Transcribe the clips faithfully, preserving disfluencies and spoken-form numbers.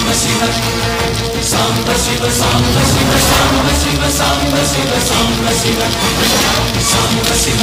शिव सांब शिव सांब शिव सांब शिव सांब शिव सांब शिव सांब शिव।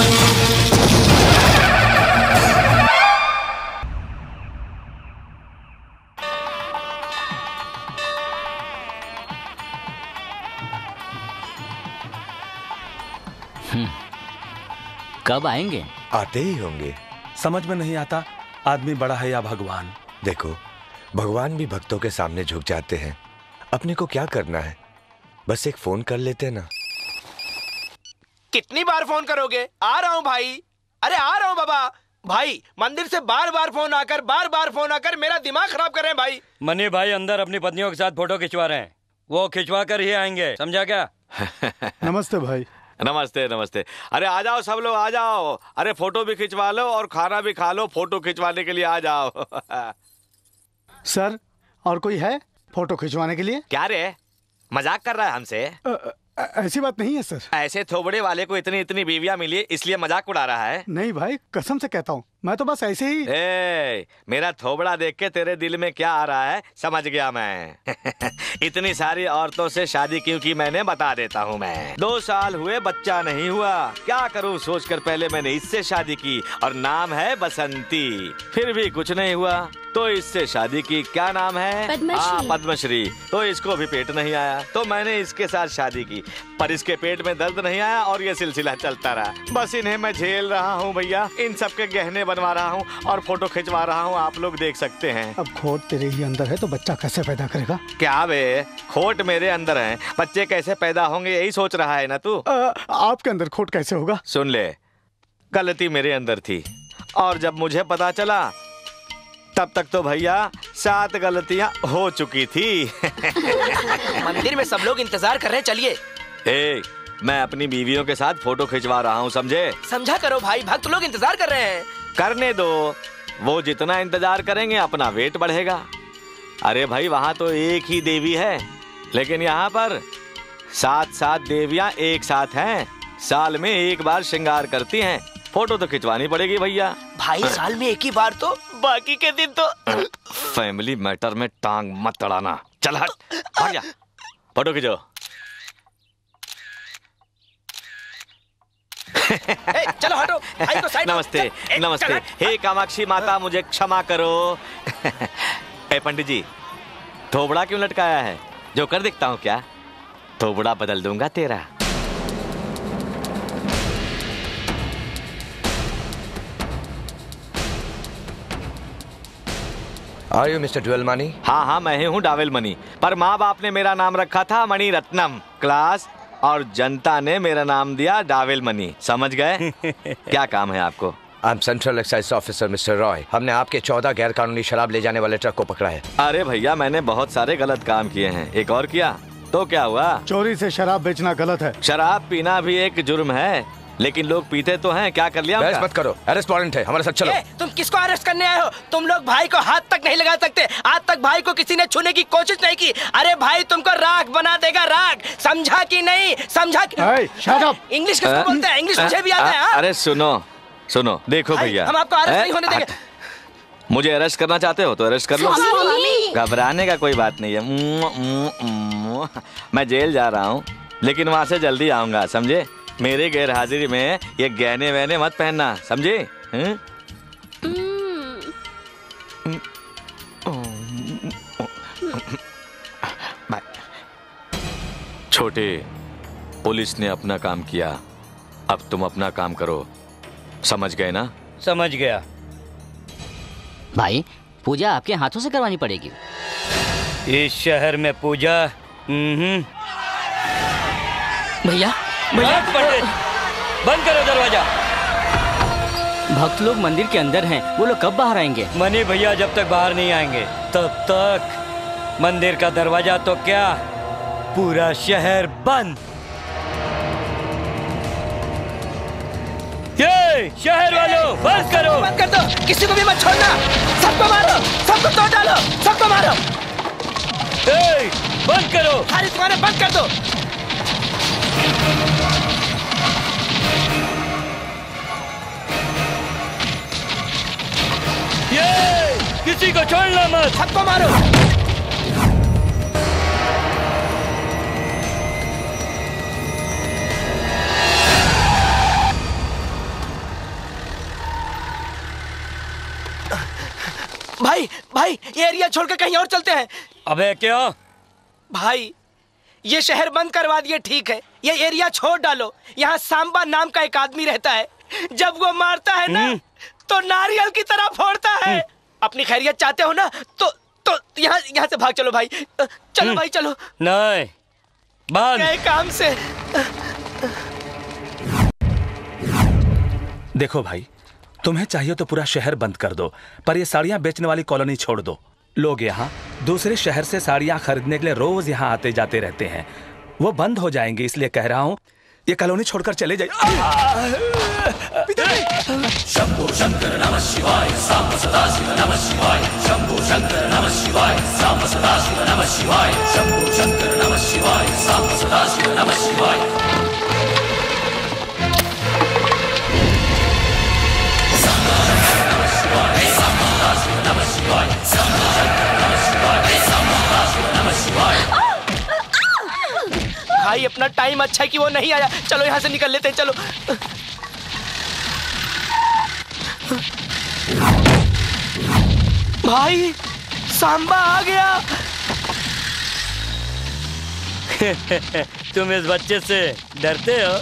कब आएंगे? आते ही होंगे। समझ में नहीं आता आदमी बड़ा है या भगवान। देखो, भगवान भी भक्तों के सामने झुक जाते हैं। अपने को क्या करना है, बस एक फोन कर लेते ना। कितनी बार फोन करोगे? आ रहा हूँ भाई। अरे आ रहा हूँ बाबा। भाई मंदिर से बार बार फोन आकर बार बार फोन आकर मेरा दिमाग खराब कर रहे हैं भाई। मनी भाई अंदर अपनी पत्नियों के साथ फोटो खिंचवा रहे हैं, वो खिंचवा कर ही आएंगे, समझा क्या? नमस्ते भाई। नमस्ते नमस्ते। अरे आ जाओ सब लोग, आ जाओ। अरे फोटो भी खिंचवा लो और खाना भी खा लो। फोटो खिंचवाने के लिए आ जाओ। सर और कोई है फोटो खिंचवाने के लिए? क्या रे, मजाक कर रहा है हमसे? आ, आ, ऐसी बात नहीं है सर। ऐसे थोबड़े वाले को इतनी इतनी बीवियां मिली इसलिए मजाक उड़ा रहा है? नहीं भाई, कसम से कहता हूँ, मैं तो बस ऐसे ही। ए, मेरा थोबड़ा देख के तेरे दिल में क्या आ रहा है समझ गया मैं। इतनी सारी औरतों से शादी क्यों की मैंने बता देता हूँ मैं। दो साल हुए बच्चा नहीं हुआ, क्या करूँ सोचकर पहले मैंने इससे शादी की और नाम है बसंती। फिर भी कुछ नहीं हुआ तो इससे शादी की, क्या नाम है? हाँ पद्मश्री। तो इसको भी पेट नहीं आया तो मैंने इसके साथ शादी की, पर इसके पेट में दर्द नहीं आया और ये सिलसिला चलता रहा। बस इन्हें मैं झेल रहा हूँ भैया। इन सब के गहने बनवा रहा हूँ और फोटो खिंचवा रहा हूँ, आप लोग देख सकते हैं। अब खोट तेरे ही अंदर है तो बच्चा कैसे पैदा करेगा? क्या बे, खोट मेरे अंदर है, बच्चे कैसे पैदा होंगे यही सोच रहा है ना तू? आपके अंदर खोट कैसे होगा? सुन ले, गलती मेरे अंदर थी और जब मुझे पता चला तब तक तो भैया सात गलतियां हो चुकी थी। मंदिर में सब लोग इंतजार कर रहे हैं, चलिए। ए, मैं अपनी बीवियों के साथ फोटो खिंचवा रहा हूँ, समझे? समझा करो भाई, भक्त लोग इंतजार कर रहे हैं। करने दो, वो जितना इंतजार करेंगे अपना वेट बढ़ेगा। अरे भाई वहाँ तो एक ही देवी है, लेकिन यहाँ पर सात सात देवियाँ एक साथ हैं। साल में एक बार श्रृंगार करती हैं, फोटो तो खिंचवानी पड़ेगी भैया। भाई साल में एक ही बार तो, बाकी के दिन तो। फैमिली मैटर में टांग मत अड़ाना, चल हट, भाग जा, फोटो खिंचो। चलो हटो, भाई को साइड। नमस्ते नमस्ते। हे कामाक्षी माता मुझे क्षमा करो। ए पंडित जी, थोबड़ा क्यों लटकाया है? जो कर दिखता हूँ क्या? थोबड़ा बदल दूंगा तेरा। Are you मिस्टर ड्यूल मनी? हाँ हाँ मैं ही हूँ डावेल मनी, पर माँ बाप ने मेरा नाम रखा था मणि रत्नम क्लास और जनता ने मेरा नाम दिया डावेल मनी, समझ गए? क्या काम है आपको? I am central excise officer mister Roy. हमने आपके चौदह गैर कानूनी शराब ले जाने वाले ट्रक को पकड़ा है। अरे भैया मैंने बहुत सारे गलत काम किए हैं, एक और किया तो क्या हुआ? चोरी से शराब बेचना गलत है। शराब पीना भी एक जुर्म है, लेकिन लोग पीते तो हैं, क्या कर लिया? बहस मत करो, अरेस्ट वारंट है, हमारे साथ चलो। ए, तुम किसको अरेस्ट करने आए हो? तुम लोग भाई को हाथ तक नहीं लगा सकते। आज तक भाई को किसी ने छूने की कोशिश नहीं की। अरे भाई तुमको राख बना देगा, राख, समझा कि नहीं? समझा कि? Shut up. इंग्लिश किसको बोलते हैं? इंग्लिश मुझे भी आता है। अरे सुनो सुनो, देखो भैया हम आपको अरेस्ट नहीं होने देंगे। मुझे अरेस्ट करना चाहते हो तो अरेस्ट कर लो, घबराने का कोई बात नहीं है। मैं जेल जा रहा हूँ लेकिन वहाँ से जल्दी आऊंगा, समझे? मेरे गैर हाजिरी में ये गहने वहने मत पहनना, समझे? छोटे, पुलिस ने अपना काम किया, अब तुम अपना काम करो, समझ गए ना? समझ गया। भाई पूजा आपके हाथों से करवानी पड़ेगी। इस शहर में पूजा? भैया भैया पंडित, बंद करो दरवाजा। भक्त लोग मंदिर के अंदर हैं, वो लोग कब बाहर आएंगे? मनी भैया जब तक बाहर नहीं आएंगे तब तक मंदिर का दरवाजा तो क्या, पूरा शहर बंद। ये शहर वालों बंद करो, बंद कर दो, किसी को भी मत छोड़ना, सबको मारो, सबको तोड़ डालो, सबको मारो। ए, बंद करो, सारी दुकानें बंद कर दो। ये किसी को छोड़ना मत, सबको मारो। भाई ये एरिया छोड़कर कहीं और चलते हैं। अबे क्यों? भाई ये शहर बंद करवा दिए ठीक है, ये एरिया छोड़ डालो। यहाँ सांबा नाम का एक आदमी रहता है, जब वो मारता है ना तो नारियल की तरह फोड़ता है। अपनी खैरियत चाहते हो ना तो तो यहाँ यहाँ से भाग चलो भाई। चलो भाई चलो। नहीं बंद। गए काम से। देखो भाई, तुम्हें चाहिए तो पूरा शहर बंद कर दो, पर ये साड़ियाँ बेचने वाली कॉलोनी छोड़ दो। लोग यहाँ दूसरे शहर से साड़ियाँ खरीदने के लिए रोज यहाँ आते जाते रहते हैं, वो बंद हो जाएंगे। इसलिए कह रहा हूँ ये कॉलोनी छोड़कर चले जाइए। शंभो शंकर नमः शिवाय, सांब सदा शिव नमः शिवाय। शंभो शंकर नमः शिवाय, सांब सदा शिव नमः शिवाय। शंभो शंकर नमः शिवाय, सांब सदा शिव नमः शिवाय। भाई अपना टाइम अच्छा है कि वो नहीं आया। चलो यहाँ से निकल लेते हैं, चलो। भाई सांबा आ गया। तुम इस बच्चे से डरते हो?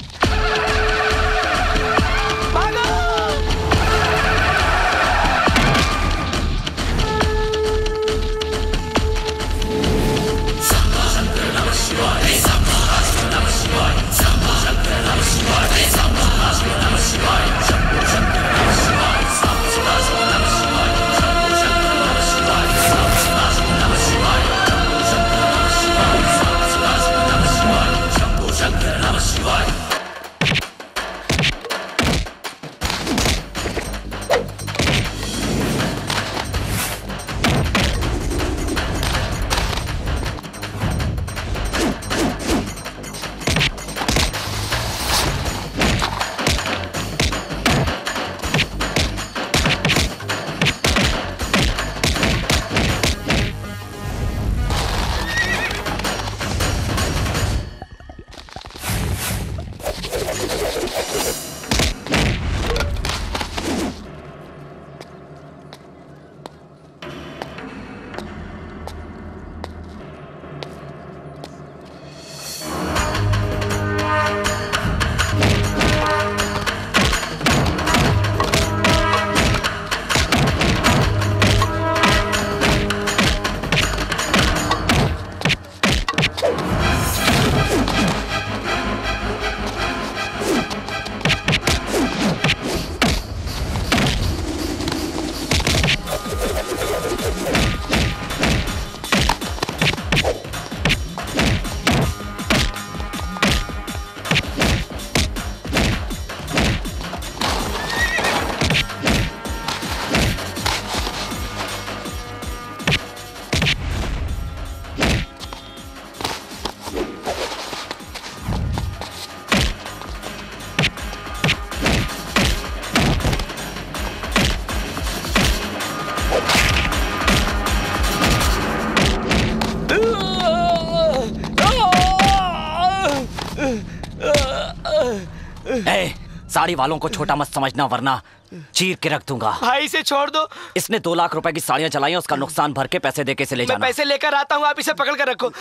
ए, साड़ी वालों को छोटा मत समझना वरना चीर के रख दूंगा। भाई इसे छोड़ दो। इसने दो लाख रुपए की साड़ियां चलाई हैं, उसका नुकसान भर के पैसे दे के इसे ले जाना। मैं पैसे लेकर आता हूँ, आप इसे पकड़ कर रखो।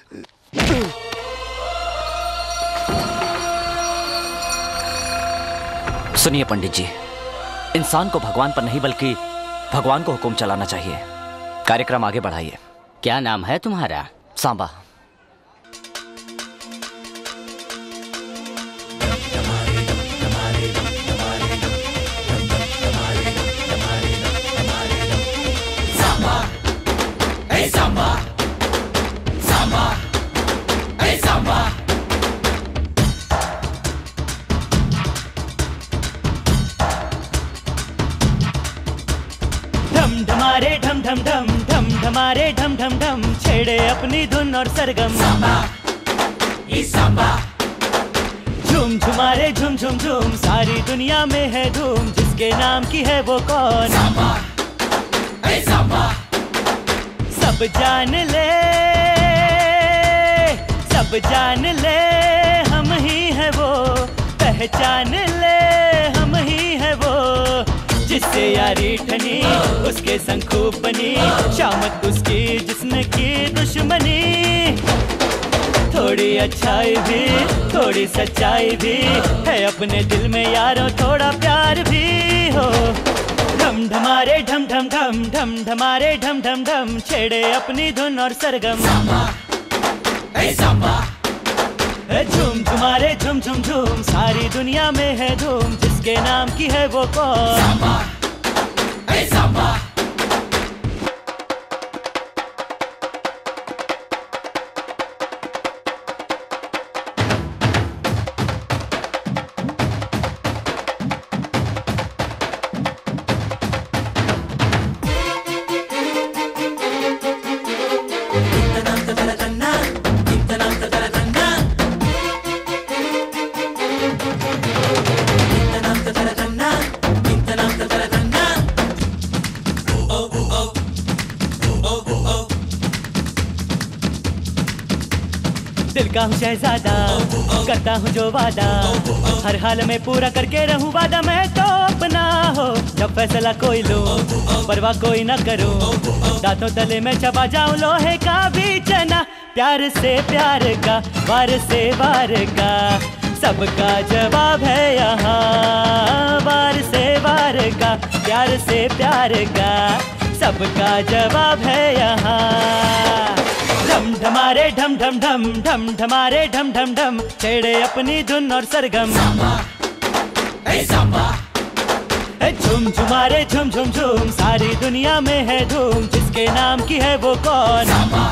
सुनिए पंडित जी, इंसान को भगवान पर नहीं बल्कि भगवान को हुक्म चलाना चाहिए। कार्यक्रम आगे बढ़ाइए। क्या नाम है तुम्हारा? Samba. Hey Samba, Samba, hey Samba. ढम ढमारे ढम ढम ढम ढम ढमारे ढम ढम ढम छेड़े अपनी धुन और सरगम। Samba, hey Samba. झूम झुमारे झुम झुम झुम सारी दुनिया में है धूम, जिसके नाम की है वो कौन? Samba, hey Samba. सब जान ले, सब जान ले, हम ही है वो, पहचान ले, हम ही है वो, जिससे यारी ठनी उसके संग खूब बनी, शामत उसकी जिसने की दुश्मनी। थोड़ी अच्छाई भी थोड़ी सच्चाई भी है अपने दिल में यारों, थोड़ा प्यार भी हो। ढम ढमारे ढम ढम ढम ढम ढमारे ढम ढम ढम, छेड़े अपनी धुन और सरगम। झूम झुमारे झुम झुम झूम, सारी दुनिया में है धूम, जिसके नाम की है वो कौन। दिल का हूँ शहजादा, करता हूँ जो वादा, हर हाल में पूरा करके रहूँ वादा मैं तो अपना हो। जब फैसला कोई लो परवाह कोई ना करूँ, दांतों तले में चबा जाऊँ लोहे का भी चना। प्यार से प्यार का वार से वार का सबका जवाब है यहाँ, वार से वार का प्यार से प्यार का सबका जवाब है यहाँ। ढम ढमारे ढम ढम ढम ढम ढमारे ढम ढम ढम, छेड़े अपनी धुन और सरगम। झुम झुमारे झुम झुम झुम, सारी दुनिया में है धूम, जिसके नाम की है वो कौन।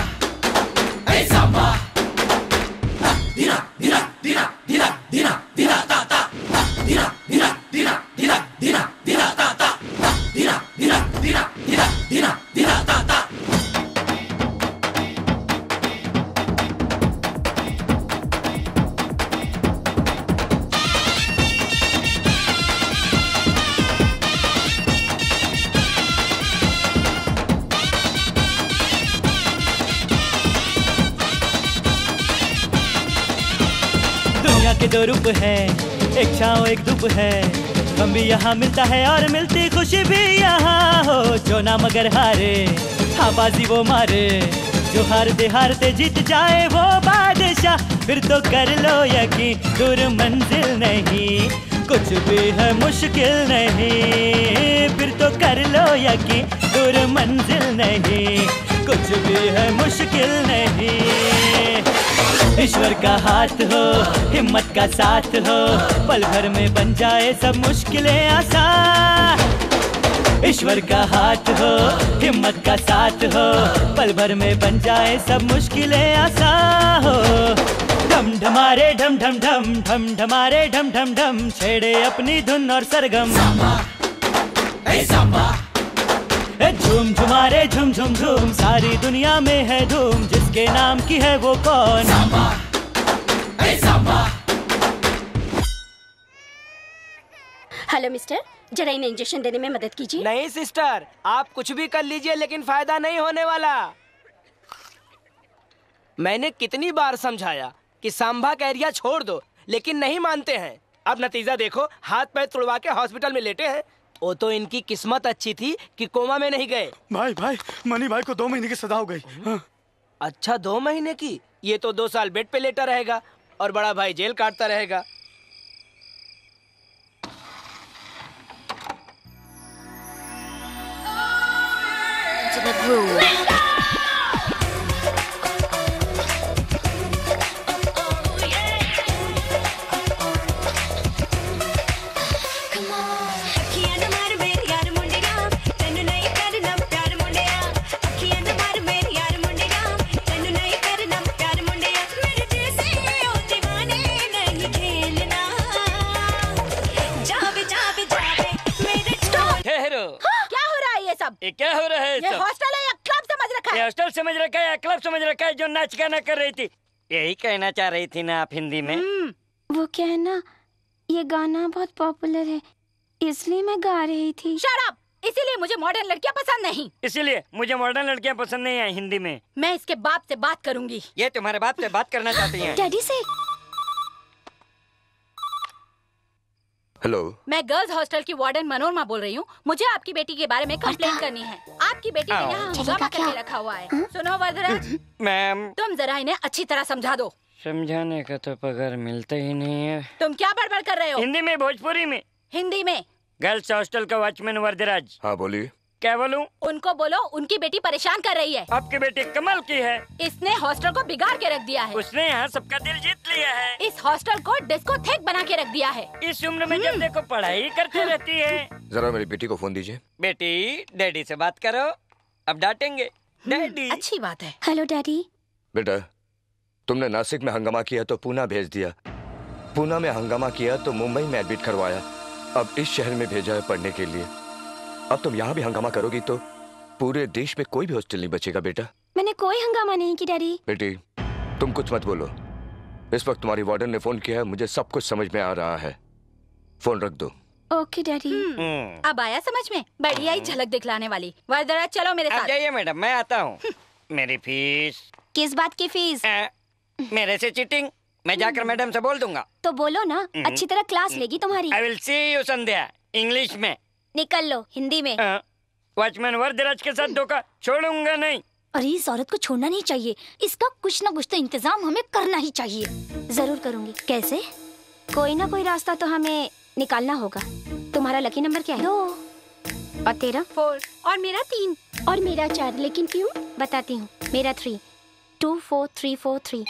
के दो रूप है, एक छाँव एक धूप है, हम भी यहाँ मिलता है और मिलती खुशी भी यहाँ हो। जो ना मगर हारे हाँ बाजी वो मारे, जो हारते हारते जीत जाए वो बादशाह। फिर तो कर लो यकीन दूर मंजिल नहीं, कुछ भी है मुश्किल नहीं। फिर तो कर लो यकीन दूर मंजिल नहीं, कुछ भी है मुश्किल नहीं। ईश्वर का हाथ हो हिम्मत का साथ हो, पल भर में बन जाए सब मुश्किलें आसान। ईश्वर का हाथ हो हिम्मत का साथ हो, पल भर में बन जाए सब मुश्किलें आसान हो। ढम ढमारे ढम ढम ढम ढम ढमारे ढम ढम ढम, छेड़े अपनी धुन और सरगम। झूम झुमारे झुम झुम झूम, सारी दुनिया में है धूम, जिसके नाम की है वो कौन। हेलो मिस्टर, जरा इन्हें इंजेक्शन देने में मदद कीजिए। नहीं सिस्टर, आप कुछ भी कर लीजिए लेकिन फायदा नहीं होने वाला। मैंने कितनी बार समझाया कि सांबा का एरिया छोड़ दो, लेकिन नहीं मानते हैं। अब नतीजा देखो, हाथ पैर तुड़वा के हॉस्पिटल में लेटे हैं। वो तो इनकी किस्मत अच्छी थी कि कोमा में नहीं गए। भाई भाई मनी भाई को दो महीने की सजा हो गई। हाँ। अच्छा, दो महीने की? ये तो दो साल बेड पे लेटा रहेगा और बड़ा भाई जेल काटता रहेगा। ये क्या हो रहा है? ये हॉस्टल है या क्लब समझ रखा है? ये हॉस्टल समझ रखा है या क्लब समझ रखा है जो नाच गाना कर रही थी? यही कहना चाह रही थी ना आप हिंदी में? वो क्या है ना, ये गाना बहुत पॉपुलर है इसलिए मैं गा रही थी। Shut up! इसीलिए मुझे मॉडर्न लड़कियां पसंद नहीं। इसीलिए मुझे मॉडर्न लड़कियां पसंद नहीं है हिंदी में। मैं इसके बाप से बात करूंगी। ये तुम्हारे बाप से बात करना चाहती हैं? डैडी से। हेलो, मैं गर्ल्स हॉस्टल की वार्डन मनोरमा बोल रही हूँ। मुझे आपकी बेटी के बारे में कंप्लेंट करनी है। आपकी बेटी ने यहाँ हंगामा करके रखा हुआ है। सुनो वरदराज, मैम तुम जरा इन्हें अच्छी तरह समझा दो। समझाने का तो पगार मिलता ही नहीं है। तुम क्या बड़बड़ कर रहे हो? हिंदी में, भोजपुरी में? हिंदी में। गर्ल्स हॉस्टल का वॉचमैन वरदराज। हाँ बोलिए। क्या बोलूं? उनको बोलो उनकी बेटी परेशान कर रही है। आपकी बेटी कमाल की है। इसने हॉस्टल को बिगाड़ के रख दिया है। उसने यहाँ सबका दिल जीत लिया है। इस हॉस्टल को डिस्कोथेक बना के रख दिया है। इस उम्र में जब देखो पढ़ाई करती रहती है। जरा मेरी बेटी को फोन दीजिए। बेटी, डैडी से बात करो, अब डांटेंगे। डैडी। अच्छी बात है। Hello daddy. बेटा, तुमने नासिक में हंगामा किया तो पूना भेज दिया, पूना में हंगामा किया तो मुंबई में एडमिट करवाया, अब इस शहर में भेजा है पढ़ने के लिए। अब तुम यहाँ भी हंगामा करोगी तो पूरे देश में कोई भी हॉस्टल नहीं बचेगा बेटा। मैंने कोई हंगामा नहीं की डैडी। बेटी, तुम कुछ मत बोलो। इस वक्त तुम्हारी वार्डन ने फोन किया है, मुझे सब कुछ समझ में आ रहा है। फोन रख दो। Okay daddy. अब आया समझ में? बढ़िया ही झलक दिखलाने वाली। वरदराज चलो मेरे साथ। जाइए मैडम, मैं आता हूँ। मेरी फीस? किस बात की फीस? आ, मेरे से चीटिंग? मैं जाकर मैडम से बोल दूंगा। तो बोलो ना, अच्छी तरह क्लास लेगी तुम्हारी। I will see you Sandhya, English में। निकल लो हिंदी में। वॉचमैन वरदराज के साथ धोखा छोड़ूंगा नहीं। अरे इस औरत को छोड़ना नहीं चाहिए, इसका कुछ ना कुछ तो इंतजाम हमें करना ही चाहिए। जरूर करूंगी। कैसे? कोई ना कोई रास्ता तो हमें निकालना होगा। तुम्हारा लकी नंबर क्या है? दो। और तेरा? फोर। और मेरा तीन। और मेरा चार। लेकिन क्यों? बताती हूँ। मेरा three. Two four three four three.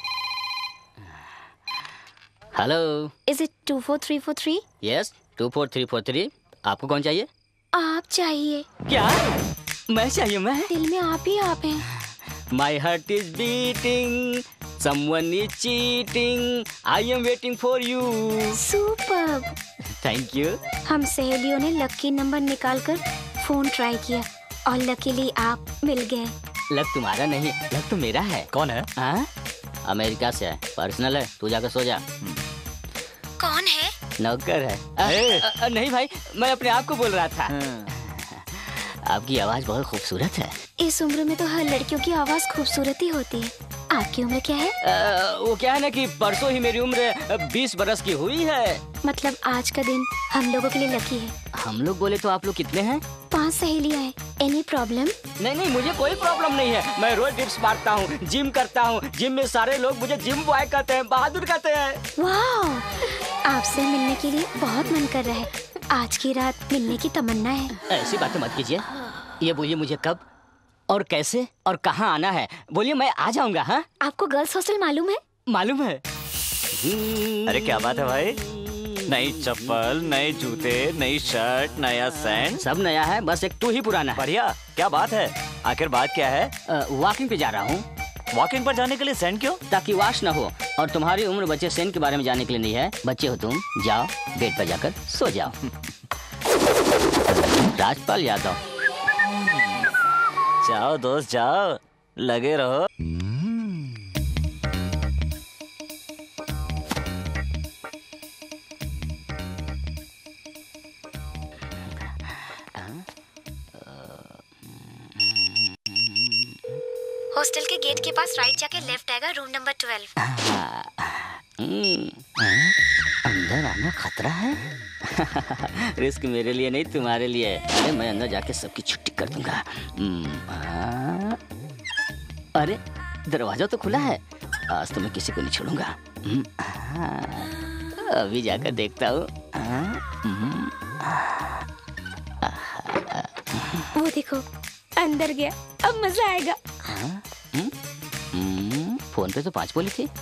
Hello, is it two four three four three? Yes, two four three four three. आपको कौन चाहिए? आप चाहिए। क्या? मैं चाहिए? मैं? दिल में आप ही आप हैं। My heart is beating, someone is cheating, I am waiting for you. Superb. Thank you. हम सहेलियों ने लकी नंबर निकालकर फोन ट्राई किया और लकीली आप मिल गए। लक तुम्हारा नहीं, लक तो मेरा है। कौन है? आ? अमेरिका से है, पर्सनल है, तू जाकर सो जा। कौन है? नौकर है। आ, आ, आ, नहीं भाई, मैं अपने आप को बोल रहा था। आपकी आवाज बहुत खूबसूरत है। इस उम्र में तो हर लड़कियों की आवाज खूबसूरत ही होती है। आपकी उम्र क्या है? आ, वो क्या है ना कि परसों ही मेरी उम्र बीस बरस की हुई है। मतलब आज का दिन हम लोगों के लिए लकी है। हम लोग बोले तो आप लोग कितने हैं? पांच सहेलियां हैं। Any problem? नहीं नहीं, मुझे कोई प्रॉब्लम नहीं है। मैं रोज डिप्स मारता हूँ, जिम करता हूँ। जिम में सारे लोग मुझे जिम बॉय कहते हैं, बहादुर कहते हैं। वाह, आपसे मिलने के लिए बहुत मन कर रहा है। आज की रात मिलने की तमन्ना है। ऐसी बातें मत कीजिए। ये बोलिए मुझे कब और कैसे और कहाँ आना है? बोलिए, मैं आ जाऊंगा। हाँ, आपको गर्ल्स हॉस्टल मालूम है? मालूम है। अरे क्या बात है भाई, नई चप्पल, नए जूते, नई शर्ट, नया सैंड, सब नया है, बस एक तू ही पुराना है। बढ़िया। क्या बात है? आखिर बात क्या है? वॉकिंग पे जा रहा हूँ। वॉकिंग पर जाने के लिए सैंड क्यों? ताकि वॉश ना हो। और तुम्हारी उम्र बच्चे सैंड के बारे में जानने के लिए नहीं है। बच्चे हो तुम, जाओ बेड पर जाकर सो जाओ। राजपाल यादव। जाओ दोस्त जाओ, लगे रहो। हॉस्टल के गेट के पास राइट जाके लेफ्ट आएगा, रूम नंबर ट्वेल्व। अंदर आना खतरा है। रिस्क मेरे लिए नहीं, तुम्हारे लिए। अरे मैं अंदर जाके सबकी छुट्टी कर दूंगा। अरे दरवाजा तो खुला है, आज तो मैं किसी को नहीं छोड़ूंगा। अभी जाकर देखता हूँ। वो देखो, अंदर गया। अब मजा आएगा। फोन पे तो पांच बोली थी।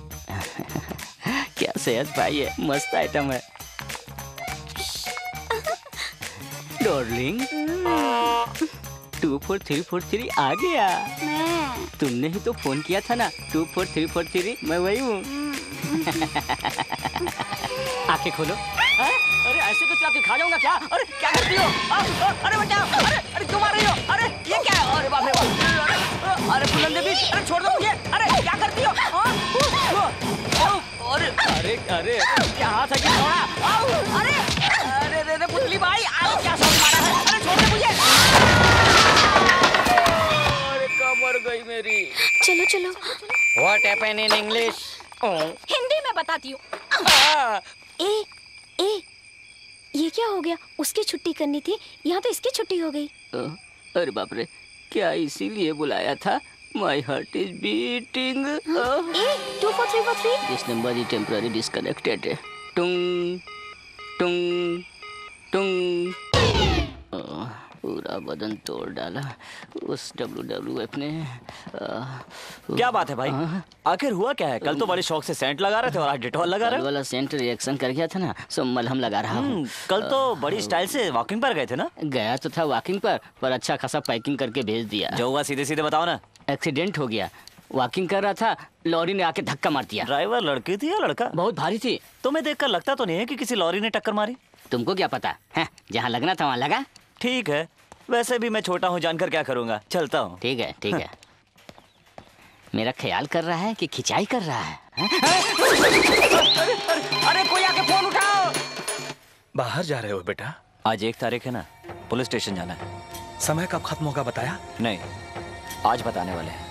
क्या सेहत पाई है, मस्त आइटम है। Darling, two four three four three आ गया। तुमने ही तो फोन किया था ना, two four three four three, मैं वही हूँ। आंखें खोलो। आ? अरे ऐसे कुछ आके खा जाऊंगा क्या? अरे क्या करती हो? आ, आ, अरे बचाओ! अरे अरे क्यों मार रही हो? अरे ये क्या है? अरे बाप रे बाप! अरे फुलन देवी, अरे छोड़ दो मुझे! अरे क्या करती हो? अरे अरे अरे क्या हाथ है कि थोड़ा? अरे अरे अरे पुतली भाई, आओ क्या सब मारा है? अरे छोड़ दे मुझे! अरे कमर गई मेरी। चलो चलो। What happened in English? Hindi में बताती हूँ। ए ए ये क्या हो गया? उसकी छुट्टी करनी थी, यहाँ तो इसकी छुट्टी हो गई। अरे बाप रे, क्या इसीलिए बुलाया था? My heart is beating. A, two four three four three. This number is temporarily disconnected. टुंग टुंग टुंग। पूरा बदन तोड़ डाला उस डब्ल्यू डब्ल्यू एफ ने। क्या बात है भाई, आखिर हुआ क्या है? कल तो बड़े शौक से सेंट लगा रहे थे और आज डिटॉल लगा रहे हो। वाला सेंट रिएक्शन कर गया था ना, सो मलहम लगा रहा हूँ। कल तो बड़ी स्टाइल से वॉकिंग पर गए थे ना? गया तो था वॉकिंग पर, पर अच्छा खासा पैकिंग करके भेज दिया। जो हुआ सीधे सीधे बताओ ना। एक्सीडेंट हो गया, वॉकिंग कर रहा था, लॉरी ने आके धक्का मार दिया। ड्राइवर लड़की थी या लड़का? बहुत भारी थी। तुम्हें देखकर लगता तो नहीं है कि किसी लॉरी ने टक्कर मारी। तुमको क्या पता है, जहाँ लगना था वहाँ लगा। ठीक है, वैसे भी मैं छोटा हूँ, जानकर क्या करूँगा, चलता हूँ। ठीक है ठीक है। मेरा ख्याल कर रहा है कि खिंचाई कर रहा है। अरे कोई आके फोन उठाओ। बाहर जा रहे हो बेटा? आज एक तारीख है ना, पुलिस स्टेशन जाना है। समय कब खत्म होगा बताया? नहीं, आज बताने वाले हैं।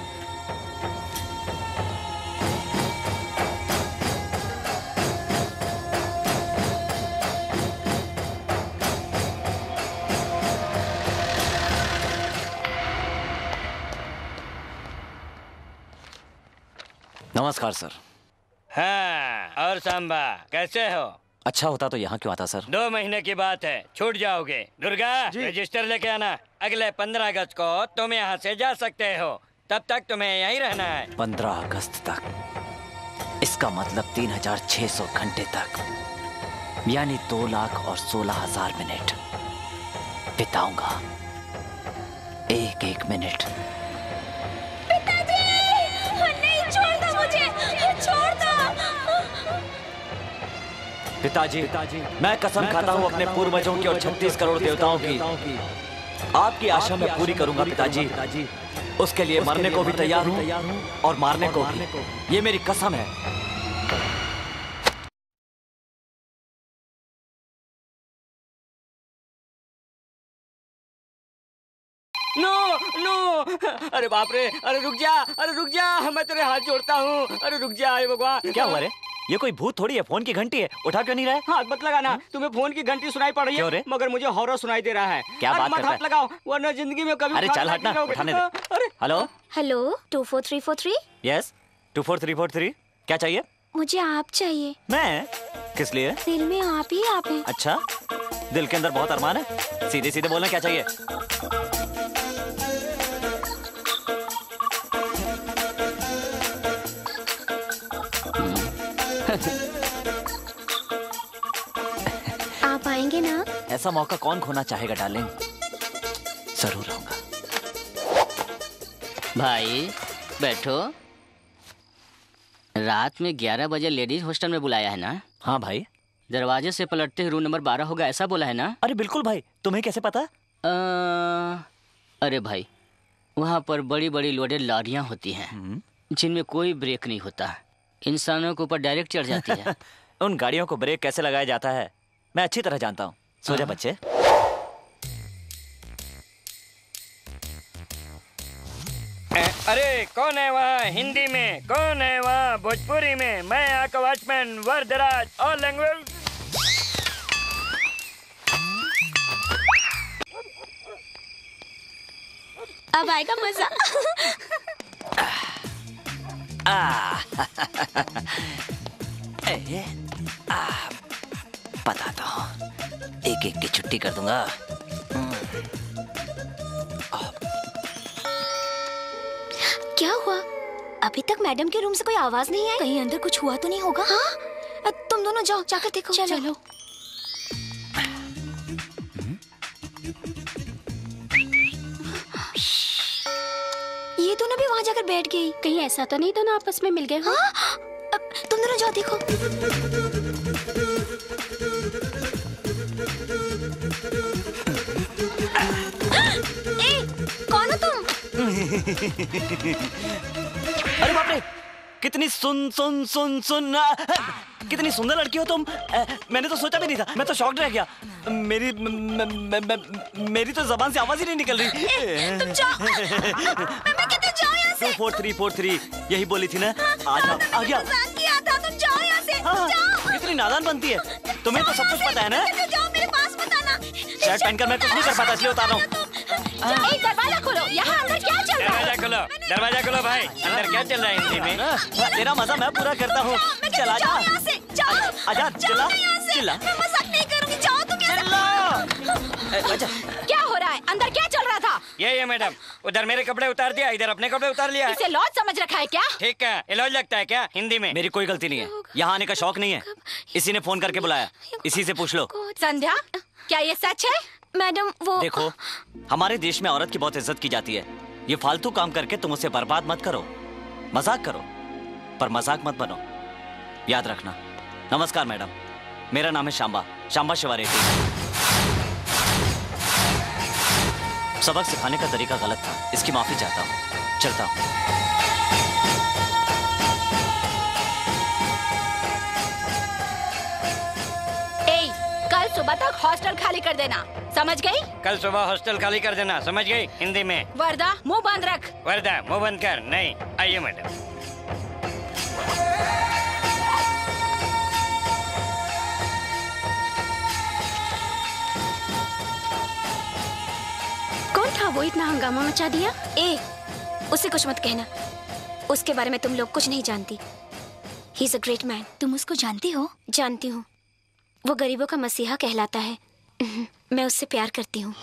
नमस्कार सर। हाँ, और सांबा कैसे हो? अच्छा होता तो यहाँ क्यों आता सर? दो महीने की बात है, छूट जाओगे। दुर्गा, रजिस्टर लेके आना। अगले पंद्रह अगस्त को तुम यहाँ से जा सकते हो, तब तक तुम्हें यहीं रहना है। पंद्रह अगस्त तक? इसका मतलब तीन हजार छह सौ घंटे तक, यानी दो लाख और सोलह हजार मिनट बिताऊंगा। एक एक मिनट। पिताजी, पिताजी, मैं कसम खाता हूँ अपने पूर्वजों की और छत्तीस करोड़ देवताओं की, आपकी आशा मैं पूरी करूंगा पिताजी। उसके लिए मरने को भी तैयार हूँ और मारने को भी, ये मेरी कसम है। नो नो, अरे बाप रे, अरे रुक जा, अरे रुक जा, मैं तेरे हाथ जोड़ता हूँ, अरे रुक जा, अरे भगवान। क्या हुआ रे? ये कोई भूत थोड़ी है, फोन की घंटी है, उठा क्यों नहीं रहा है? हाथ मत लगाना, तुम्हें फोन की घंटी सुनाई पड़ रही है, मगर मुझे हॉरर सुनाई दे रहा है। क्या बात करता है? हाथ लगाओ, वरना जिंदगी में कभी। अरे चल हटना, उठाने दे। अरे hello hello, two four three four three. Yes, two four three four three. क्या चाहिए? मुझे आप चाहिए। मैं? किस लिए? दिल में आप ही आप हैं। अच्छा, दिल के अंदर बहुत अरमान है? सीधे सीधे बोलना, क्या चाहिए? आप आएंगे ना? ऐसा मौका कौन खोना चाहेगा डार्लिंग, जरूर आऊंगा। भाई बैठो। रात में ग्यारह बजे लेडीज हॉस्टल में बुलाया है ना? हाँ भाई। दरवाजे से पलटते ही रूम नंबर बारह होगा, ऐसा बोला है ना? अरे बिल्कुल भाई, तुम्हें कैसे पता? आ, अरे भाई, वहाँ पर बड़ी बड़ी लोडेड लॉरियाँ होती हैं जिनमें कोई ब्रेक नहीं होता, इंसानों के ऊपर डायरेक्ट चढ़ जाती है। उन गाड़ियों को ब्रेक कैसे लगाया जाता है मैं अच्छी तरह जानता हूँ। सो जा बच्चे। अरे कौन है वहाँ? हिंदी में कौन है वहाँ? भोजपुरी में मैं आपका वॉचमैन वरदराज, और लैंग्वेज। अब आएगा मजा। ए, आ, बताता हूँ, एक एक की छुट्टी कर दूंगा। क्या हुआ? अभी तक मैडम के रूम से कोई आवाज नहीं आई। कहीं अंदर कुछ हुआ तो नहीं होगा? हाँ, तुम दोनों जाओ, जाकर देखो। चलो, चलो। ये दोनों भी वहाँ जाकर बैठ गई। कहीं ऐसा तो नहीं दोनों आपस में मिल गए? हाँ, तुम दोनों जाओ देखो। ए, कौन हो तुम? अरे बाप रे, कितनी सुन सुन सुन सुन कितनी सुंदर लड़की हो तुम। मैंने तो सोचा भी नहीं था, मैं तो शॉक्ड रह गया। मेरी म, म, म, म, मेरी तो जबान से आवाज ही नहीं निकल रही। ए, तुम जाओ। मैं कहती जाओ यहाँ से। Two four three four three यही बोली थी ना? आ जाओ। आ गया। मजाक किया था, तुम जाओ यहाँ से। हाँ, जाओ। कितनी नादान बनती है, तुम्हें तो सब कुछ पता है ना? शर्ट पहनकर मैं कुछ नहीं कर पाता, इसलिए उतार रहा हूँ। एक दरवाजा खोलो, यहाँ अंदर क्या चल रहा है? दरवाजा खोलो, दरवाजा खोलो भाई, अंदर क्या चल रहा है हिंदी में? तेरा मजा मैं पूरा करता हूँ। चला जा, आजा, चिल्ला, चिल्ला। मैं मजाक नहीं करूंगी, जाओ तुम यहाँ से। क्या हो रहा है? अंदर क्या चल रहा था? ये ये मैडम, उधर मेरे कपड़े उतार दिया, इधर अपने कपड़े उतार लिया। इसे लॉज समझ रखा है क्या? ठीक है, ये लॉज लगता है क्या हिंदी में? मेरी कोई गलती नहीं है, यहाँ आने का शौक नहीं है, इसी ने फोन करके बुलाया, इसी से पूछ लो। संध्या, क्या ये सच है? मैडम वो देखो, हमारे देश में औरत की बहुत इज्जत की जाती है। ये फालतू काम करके तुम उसे बर्बाद मत करो, मजाक करो पर मजाक मत बनो, याद रखना। नमस्कार मैडम, मेरा नाम है शांबा, शांबा शिवा रेड्डी। सबक सिखाने का तरीका गलत था, इसकी माफी चाहता हूँ, चलता हूँ। ए, कल सुबह तक हॉस्टल खाली कर देना, समझ गई? कल सुबह हॉस्टल खाली कर देना, समझ गई हिंदी में? वर्दा, मुंह बंद रख। वर्दा, मुंह बंद कर। नहीं, आइए मैडम। कौन था वो, इतना हंगामा मचा दिया? ए, उसे कुछ मत कहना, उसके बारे में तुम लोग कुछ नहीं जानती। He is a great man. तुम उसको जानती हो? जानती हूँ, वो गरीबों का मसीहा कहलाता है। मैं उससे प्यार करती हूँ।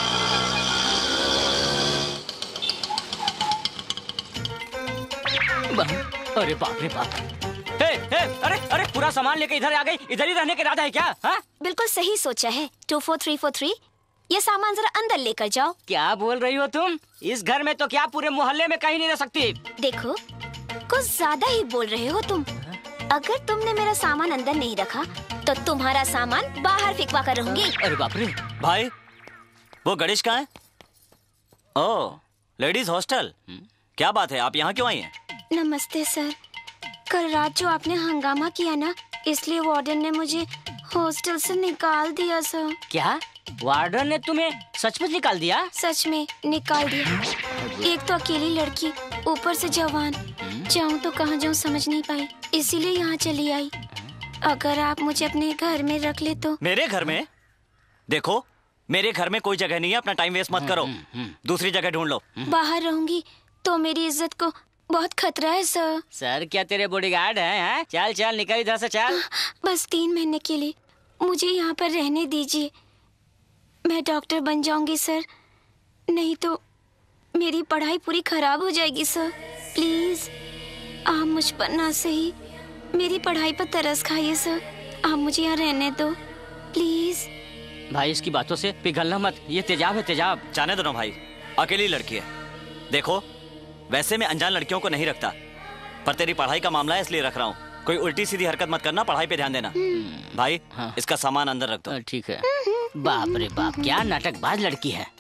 अरे बाप रे बाप। हे, हे, अरे अरे पूरा सामान लेके इधर आ गई, इधर ही रहने के इरादा है क्या? हा? बिल्कुल सही सोचा है। Two four three four three, ये सामान जरा अंदर लेकर जाओ। क्या बोल रही हो तुम? इस घर में तो क्या पूरे मोहल्ले में कहीं नहीं रह सकती। देखो, कुछ ज्यादा ही बोल रहे हो तुम। अगर तुमने मेरा सामान अंदर नहीं रखा तो तुम्हारा सामान बाहर फेंकवा कर रहूंगी। अरे बाप रे। भाई, वो गणेश कहाँ है? ओह, लेडीज हॉस्टल। क्या बात है, आप यहाँ क्यों आई हैं? नमस्ते सर, कल रात जो आपने हंगामा किया ना, इसलिए वार्डन ने मुझे हॉस्टल से निकाल दिया सर। क्या? वार्डन ने तुम्हें सचमुच निकाल दिया? सच में निकाल दिया। एक तो अकेली लड़की, ऊपर से जवान, जाऊँ तो कहाँ जाऊँ समझ नहीं पाई, इसीलिए यहाँ चली आई। अगर आप मुझे अपने घर में रख ले तो। मेरे घर में? देखो, मेरे घर में कोई जगह नहीं है, अपना टाइम वेस्ट मत करो, दूसरी जगह ढूंढ लो। बाहर रहूंगी तो मेरी इज्जत को बहुत खतरा है सर। सर क्या तेरे बॉडीगार्ड हैं? हैं? चल चल निकल इधर से, चल। बस तीन महीने के लिए मुझे यहाँ पर रहने दीजिए, मैं डॉक्टर बन जाऊंगी सर, नहीं तो मेरी पढ़ाई पूरी खराब हो जाएगी सर। प्लीज आप मुझ पर ना सही मेरी पढ़ाई पर तरस खाइए सर, आप मुझे यहाँ रहने दो प्लीज। भाई इसकी बातों से पिघलना मत, ये तेजाब है, तेजाब। जाने दो ना भाई, अकेली लड़की है। देखो, वैसे मैं अनजान लड़कियों को नहीं रखता, पर तेरी पढ़ाई का मामला है इसलिए रख रहा हूँ। कोई उल्टी सीधी हरकत मत करना, पढ़ाई पे ध्यान देना। भाई, हाँ। इसका सामान अंदर रख दो। ठीक है। बाप रे बाप, क्या नाटकबाज लड़की है।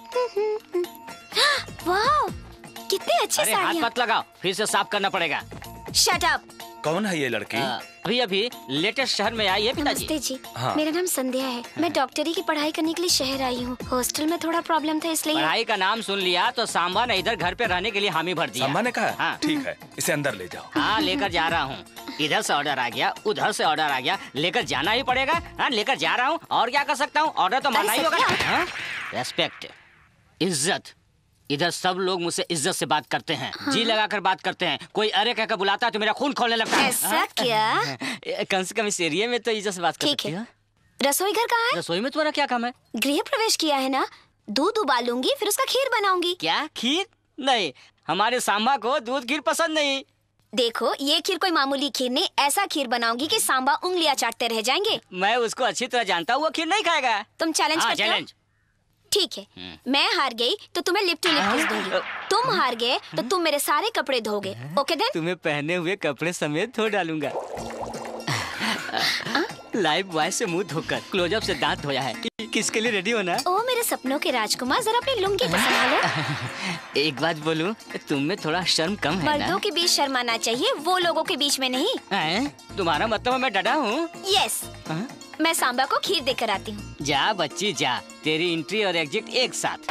वाह, कितने अच्छे अरे हाथ मत लगाओ, फिर से साफ करना पड़ेगा। Shut up. कौन है ये लड़की? अभी अभी लेटेस्ट शहर में आई है पिताजी। नमस्ते जी, हाँ। मेरा नाम संध्या है, मैं डॉक्टरी की पढ़ाई करने के लिए शहर आई हूँ। हॉस्टल में थोड़ा प्रॉब्लम था इसलिए। पढ़ाई का नाम सुन लिया तो सांबा ने इधर घर पे रहने के लिए हामी भर दिया। सांबा ने कहा? हाँ। ठीक है, इसे अंदर ले जाओ। हाँ, लेकर जा रहा हूँ। इधर से ऑर्डर आ गया, उधर से ऑर्डर आ गया, लेकर जाना ही पड़ेगा। हाँ, लेकर जा रहा हूँ, और क्या कर सकता हूँ, ऑर्डर तो मानना ही होगा। रेस्पेक्ट, इज्जत, इधर सब लोग मुझसे इज्जत से बात करते हैं। हाँ। जी लगाकर बात करते हैं। कोई अरे कहकर बुलाता है तो मेरा खून खोलने लगता है। ऐसा हाँ? क्या? कम से कम इस एरिया में तो इज्जत से बात कर सकती है। रसोई घर कहाँ है? रसोई में तुम्हारा क्या काम है? गृह प्रवेश किया है ना, दूध उबालूंगी फिर उसका खीर बनाऊंगी। क्या खीर? नहीं, हमारे सांबा को दूध खीर पसंद नहीं। देखो, ये खीर कोई मामूली खीर नहीं, ऐसा खीर बनाऊंगी कि सांबा उंगलियां चाटते रह जाएंगे। मैं उसको अच्छी तरह जानता हूँ, वो खीर नहीं खाएगा। तुम चैलेंज करते हो? ठीक है, मैं हार गई तो तुम्हें लिप टू लिप किस दूंगी, तुम हार गए तो तुम मेरे सारे कपड़े धोगे। Okay then? तुम्हें पहने हुए कपड़े समेत धो डालूंगा। लाइव बॉय से मुंह धोकर क्लोजअप से दांत धोया है। किसके लिए रेडी होना? ओ मेरे सपनों के राजकुमार, जरा अपनी लुंगी को संभालो। एक बात बोलूं, तुम में थोड़ा शर्म कम है ना? मर्दों के बीच शर्माना चाहिए, वो लोगों के बीच में नहीं। हैं? तुम्हारा मतलब मैं डरा हूँ? यस, मैं सांबा को खीर देकर आती हूँ। जा बच्ची जा, तेरी एंट्री और एग्जिट एक साथ।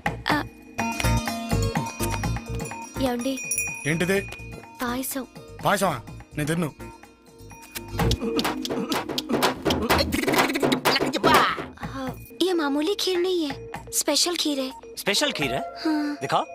యాండి ఏంటిది? పాయసం. పాయసమా? నేను తిన్ను. ये मामूली खीर नहीं है, स्पेशल खीर है। स्पेशल खीर है? हाँ। दिखाओ।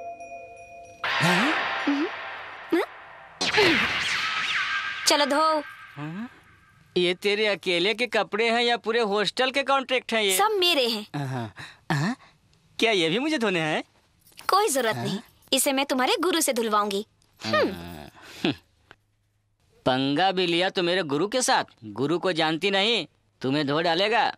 चलो धो। ये तेरे अकेले के कपड़े हैं या पूरे हॉस्टल के कॉन्ट्रैक्ट हैं ये? सब मेरे हैं। हाँ, हाँ? क्या ये भी मुझे धोने हैं? कोई जरूरत नहीं, इसे मैं तुम्हारे गुरु से धुलवाऊंगी। पंगा भी लिया तो मेरे गुरु के साथ। गुरु को जानती नहीं, तुम्हें धो डालेगा।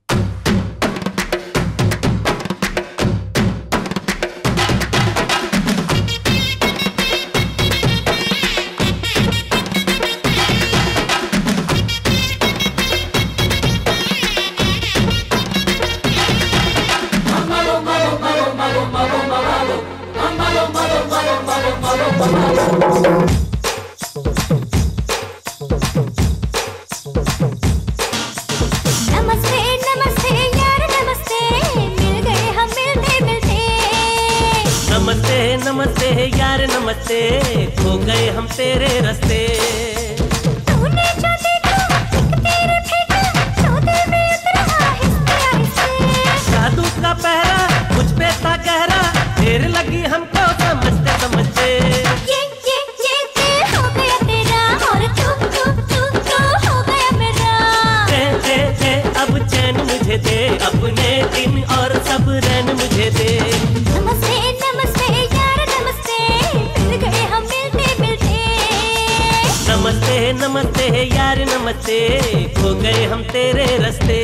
नमस्ते नमस्ते यार नमस्ते, मिल गए हम मिलते मिलते। नमस्ते नमस्ते यार नमस्ते, खो गए हम तेरे रास्ते। तूने जो देखा एक तेरे फेंका, तो दिल में उतरा आहिस्ते आहिस्ते। जादू का पहरा मुझ पे था गहरा, देर लगी हमको समझते समझते। ये ये ये दिल हो गया तेरा, और तू तू तू तू हो गया मेरा। दे दे दे अब चैन मुझे दे, अपने दिन और सब रैन मुझे दे। नमस्ते नमस्ते यार नमस्ते, मिल गए हम मिलते मिलते। नमस्ते नमस्ते यार नमस्ते, खो गए हम तेरे रास्ते।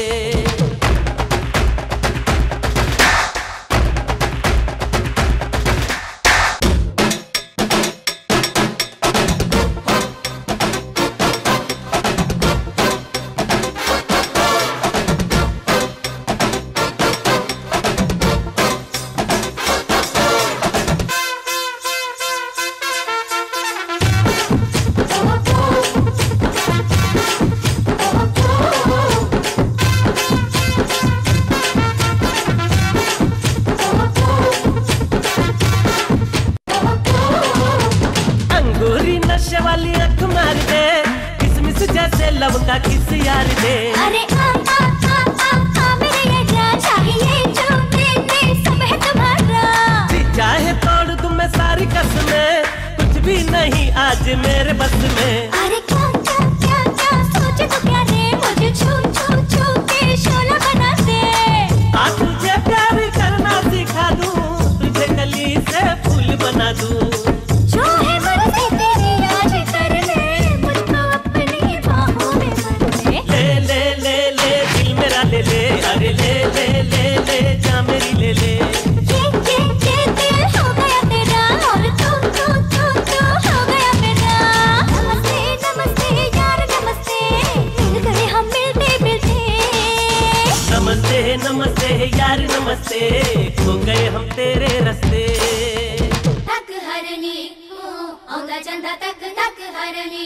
अंगूरी नशे वाली आँख मार दे, किसमिस जैसे लब का किस यार दे। अरे आ आ आ आ आ मेरे ये जान, चाहिए जो देने सब है तुम्हारा। जी चाहे तोड़ दूं मैं सारी कसमें, कुछ भी नहीं आज मेरे बस में। अरे क्या क्या क्या क्या सोचे तो क्या रे, मुझे छू छू छू के शोला बना दे। आ तुझे प्यार करना सिखा दूं, तुझे कली से फूल बना दूं। जो है मर्जी तेरी आज कर ले, मुझको अपनी बाहों में भर ले। ले ले ले ले दिल मेरा ले ले, अरे ले ले ले ले जा मेरी ले ले। ये ये ये दिल हो गया तेरा, और तू तू तू तू हो गया मेरा। नमस्ते नमस्ते यार नमस्ते, मिल गए हम मिलते मिलते। नमस्ते नमस्ते यार नमस्ते, खो गए हम तेरे रास्ते। तक हरनी औंधा चंदा तक तक हरनी।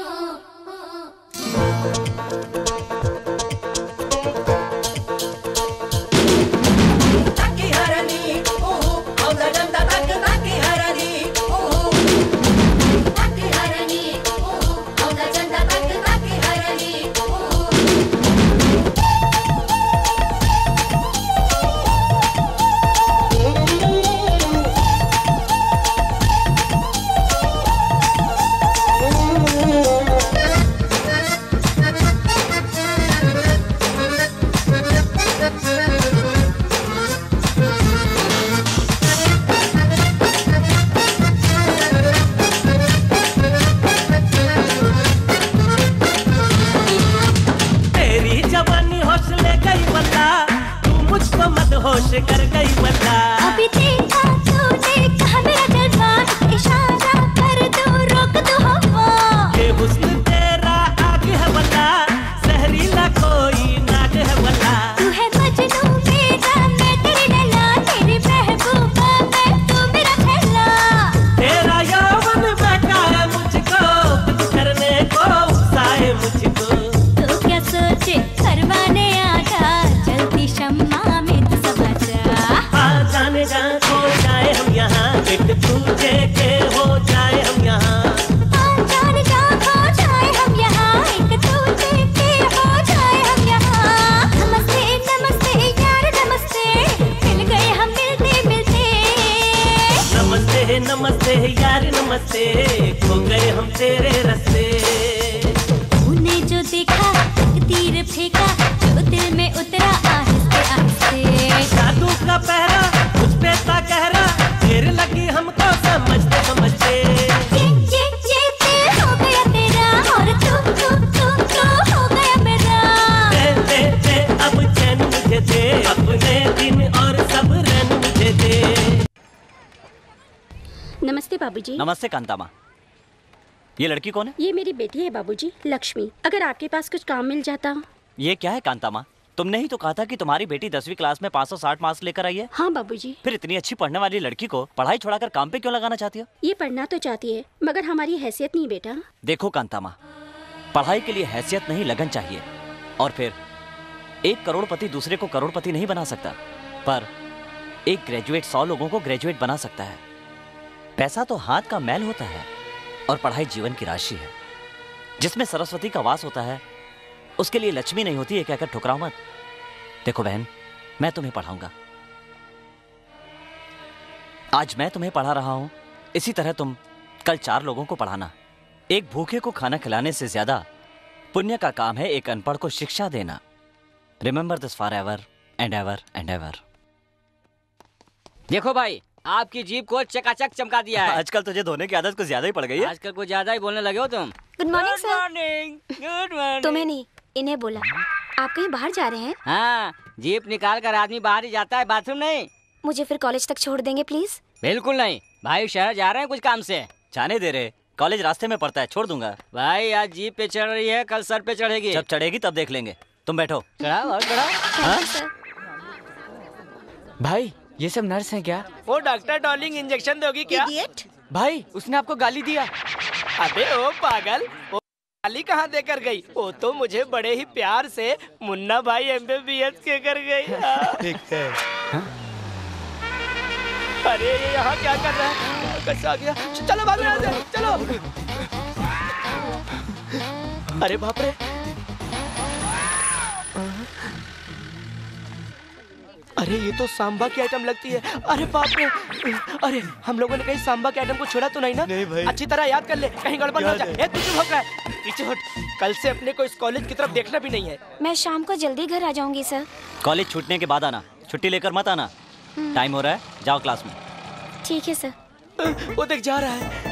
ताकी हरनी ओहो औंधा चंदा तक ताकी हरनी ओहो ताकी हरनी ओहो औंधा चंदा तक ताकी हरनी ओहो। खो गए हम तेरे रास्ते। तूने जो देखा एक तीर फेंका जो दिल में उतरा आहिस्ते आहिस्ते। जादू का पहरा कुछ पे था गहरा, देर लगी हमको समझते समझते। ये ये ये दिल हो गया तेरा और तू तू तू तू हो गया मेरा। दे दे दे अब चैन मुझे दे, अपने दिन और सब रन मुझे दे। नमस्ते बाबूजी। नमस्ते कांतामा। ये लड़की कौन है? ये मेरी बेटी है बाबूजी, लक्ष्मी। अगर आपके पास कुछ काम मिल जाता। ये क्या है कांतामा? तुमने ही तो कहा था कि तुम्हारी बेटी दसवीं क्लास में पाँच सौ साठ मार्क्स लेकर आई है। हाँ बाबूजी। फिर इतनी अच्छी पढ़ने वाली लड़की को पढ़ाई छोड़ाकर काम पे क्यों लगाना चाहती हो? ये पढ़ना तो चाहती है मगर हमारी हैसियत नहीं बेटा। देखो कांतामा, पढ़ाई के लिए हैसियत नहीं लगन चाहिए। और फिर एक करोड़पति दूसरे को करोड़पति नहीं बना सकता, पर एक ग्रेजुएट सौ लोगों को ग्रेजुएट बना सकता है। पैसा तो हाथ का मैल होता है और पढ़ाई जीवन की राशि है। जिसमें सरस्वती का वास होता है उसके लिए लक्ष्मी नहीं होती है कहकर ठुकराओ मत। देखो बहन, मैं तुम्हें पढ़ाऊंगा। आज मैं तुम्हें पढ़ा रहा हूं, इसी तरह तुम कल चार लोगों को पढ़ाना। एक भूखे को खाना खिलाने से ज्यादा पुण्य का काम है एक अनपढ़ को शिक्षा देना। Remember this for ever and ever and ever. देखो भाई, आपकी जीप को चकाचक चमका दिया है। आजकल तुझे धोने की आदत कुछ ज्यादा ही पड़ गई है। आजकल कुछ ज्यादा ही बोलने लगे हो तुम। Good morning sir. Morning. Good morning. तुम्हें नहीं, इन्हें बोला। आप कहीं बाहर जा रहे हैं? हाँ, जीप निकाल कर आदमी बाहर ही जाता है, बाथरूम नहीं। मुझे फिर कॉलेज तक छोड़ देंगे प्लीज? बिल्कुल नहीं भाई, शहर जा रहे हैं कुछ काम से। जाने दे रहे, कॉलेज रास्ते में पड़ता है, छोड़ दूंगा। भाई आज जीप पे चढ़ रही है, कल सर पे चढ़ेगी। जब चढ़ेगी तब देख लेंगे। तुम बैठो। चढ़ाओ और चढ़ाओ। हाँ? भाई ये सब नर्स हैं क्या? वो डॉक्टर डॉर्लिंग इंजेक्शन दोगी क्या? इडियट। भाई उसने आपको गाली दिया। अबे ओ पागल, वो गाली कहाँ देकर गई? वो तो मुझे बड़े ही प्यार से मुन्ना भाई एमबीबीएस के कर गई। ठीक है। अरे ये यहाँ क्या कर रहा है? कैसे आ गया? चलो भागो यहाँ से, चलो। अरे बाप रे, अरे ये तो सांबा की आइटम लगती है। अरे बाप रे, अरे हम लोगों ने कहीं सांबा के आइटम को छोड़ा तो नहीं ना? नहीं भाई। अच्छी तरह याद कर ले, कहीं गड़बड़ हो जाए। ए, तू क्यों भौंक रहा है? पीछे हट, कल से अपने को इस कॉलेज की तरफ देखना भी नहीं है। मैं शाम को जल्दी घर आ जाऊंगी सर। कॉलेज छूटने के बाद आना, छुट्टी लेकर मत आना। टाइम हो रहा है, जाओ क्लास में। ठीक है सर। वो देख जा रहा है।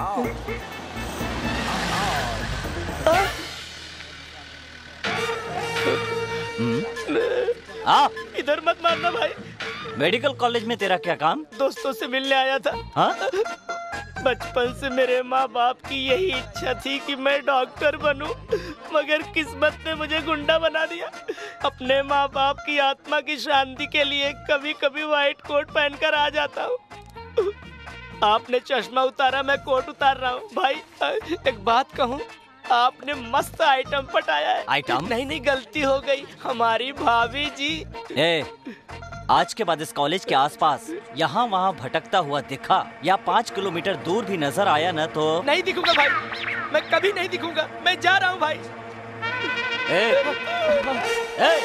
आ, इधर मत मारना भाई। मेडिकल कॉलेज में तेरा क्या काम? दोस्तों से मिलने आया था। हाँ? बचपन से मेरे माँ बाप की यही इच्छा थी कि मैं डॉक्टर बनूं, मगर किस्मत ने मुझे गुंडा बना दिया। अपने माँ बाप की आत्मा की शांति के लिए कभी कभी व्हाइट कोट पहनकर आ जाता हूँ। आपने चश्मा उतारा, मैं कोट उतार रहा हूँ। भाई एक बात कहूँ, आपने मस्त आइटम पटाया है। आइटम? नहीं नहीं, गलती हो गई, हमारी भाभी जी। ए, आज के बाद इस कॉलेज के आसपास यहाँ वहाँ भटकता हुआ दिखा या पाँच किलोमीटर दूर भी नजर आया न तो नहीं दिखूंगा भाई, मैं कभी नहीं दिखूंगा। मैं जा रहा हूँ भाई। ए, ए।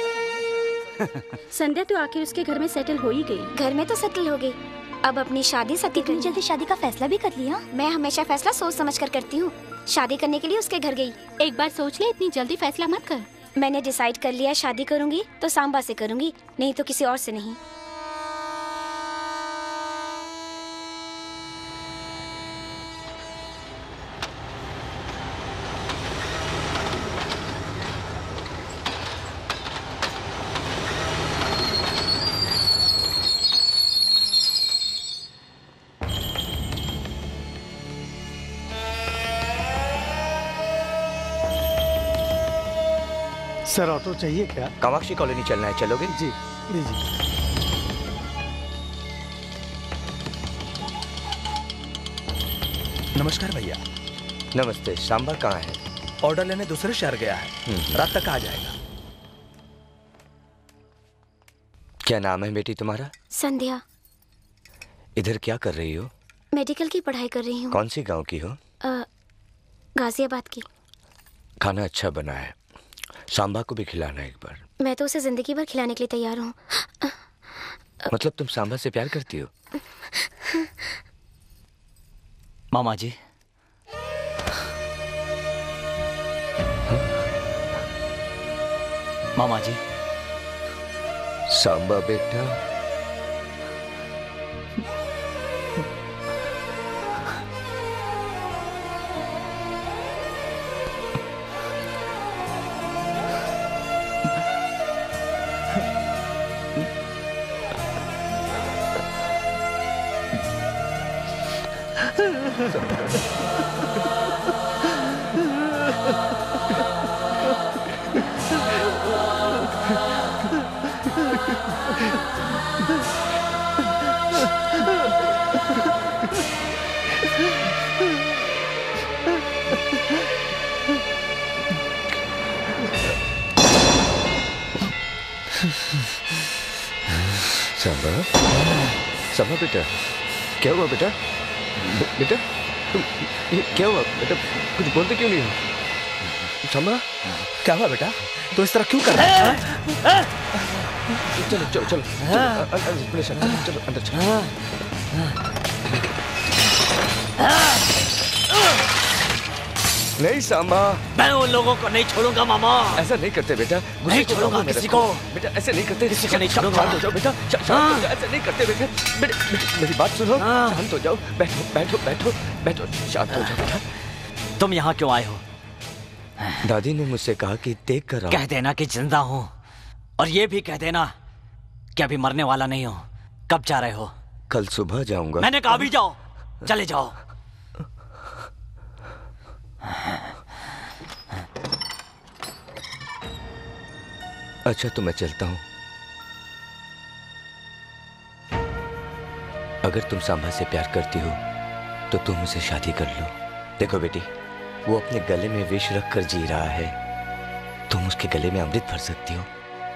संध्या तो आखिर उसके घर में सेटल हो ही गई। घर में तो सेटल हो गई, अब अपनी शादी सती इतनी जल्दी शादी का फैसला भी कर लिया? मैं हमेशा फैसला सोच समझ कर करती हूँ। शादी करने के लिए उसके घर गई। एक बार सोच ले, इतनी जल्दी फैसला मत कर। मैंने डिसाइड कर लिया, शादी करूंगी तो सांबा से करूंगी, नहीं तो किसी और से नहीं। सर ऑटो चाहिए क्या? कामाक्षी कॉलोनी चलना है, चलोगे? जी लीजिए। नमस्कार भैया। नमस्ते। सांबा कहाँ है? ऑर्डर लेने दूसरे शहर गया है, रात तक आ जाएगा। क्या नाम है बेटी तुम्हारा? संध्या। इधर क्या कर रही हो? मेडिकल की पढ़ाई कर रही हूँ। कौन सी गांव की हो? गाजियाबाद की। खाना अच्छा बना है, सांबा को भी खिलाना एक बार। मैं तो उसे जिंदगी भर खिलाने के लिए तैयार हूँ। मतलब तुम सांबा से प्यार करती हो? मामा जी, मामा जी। सांबा बेटा, सांबा, सांबा बेटा, क्या हुआ बेटा? बे, बेटा, तुम ये क्या हुआ बेटा? कुछ बोलते क्यों नहीं हो? सांबा, क्या हुआ बेटा? तो इस तरह क्यों कर रहा है? चलो चलो चलो, चलो, चलो अंदर चलो। नहीं सांबा, मैं उन लोगों को नहीं छोड़ूंगा मामा। ऐसा नहीं करते बेटा, नहीं छोड़ूंगा किसी को। बेटा ऐसे नहीं करते, किसी को नहीं छोड़ूंगा। शांत हो जाओ बेटा, शांत हो जाओ, ऐसे नहीं करते बेटा। बेटा मेरी बात सुनो, शांत हो जाओ, बैठो बैठो बैठो बैठो, शांत हो जाओ बेटा। तुम यहाँ क्यों आए हो? दादी ने मुझसे कहा कि देख कर आओ। कह देना कि जिंदा हूँ, और ये भी कह देना कि अभी मरने वाला नहीं हो। कब जा रहे हो? कल सुबह जाऊंगा। मैंने कहा अभी जाओ, चले जाओ। अच्छा तो मैं चलता हूं। अगर तुम सांबा से प्यार करती हो तो तुम मुझसे शादी कर लो। देखो बेटी, वो अपने गले में विष रख कर जी रहा है, तुम उसके गले में अमृत भर सकती हो।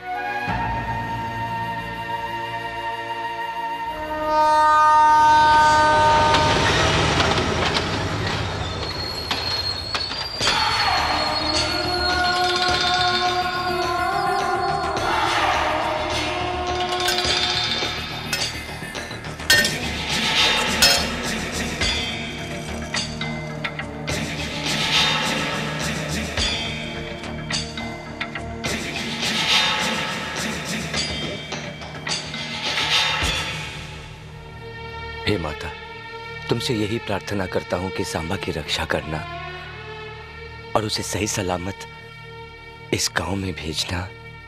हे माता, तुमसे यही प्रार्थना करता हूं कि सांबा की रक्षा करना और उसे सही सलामत इस गांव में भेजना।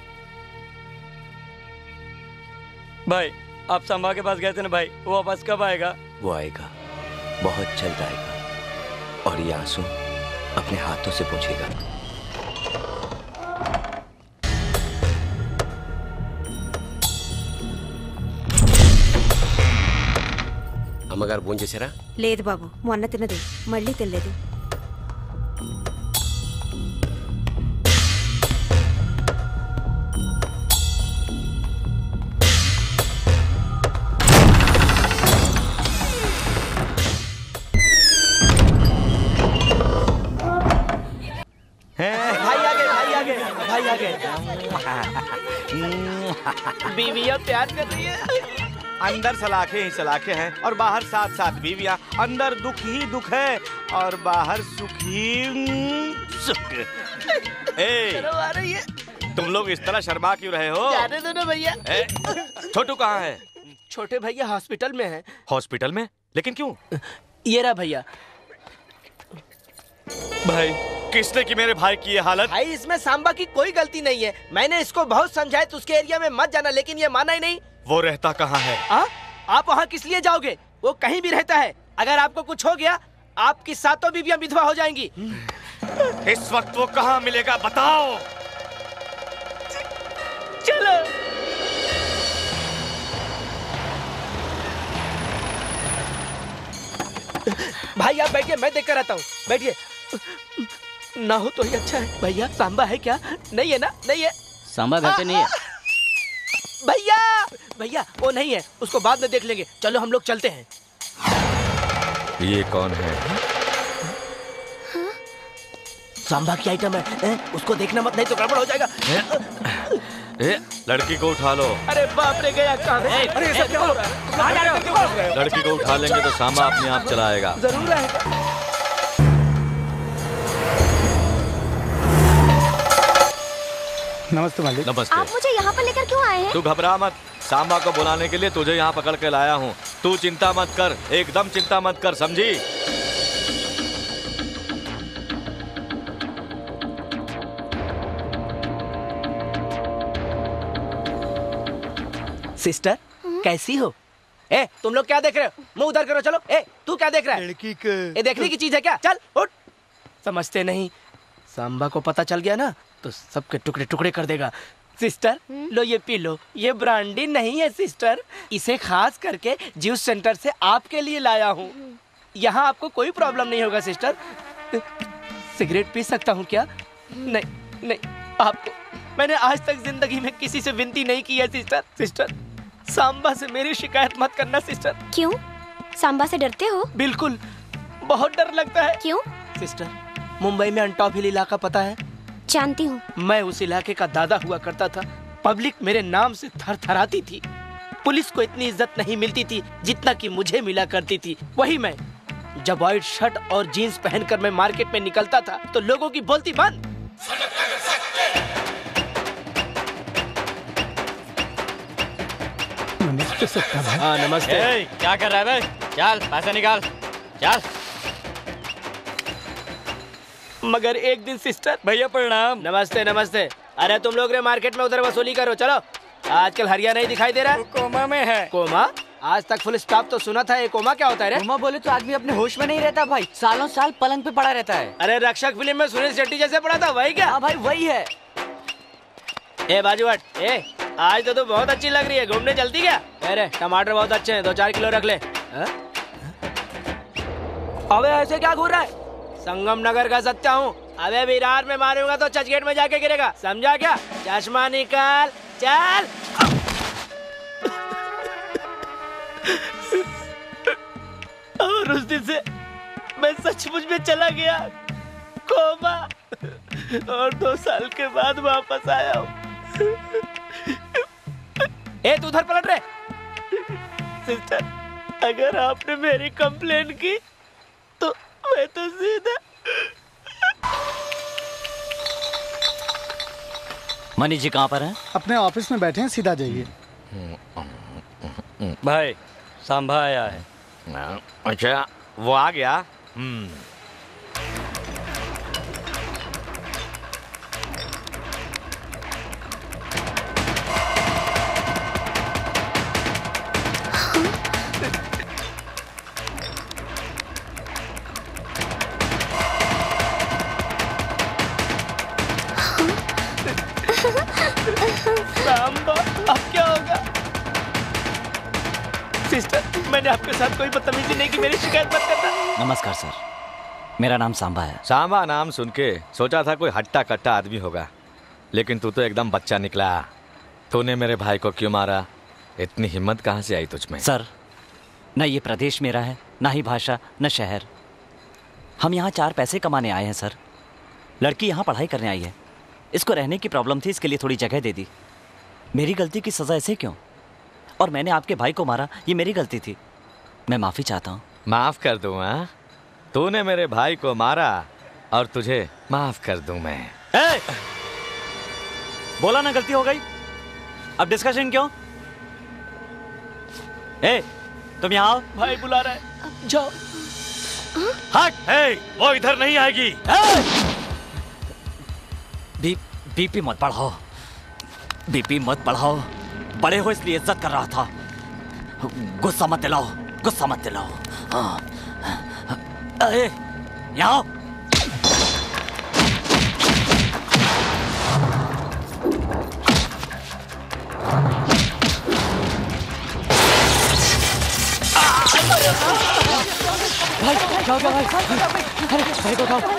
भाई, आप सांबा के पास गए थे ना भाई, वो वापस कब आएगा? वो आएगा, बहुत जल्द आएगा, और ये आंसू अपने हाथों से पोंछेगा। అమ్మగారు భోజనం చేశారా? లేదు బాబు, మొన్న తిన్నది మళ్ళీ తినలేదు. भाई आ गए, भाई आ गए, भाई आ गए। बीवियां प्यार कर रही है। अंदर सलाखे ही सलाखे हैं और बाहर साथ साथ बीवियां। अंदर दुख ही दुख है और बाहर सुख ही सुख। ए, आ रही है। तुम लोग इस तरह शर्मा क्यों रहे हो? जाने दो ना भैया। छोटू कहाँ है? छोटे भैया हॉस्पिटल में है। हॉस्पिटल में? लेकिन क्यों? ये रहा भैया। भाई, किसने की मेरे भाई की ये हालत? भाई, इसमें सांबा की कोई गलती नहीं है। मैंने इसको बहुत समझाया तो उसके एरिया में मत जाना, लेकिन ये माना ही नहीं। वो रहता कहाँ है? आ? आप वहाँ किस लिए जाओगे? वो कहीं भी रहता है। अगर आपको कुछ हो गया, आपकी सातों बीवियां विधवा हो जाएंगी। इस वक्त वो कहाँ मिलेगा बताओ? चलो। भाई आप बैठिए, मैं देख कर आता हूँ। बैठिए। ना हो तो ही अच्छा है। भैया, सांबा है क्या? नहीं है ना? नहीं है। सांबा घर पे नहीं है। भैया, भैया वो नहीं है, उसको बाद में देख लेंगे। चलो हम लोग चलते हैं। ये कौन है? सांबा की आइटम है, है? उसको देखना मत, नहीं तो गड़बड़ हो जाएगा। ए, लड़की को उठा लो। अरे बाप रे गया कहाँ? अरे ये सब क्या हो रहा है? कहाँ जा रहे हो? लड़की को उठा लेंगे तो सांबा अपने आप चलाएगा। जरूर आएगा। नमस्ते मालिक। नमस्ते। आप मुझे यहाँ पर लेकर क्यों आए हैं? तू घबरा मत, सांबा को बुलाने के लिए तुझे यहाँ पकड़ के लाया हूँ। तू चिंता मत कर, एकदम चिंता मत कर, समझी? सिस्टर कैसी हो? ए तुम लोग क्या देख रहे हो? मुंह उधर करो। चलो। ए तू क्या देख रहा है? लड़की को। ये देखने की चीज है क्या? चल उठ। समझते नहीं, सांबा को पता चल गया ना तो सबके टुकड़े टुकड़े कर देगा। सिस्टर लो ये पी लो, ये ब्रांडी नहीं है सिस्टर, इसे खास करके जूस सेंटर से आपके लिए लाया हूँ। यहाँ आपको कोई प्रॉब्लम नहीं होगा सिस्टर। सिगरेट पी सकता हूँ क्या? नहीं नहीं, आपको मैंने आज तक जिंदगी में किसी से विनती नहीं की है सिस्टर। सिस्टर सांबा से मेरी शिकायत मत करना सिस्टर। क्यों? सांबा से डरते हो? बिल्कुल, बहुत डर लगता है। क्यों? सिस्टर मुंबई में अंटॉप हिल इलाका पता है? जानती हूँ। मैं उस इलाके का दादा हुआ करता था। पब्लिक मेरे नाम से थर थराती थी। पुलिस को इतनी इज्जत नहीं मिलती थी जितना कि मुझे मिला करती थी। वही मैं जब व्हाइट शर्ट और जीन्स पहनकर मैं मार्केट में निकलता था तो लोगों की बोलती बंद। नमस्ते सत्ता भाई। हाँ नमस्ते। ए, क्या कर रहा है बे? चल पैसा निकाल, चल। मगर एक दिन सिस्टर। भैया प्रणाम। नमस्ते नमस्ते। अरे तुम लोग रे मार्केट में उधर वसूली करो। चलो, आजकल हरिया नहीं दिखाई दे रहा है। कोमा में है। कोमा? आज तक फुल स्टॉप तो सुना था। ये कोमा क्या होता है रे? कोमा बोले तो आदमी अपने होश में नहीं रहता भाई, सालों साल पलंग पे पड़ा रहता है। अरे रक्षक फिल्म में सुनील शेट्टी जैसे पड़ा था, वही क्या? हाँ भाई वही है। ए बाजूवाट, ए आज तो तू बहुत अच्छी लग रही है, घूमने चलती क्या? अरे टमाटर बहुत अच्छे हैं, दो चार किलो रख ले। हा? अबे ऐसे क्या घूर रहा है? संगम नगर का सच्चा हूँ। अबे विरार में मारूंगा तो चर्चगेट में जाके गिरेगा, समझा क्या? चश्मा निकाल, चल। और उस दिन से मैं सचमुच में चला गया कोमा, और दो साल के बाद वापस आया हूँ। ए तू उधर पलट रहे। सिस्टर अगर आपने मेरी कंप्लेन की तो मैं तो सीधा। मनी जी कहाँ पर हैं? अपने ऑफिस में बैठे हैं, सीधा जाइए। भाई सांभा आया है। अच्छा वो आ गया। हम्म सांबा अब क्या होगा? सिस्टर मैंने आपके साथ कोई बदतमीजी नहीं की, मेरी शिकायत मत करना। नमस्कार सर, मेरा नाम सांबा है। सांबा नाम सुन के सोचा था कोई हट्टा कट्टा आदमी होगा, लेकिन तू तो एकदम बच्चा निकला। तूने मेरे भाई को क्यों मारा? इतनी हिम्मत कहाँ से आई तुझमें? सर न ये प्रदेश मेरा है, ना ही भाषा, न शहर। हम यहाँ चार पैसे कमाने आए हैं सर। लड़की यहाँ पढ़ाई करने आई है, इसको रहने की प्रॉब्लम थी, इसके लिए थोड़ी जगह दे दी। मेरी गलती की सजा ऐसे क्यों? और मैंने आपके भाई को मारा, ये मेरी गलती थी, मैं माफी चाहता हूँ। माफ कर दूं? हाँ, तूने मेरे भाई को मारा और तुझे माफ कर दूं मैं। ए! बोला ना गलती हो गई, अब डिस्कशन क्यों? ए, तुम यहाँ आओ। भाई बुला रहा है, जाओ। हट! ए, वो इधर नहीं आएगी। बी, बीपी मत बढ़ाओ, बीपी मत बढ़ाओ। बड़े हो इसलिए इज्जत कर रहा था। गुस्सा मत दिलाओ, गुस्सा मत दिलाओ। हाँ। ए, यहाँ आओ। भाई क्या क्या भाई? अरे भाई को उठाओ।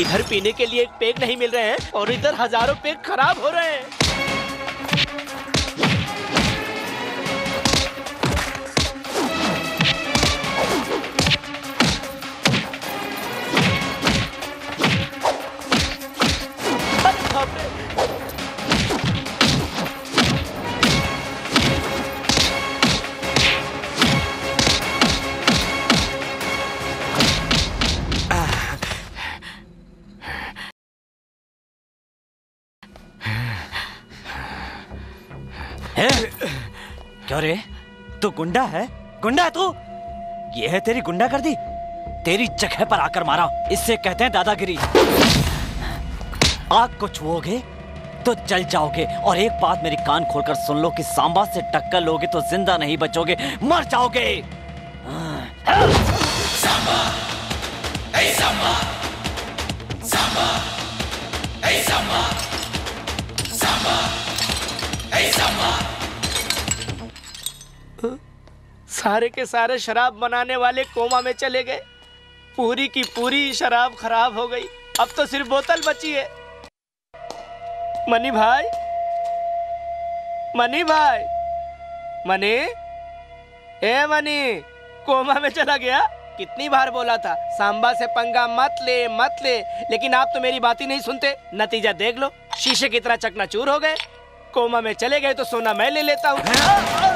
इधर पीने के लिए एक पेग नहीं मिल रहे हैं और इधर हजारों पेग खराब हो रहे हैं। क्यों रे, तू गुंडा है? गुंडा है तू? ये है तेरी गुंडागर्दी? तेरी जगह पर आकर मारा, इससे कहते हैं दादागिरी। आग को छुओगे तो जल जाओगे। और एक बात मेरी कान खोलकर सुन लो कि सांबा से टक्कर लोगे तो जिंदा नहीं बचोगे, मर जाओगे। सांबा, ए सांबा, सांबा, ए सांबा, सांबा, ए सांबा। सारे के सारे शराब बनाने वाले कोमा में चले गए। पूरी की पूरी शराब खराब हो गई। अब तो सिर्फ बोतल बची है। मनी भाई, मनी भाई, मनी, ए मनी, कोमा में चला गया। कितनी बार बोला था सांबा से पंगा मत ले मत ले, लेकिन आप तो मेरी बात ही नहीं सुनते। नतीजा देख लो, शीशे की तरह चकनाचूर हो गए। कोमा में चले गए तो सोना मैं ले लेता हूँ।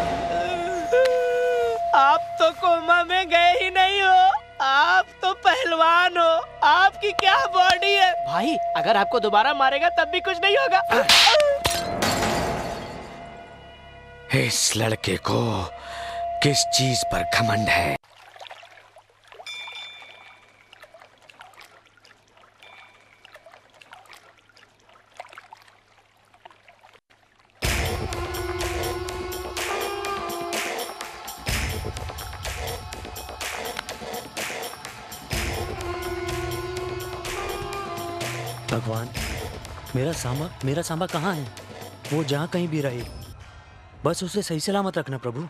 आप तो कोमा में गए ही नहीं हो, आप तो पहलवान हो। आपकी क्या बॉडी है भाई, अगर आपको दोबारा मारेगा तब भी कुछ नहीं होगा। इस लड़के को किस चीज पर घमंड है? भगवान, मेरा सांबा मेरा सांबा कहाँ है? वो जहाँ कहीं भी रहे, बस उसे सही सलामत रखना प्रभु।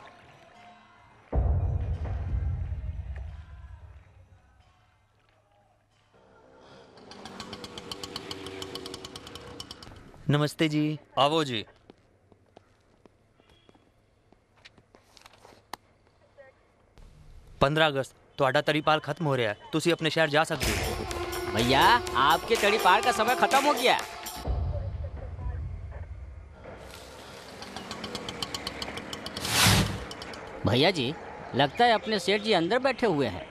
नमस्ते जी। आवो जी। पंद्रह अगस्त ਤੁਹਾਡਾ ਤੜੀਪਾਲ खत्म हो रहा है, तुसी अपने शहर जा सकते हो। भैया, आपके तड़ी पार का समय खत्म हो गया। भैया जी, लगता है अपने सेठ जी अंदर बैठे हुए हैं।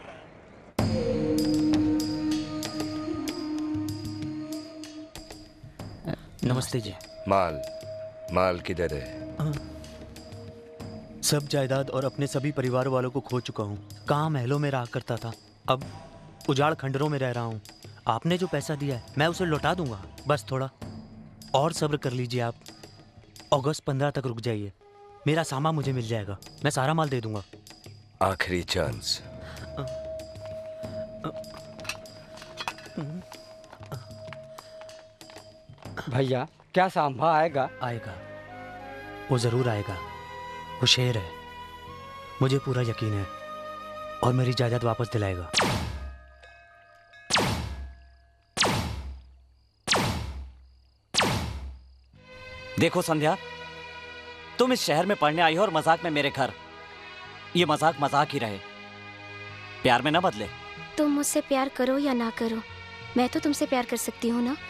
नमस्ते जी। माल माल किधर है? सब जायदाद और अपने सभी परिवार वालों को खो चुका हूँ। कहाँ महलों में रहा करता था, अब उजाड़ खंडरों में रह रहा हूँ। आपने जो पैसा दिया है मैं उसे लौटा दूंगा, बस थोड़ा और सब्र कर लीजिए आप। अगस्त पंद्रह तक रुक जाइए, मेरा सामान मुझे मिल जाएगा, मैं सारा माल दे दूंगा। आखिरी चांस। भैया, क्या सांभा आएगा? आएगा, वो जरूर आएगा। वो शेर है, मुझे पूरा यकीन है, और मेरी जायदाद वापस दिलाएगा। देखो संध्या, तुम इस शहर में पढ़ने आई हो और मजाक में मेरे घर। ये मजाक मजाक ही रहे, प्यार में ना बदले। तुम मुझसे प्यार करो या ना करो, मैं तो तुमसे प्यार कर सकती हूँ ना।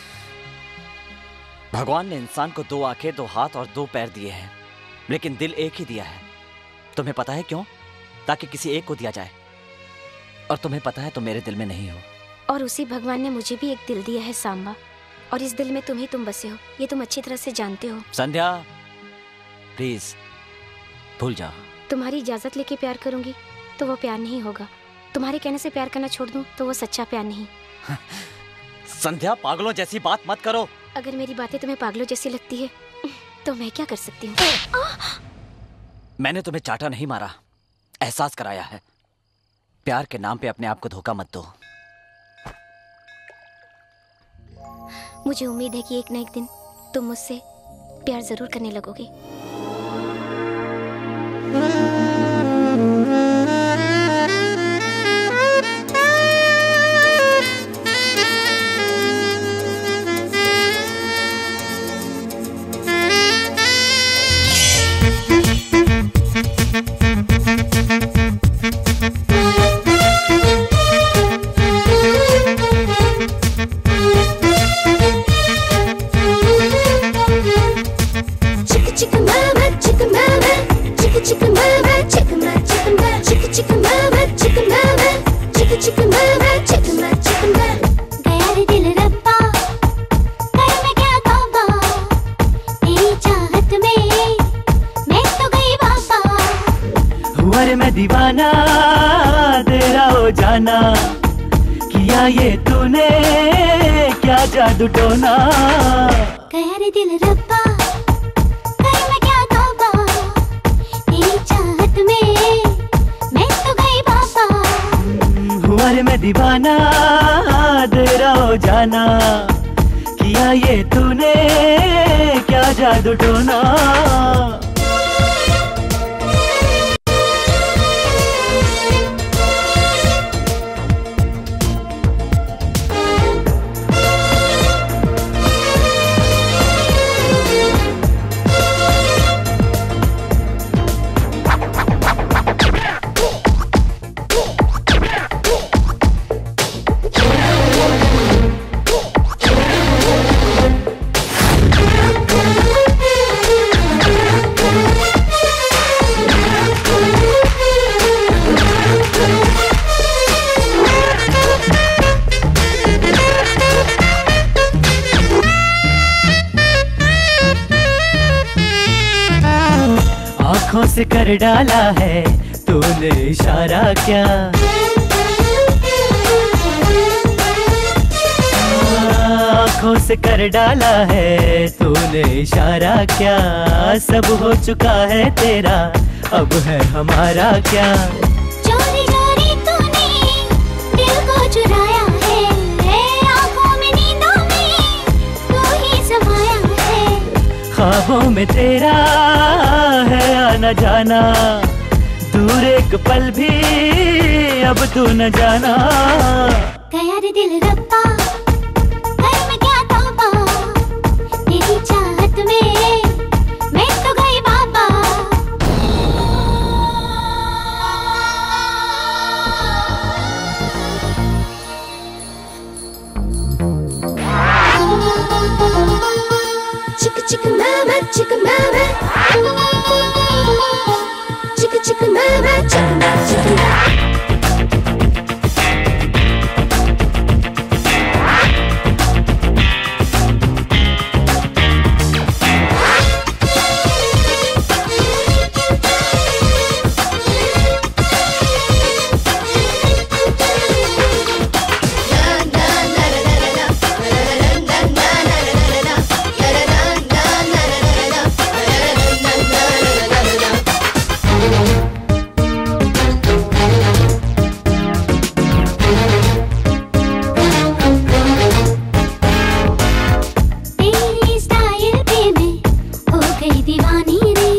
भगवान ने इंसान को दो आंखें, दो हाथ और दो पैर दिए हैं, लेकिन दिल एक ही दिया है। तुम्हें पता है क्यों? ताकि किसी एक को दिया जाए। और तुम्हें पता है तुम मेरे दिल में नहीं हो। और उसी भगवान ने मुझे भी एक दिल दिया है सांबा, और इस दिल में तुम ही तुम बसे हो, ये तुम अच्छी तरह से जानते हो। संध्या, प्लीज भूल जाओ। तुम्हारी इजाजत लेके प्यार करूंगी तो वो प्यार नहीं होगा। तुम्हारे कहने से प्यार करना छोड़ दूं तो वो सच्चा प्यार नहीं। संध्या, पागलों जैसी बात मत करो। अगर मेरी बातें तुम्हें पागलों जैसी लगती है तो मैं क्या कर सकती हूँ? मैंने तुम्हें चाटा नहीं मारा, एहसास कराया है। प्यार के नाम पे अपने आप को धोखा मत दो। मुझे उम्मीद है कि एक न एक दिन तुम मुझसे प्यार जरूर करने लगोगे। chicka mama, chicka mama, chicka chicka mama, chicka ma, chicka ma, chicka chicka mama, chicka mama, chicka chicka mama, chicka ma, chicka ma. गया रे दिल रब्बा, कर मैं क्या तौबा, तेरी चाहत में मैं तो गई बाबा। हुआ रे मैं दीवाना तेरा हो जाना, किया ये तूने क्या जादू टोना। गया रे दिल रब्बा, कर मैं क्या तौबा, तेरी चाहत में मैं तो गई बाबा। हुआ रे मैं दीवाना तेरा हो जाना, किया ये तूने क्या जादू टोना। आँखों से कर डाला है तूने इशारा क्या, आँखों से कर डाला है तूने इशारा क्या। सब हो चुका है तेरा, अब है हमारा क्या। चोरी चोरी तूने दिल को चुराया है, आँखों में नींदों में तू ही समाया है। ख्वाबों में तेरा है आना जाना, दूर एक पल भी अब तू न जाना। गया रे दिल रब्बा, कर मैं क्या तौबा, तेरी चाहत में मैं तो गई बाबा। Chicka chicka mama, chicka mama, chicka chicka mama, chicka ma, chicka ma. तेरी स्टाइल पे मैं हो गई दीवानी रे,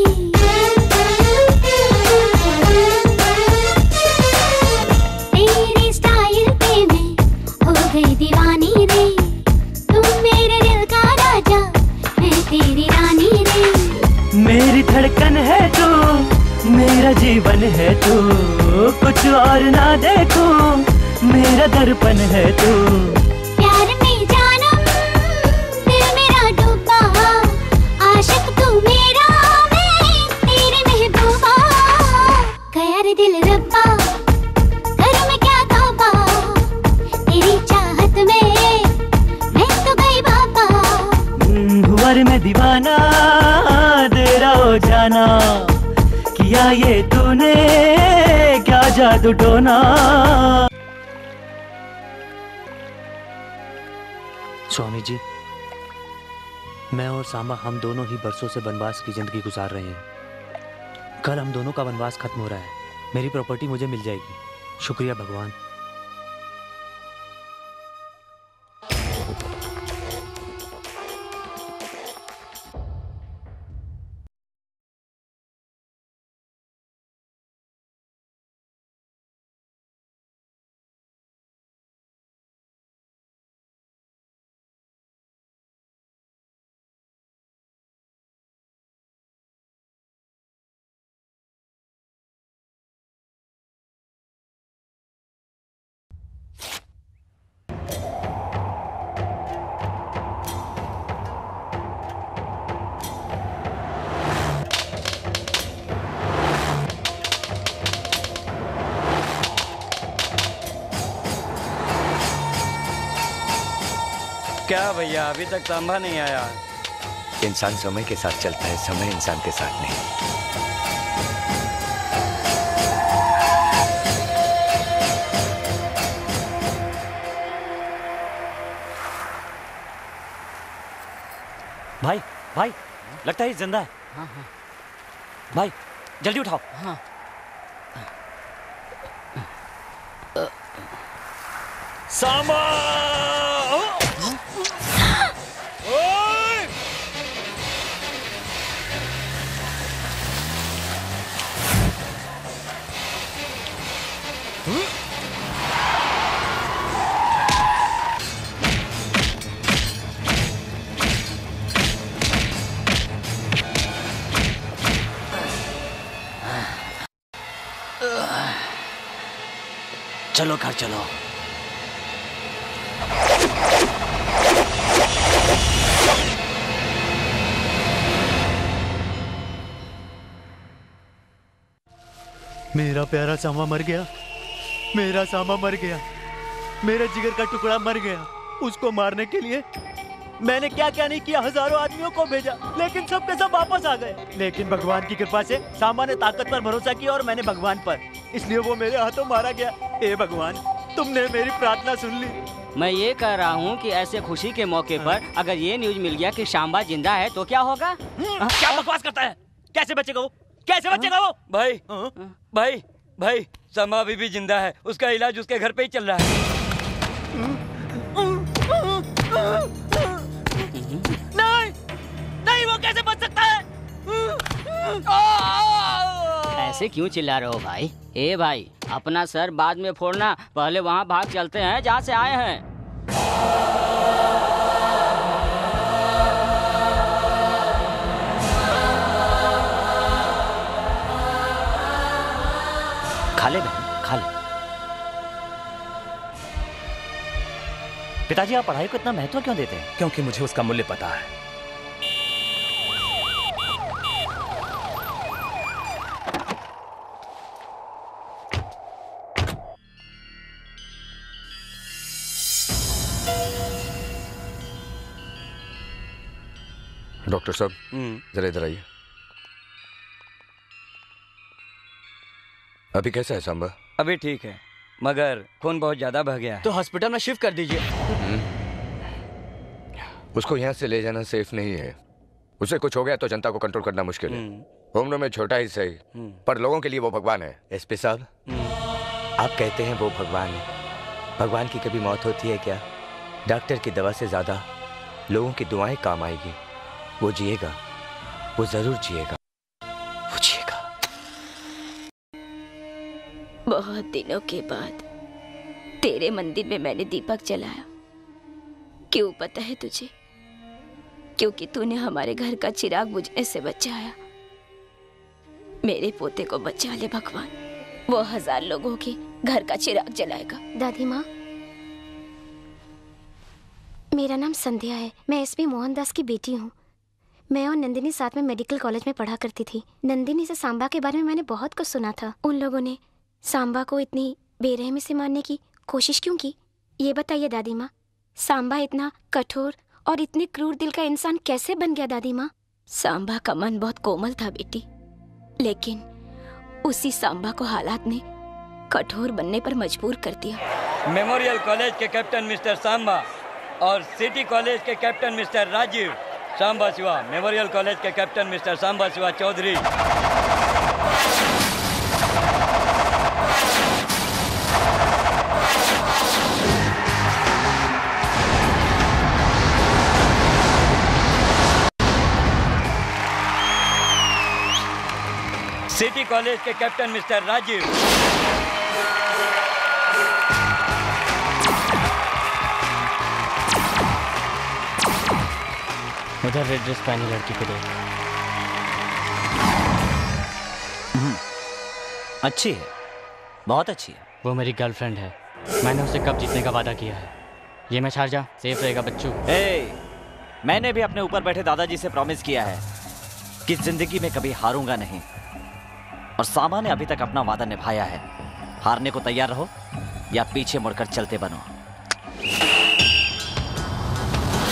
तेरी स्टाइल पे मैं हो गई दीवानी रे। तुम मेरे दिल का राजा, मैं तेरी रानी रे। मेरी धड़कन है तू, मेरा जीवन है तू, कुछ और ना देखो, मेरा दर्पण है तू। प्यार में जानम दिल मेरा डूबा, आशिक तू मेरा, मैं तेरी महबूबा। गया रे दिल रब्बा, कर मैं क्या तौबा, तेरी चाहत में मैं तो गई बाबा। हुआ रे मैं दीवाना तेरा हो जाना, किया ये तूने क्या जादू टोना। स्वामी जी, मैं और सांबा हम दोनों ही बरसों से वनवास की जिंदगी गुजार रहे हैं। कल हम दोनों का वनवास खत्म हो रहा है, मेरी प्रॉपर्टी मुझे मिल जाएगी। शुक्रिया भगवान। क्या भैया, अभी तक सांभा नहीं आया? इंसान समय के साथ चलता है, समय इंसान के साथ नहीं। भाई भाई, लगता है ये जिंदा है। हाँ हाँ। भाई जल्दी उठाओ। हाँ। सांबा! चलो घर चलो। मेरा प्यारा सांबा मर गया, मेरा सांबा मर गया, मेरे जिगर का टुकड़ा मर गया। उसको मारने के लिए मैंने क्या क्या नहीं किया, हजारों आदमियों को भेजा, लेकिन सब के सब वापस आ गए। लेकिन भगवान की कृपा से सांबा ने ताकत पर भरोसा किया और मैंने भगवान पर, इसलिए वो मेरे हाथों मारा गया। ए भगवान, तुमने मेरी प्रार्थना सुन ली। मैं ये कह रहा हूँ कि ऐसे खुशी के मौके पर अगर ये न्यूज मिल गया कि सांबा जिंदा है तो क्या होगा? क्या बकवास करता है? कैसे बचेगा वो? कैसे बचेगा वो? भाई भाई भाई, सांबा अभी भी जिंदा है, उसका इलाज उसके घर पे ही चल रहा है। नहीं नहीं, वो कैसे बच सकता है? ऐसे क्यों चिल्ला रहे हो भाई? ए भाई, अपना सर बाद में फोड़ना, पहले वहाँ भाग चलते हैं जहाँ से आए हैं। खा ले बहन, खा ले। पिताजी, आप पढ़ाई को इतना महत्व क्यों देते हैं? क्योंकि मुझे उसका मूल्य पता है। डॉक्टर साहब, जरा इधर आइए। अभी कैसा है सांबा? अभी ठीक है, मगर खून बहुत ज्यादा बह गया है। तो हॉस्पिटल में शिफ्ट कर दीजिए। उसको यहाँ से ले जाना सेफ नहीं है। उसे कुछ हो गया तो जनता को कंट्रोल करना मुश्किल है। उम्र में छोटा ही सही, पर लोगों के लिए वो भगवान है। एसपी साहब, आप कहते हैं वो भगवान है। भगवान की कभी मौत होती है क्या? डॉक्टर की दवा से ज्यादा लोगों की दुआएं काम आएगी। वो जिएगा, वो जरूर जिएगा, वो जिएगा। बहुत दिनों के बाद तेरे मंदिर में मैंने दीपक जलाया। क्यों पता है तुझे? क्योंकि तूने हमारे घर का चिराग बुझने से बचाया। मेरे पोते को बचा ले भगवान, वो हजार लोगों के घर का चिराग जलाएगा। दादी माँ, मेरा नाम संध्या है, मैं एसपी मोहनदास की बेटी हूँ। मैं और नंदिनी साथ में मेडिकल कॉलेज में पढ़ा करती थी। नंदिनी से सांबा के बारे में मैंने बहुत कुछ सुना था। उन लोगों ने सांबा को इतनी बेरहमी से मारने की कोशिश क्यों की? ये बताइए दादी माँ, सांबा इतना कठोर और इतने क्रूर दिल का इंसान कैसे बन गया दादी माँ? सांबा का मन बहुत कोमल था बेटी, लेकिन उसी सांबा को हालात ने कठोर बनने पर मजबूर कर दिया। मेमोरियल कॉलेज के कैप्टन मिस्टर सांबा और सिटी कॉलेज के captain mister Rajiv. Samba Shiva, memorial college के captain mister Samba Shiva Chowdary. City college के कैप्टन मिस्टर राजीव। उधर रेड ड्रेस पहनी लड़की को देख। अच्छी है, बहुत अच्छी है। वो मेरी गर्लफ्रेंड है, मैंने उसे कब जीतने का वादा किया है। ये मैं शारजा, सेफ रहेगा बच्चों। ए, मैंने भी अपने ऊपर बैठे दादाजी से प्रॉमिस किया है कि जिंदगी में कभी हारूंगा नहीं, और सांबा ने अभी तक अपना वादा निभाया है। हारने को तैयार रहो या पीछे मुड़कर चलते बनो।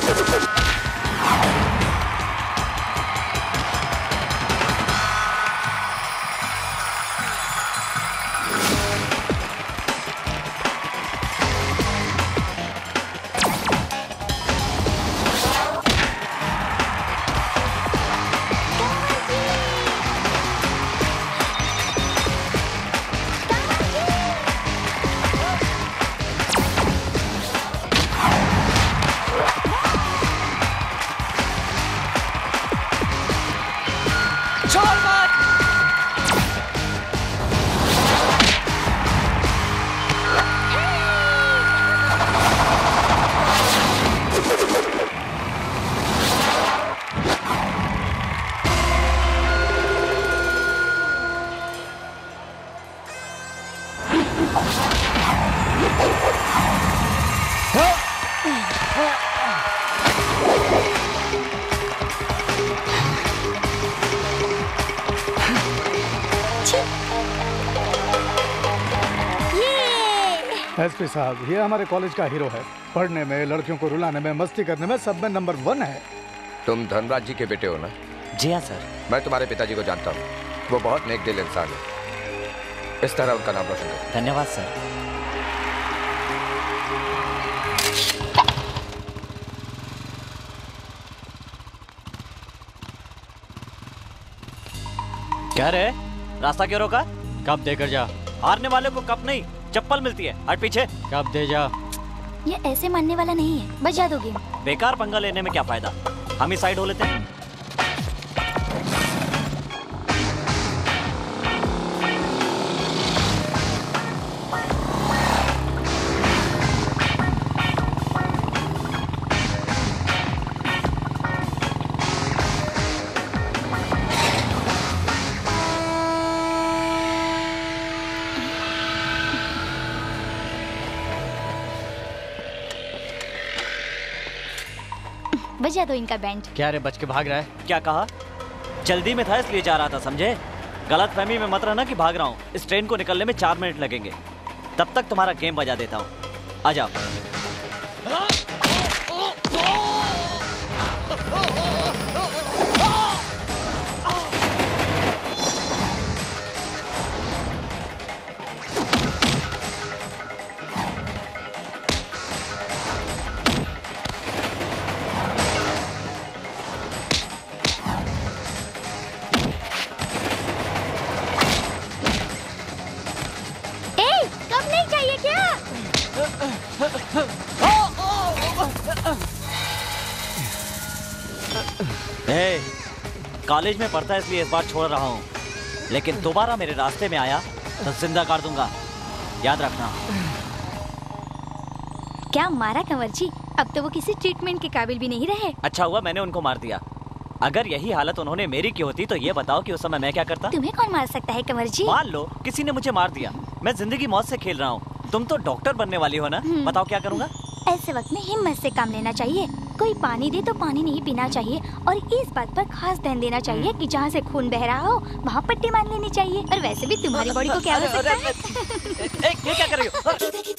एसपी साहब, ये हमारे कॉलेज का हीरो है। पढ़ने में, लड़कियों को रुलाने में, मस्ती करने में सब में नंबर वन है। तुम धनराज जी के बेटे हो ना? जी हाँ सर। मैं तुम्हारे पिताजी को जानता हूँ, वो बहुत नेक दिल इंसान है। इस तरह उनका नाम रोशन करो। धन्यवाद सर। क्या रे, रास्ता क्यों रोका? कब देकर जा। हारने वाले को कप नहीं चप्पल मिलती है। हट पीछे। कब दे जा। ये ऐसे मानने वाला नहीं है, बजा दो गेम। बेकार पंगा लेने में क्या फायदा, हम ही साइड हो लेते हैं। बजा दो इनका बैंड। क्या रे, बच के भाग रहा है? क्या कहा? जल्दी में था इसलिए जा रहा था, समझे? गलत फहमी में मत रहना कि भाग रहा हूँ। इस ट्रेन को निकलने में चार मिनट लगेंगे, तब तक तुम्हारा गेम बजा देता हूँ। आ जाओ। कॉलेज में पढ़ता है इसलिए इस बार छोड़ रहा हूँ, लेकिन दोबारा मेरे रास्ते में आया तो जिंदा कर दूंगा, याद रखना। क्या मारा कंवर जी, अब तो वो किसी ट्रीटमेंट के काबिल भी नहीं रहे। अच्छा हुआ मैंने उनको मार दिया। अगर यही हालत उन्होंने मेरी की होती तो ये बताओ कि उस समय मैं क्या करता? तुम्हें कौन मार सकता है कंवर जी? मान लो किसी ने मुझे मार दिया, मैं जिंदगी मौत से खेल रहा हूँ। तुम तो डॉक्टर बनने वाली हो ना, बताओ क्या करूँगा? ऐसे वक्त में हिम्मत से काम लेना चाहिए। कोई पानी दे तो पानी नहीं पीना चाहिए, और इस बात पर खास ध्यान देना चाहिए कि जहाँ से खून बह रहा हो वहाँ पट्टी मान लेनी चाहिए। और वैसे भी तुम्हारी बॉडी को क्या हो सकता है? ए, ये क्या कर रही हो?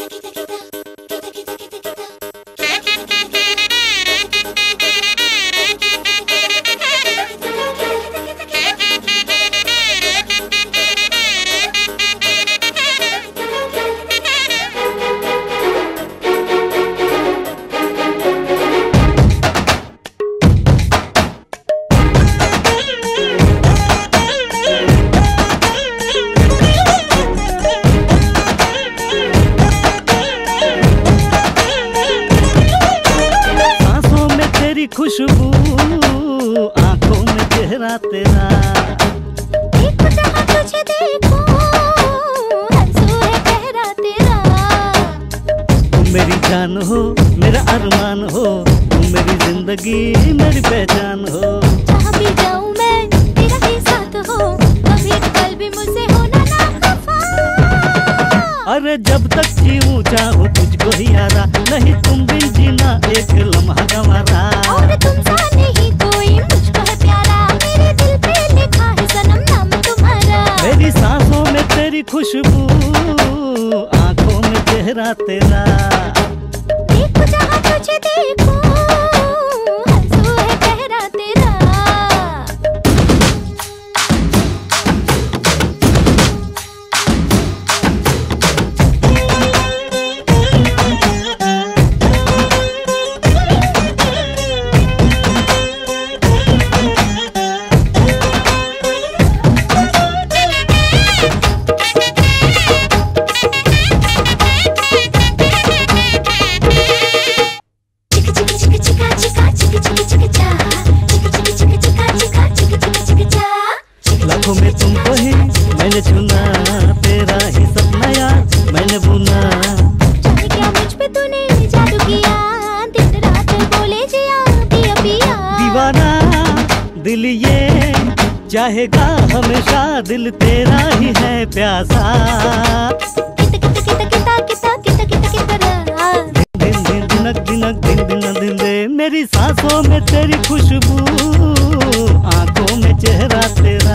खुशबू आंखों में चेहरा तेरा, देखो जहाँ तुझे देखो हंसू है चेहरा तेरा। तुम मेरी जान हो, मेरा अरमान हो, तुम मेरी जिंदगी मेरी पहचान हो। जहाँ भी जाऊँ मैं तेरा ही साथ हो, कभी कल भी मुझसे होना ना खफा। अरे जब तक जीऊँ चाहूँ तुझको ही यारा, नहीं तुम बिन जीना एक लम्हा गंवारा। और तुमसा नहीं कोई मुझको है प्यारा, मेरे दिल पे लिखा है सनम नाम तुम्हारा। मेरी सांसों में तेरी खुशबू आंखों में चेहरा तेरा, देखो जहाँ तुझे देखो ये चाहेगा हमेशा दिल तेरा ही है प्यासा। दिन दिन दिनक दिनक दिन दिन दिन दे मेरी सांसों में तेरी खुशबू, आंखों में चेहरा तेरा।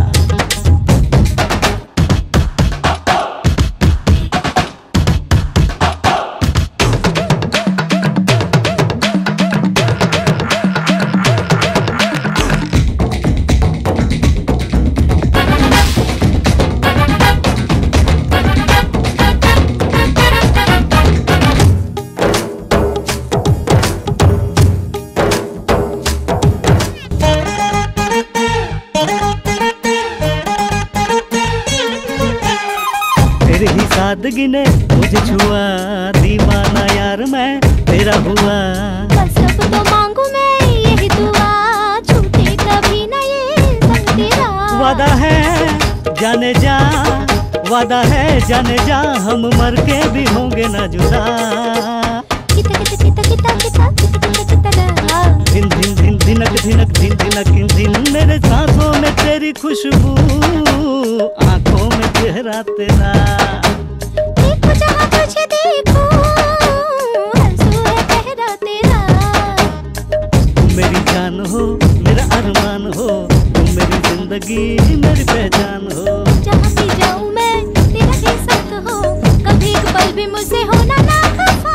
सादगी ने मुझे छुआ, दीवाना यार मैं तेरा हुआ। बस अब तो मांगू मैं यही दुआ, छूटे कभी न ये संग तेरा। वादा है जाने जा, वादा है जाने जा, हम मर के भी होंगे ना जुदा। किता किता किता किता किता किता किता दिन दिन दिन दिनक दिनक दिन दिनक दिन मेरे सांसों में तेरी खुशबू, आंखों में चेहरा तेरा। देखो जहाँ तुझे देखो, आंसू है पहरा तेरा। तुम मेरी जान हो, मेरा अरमान हो, तुम मेरी जिंदगी मेरी पहचान हो। जहाँ भी जाऊँ मैं तेरा ही साथ हो, कभी एक पल भी मुझसे होना ना खफा।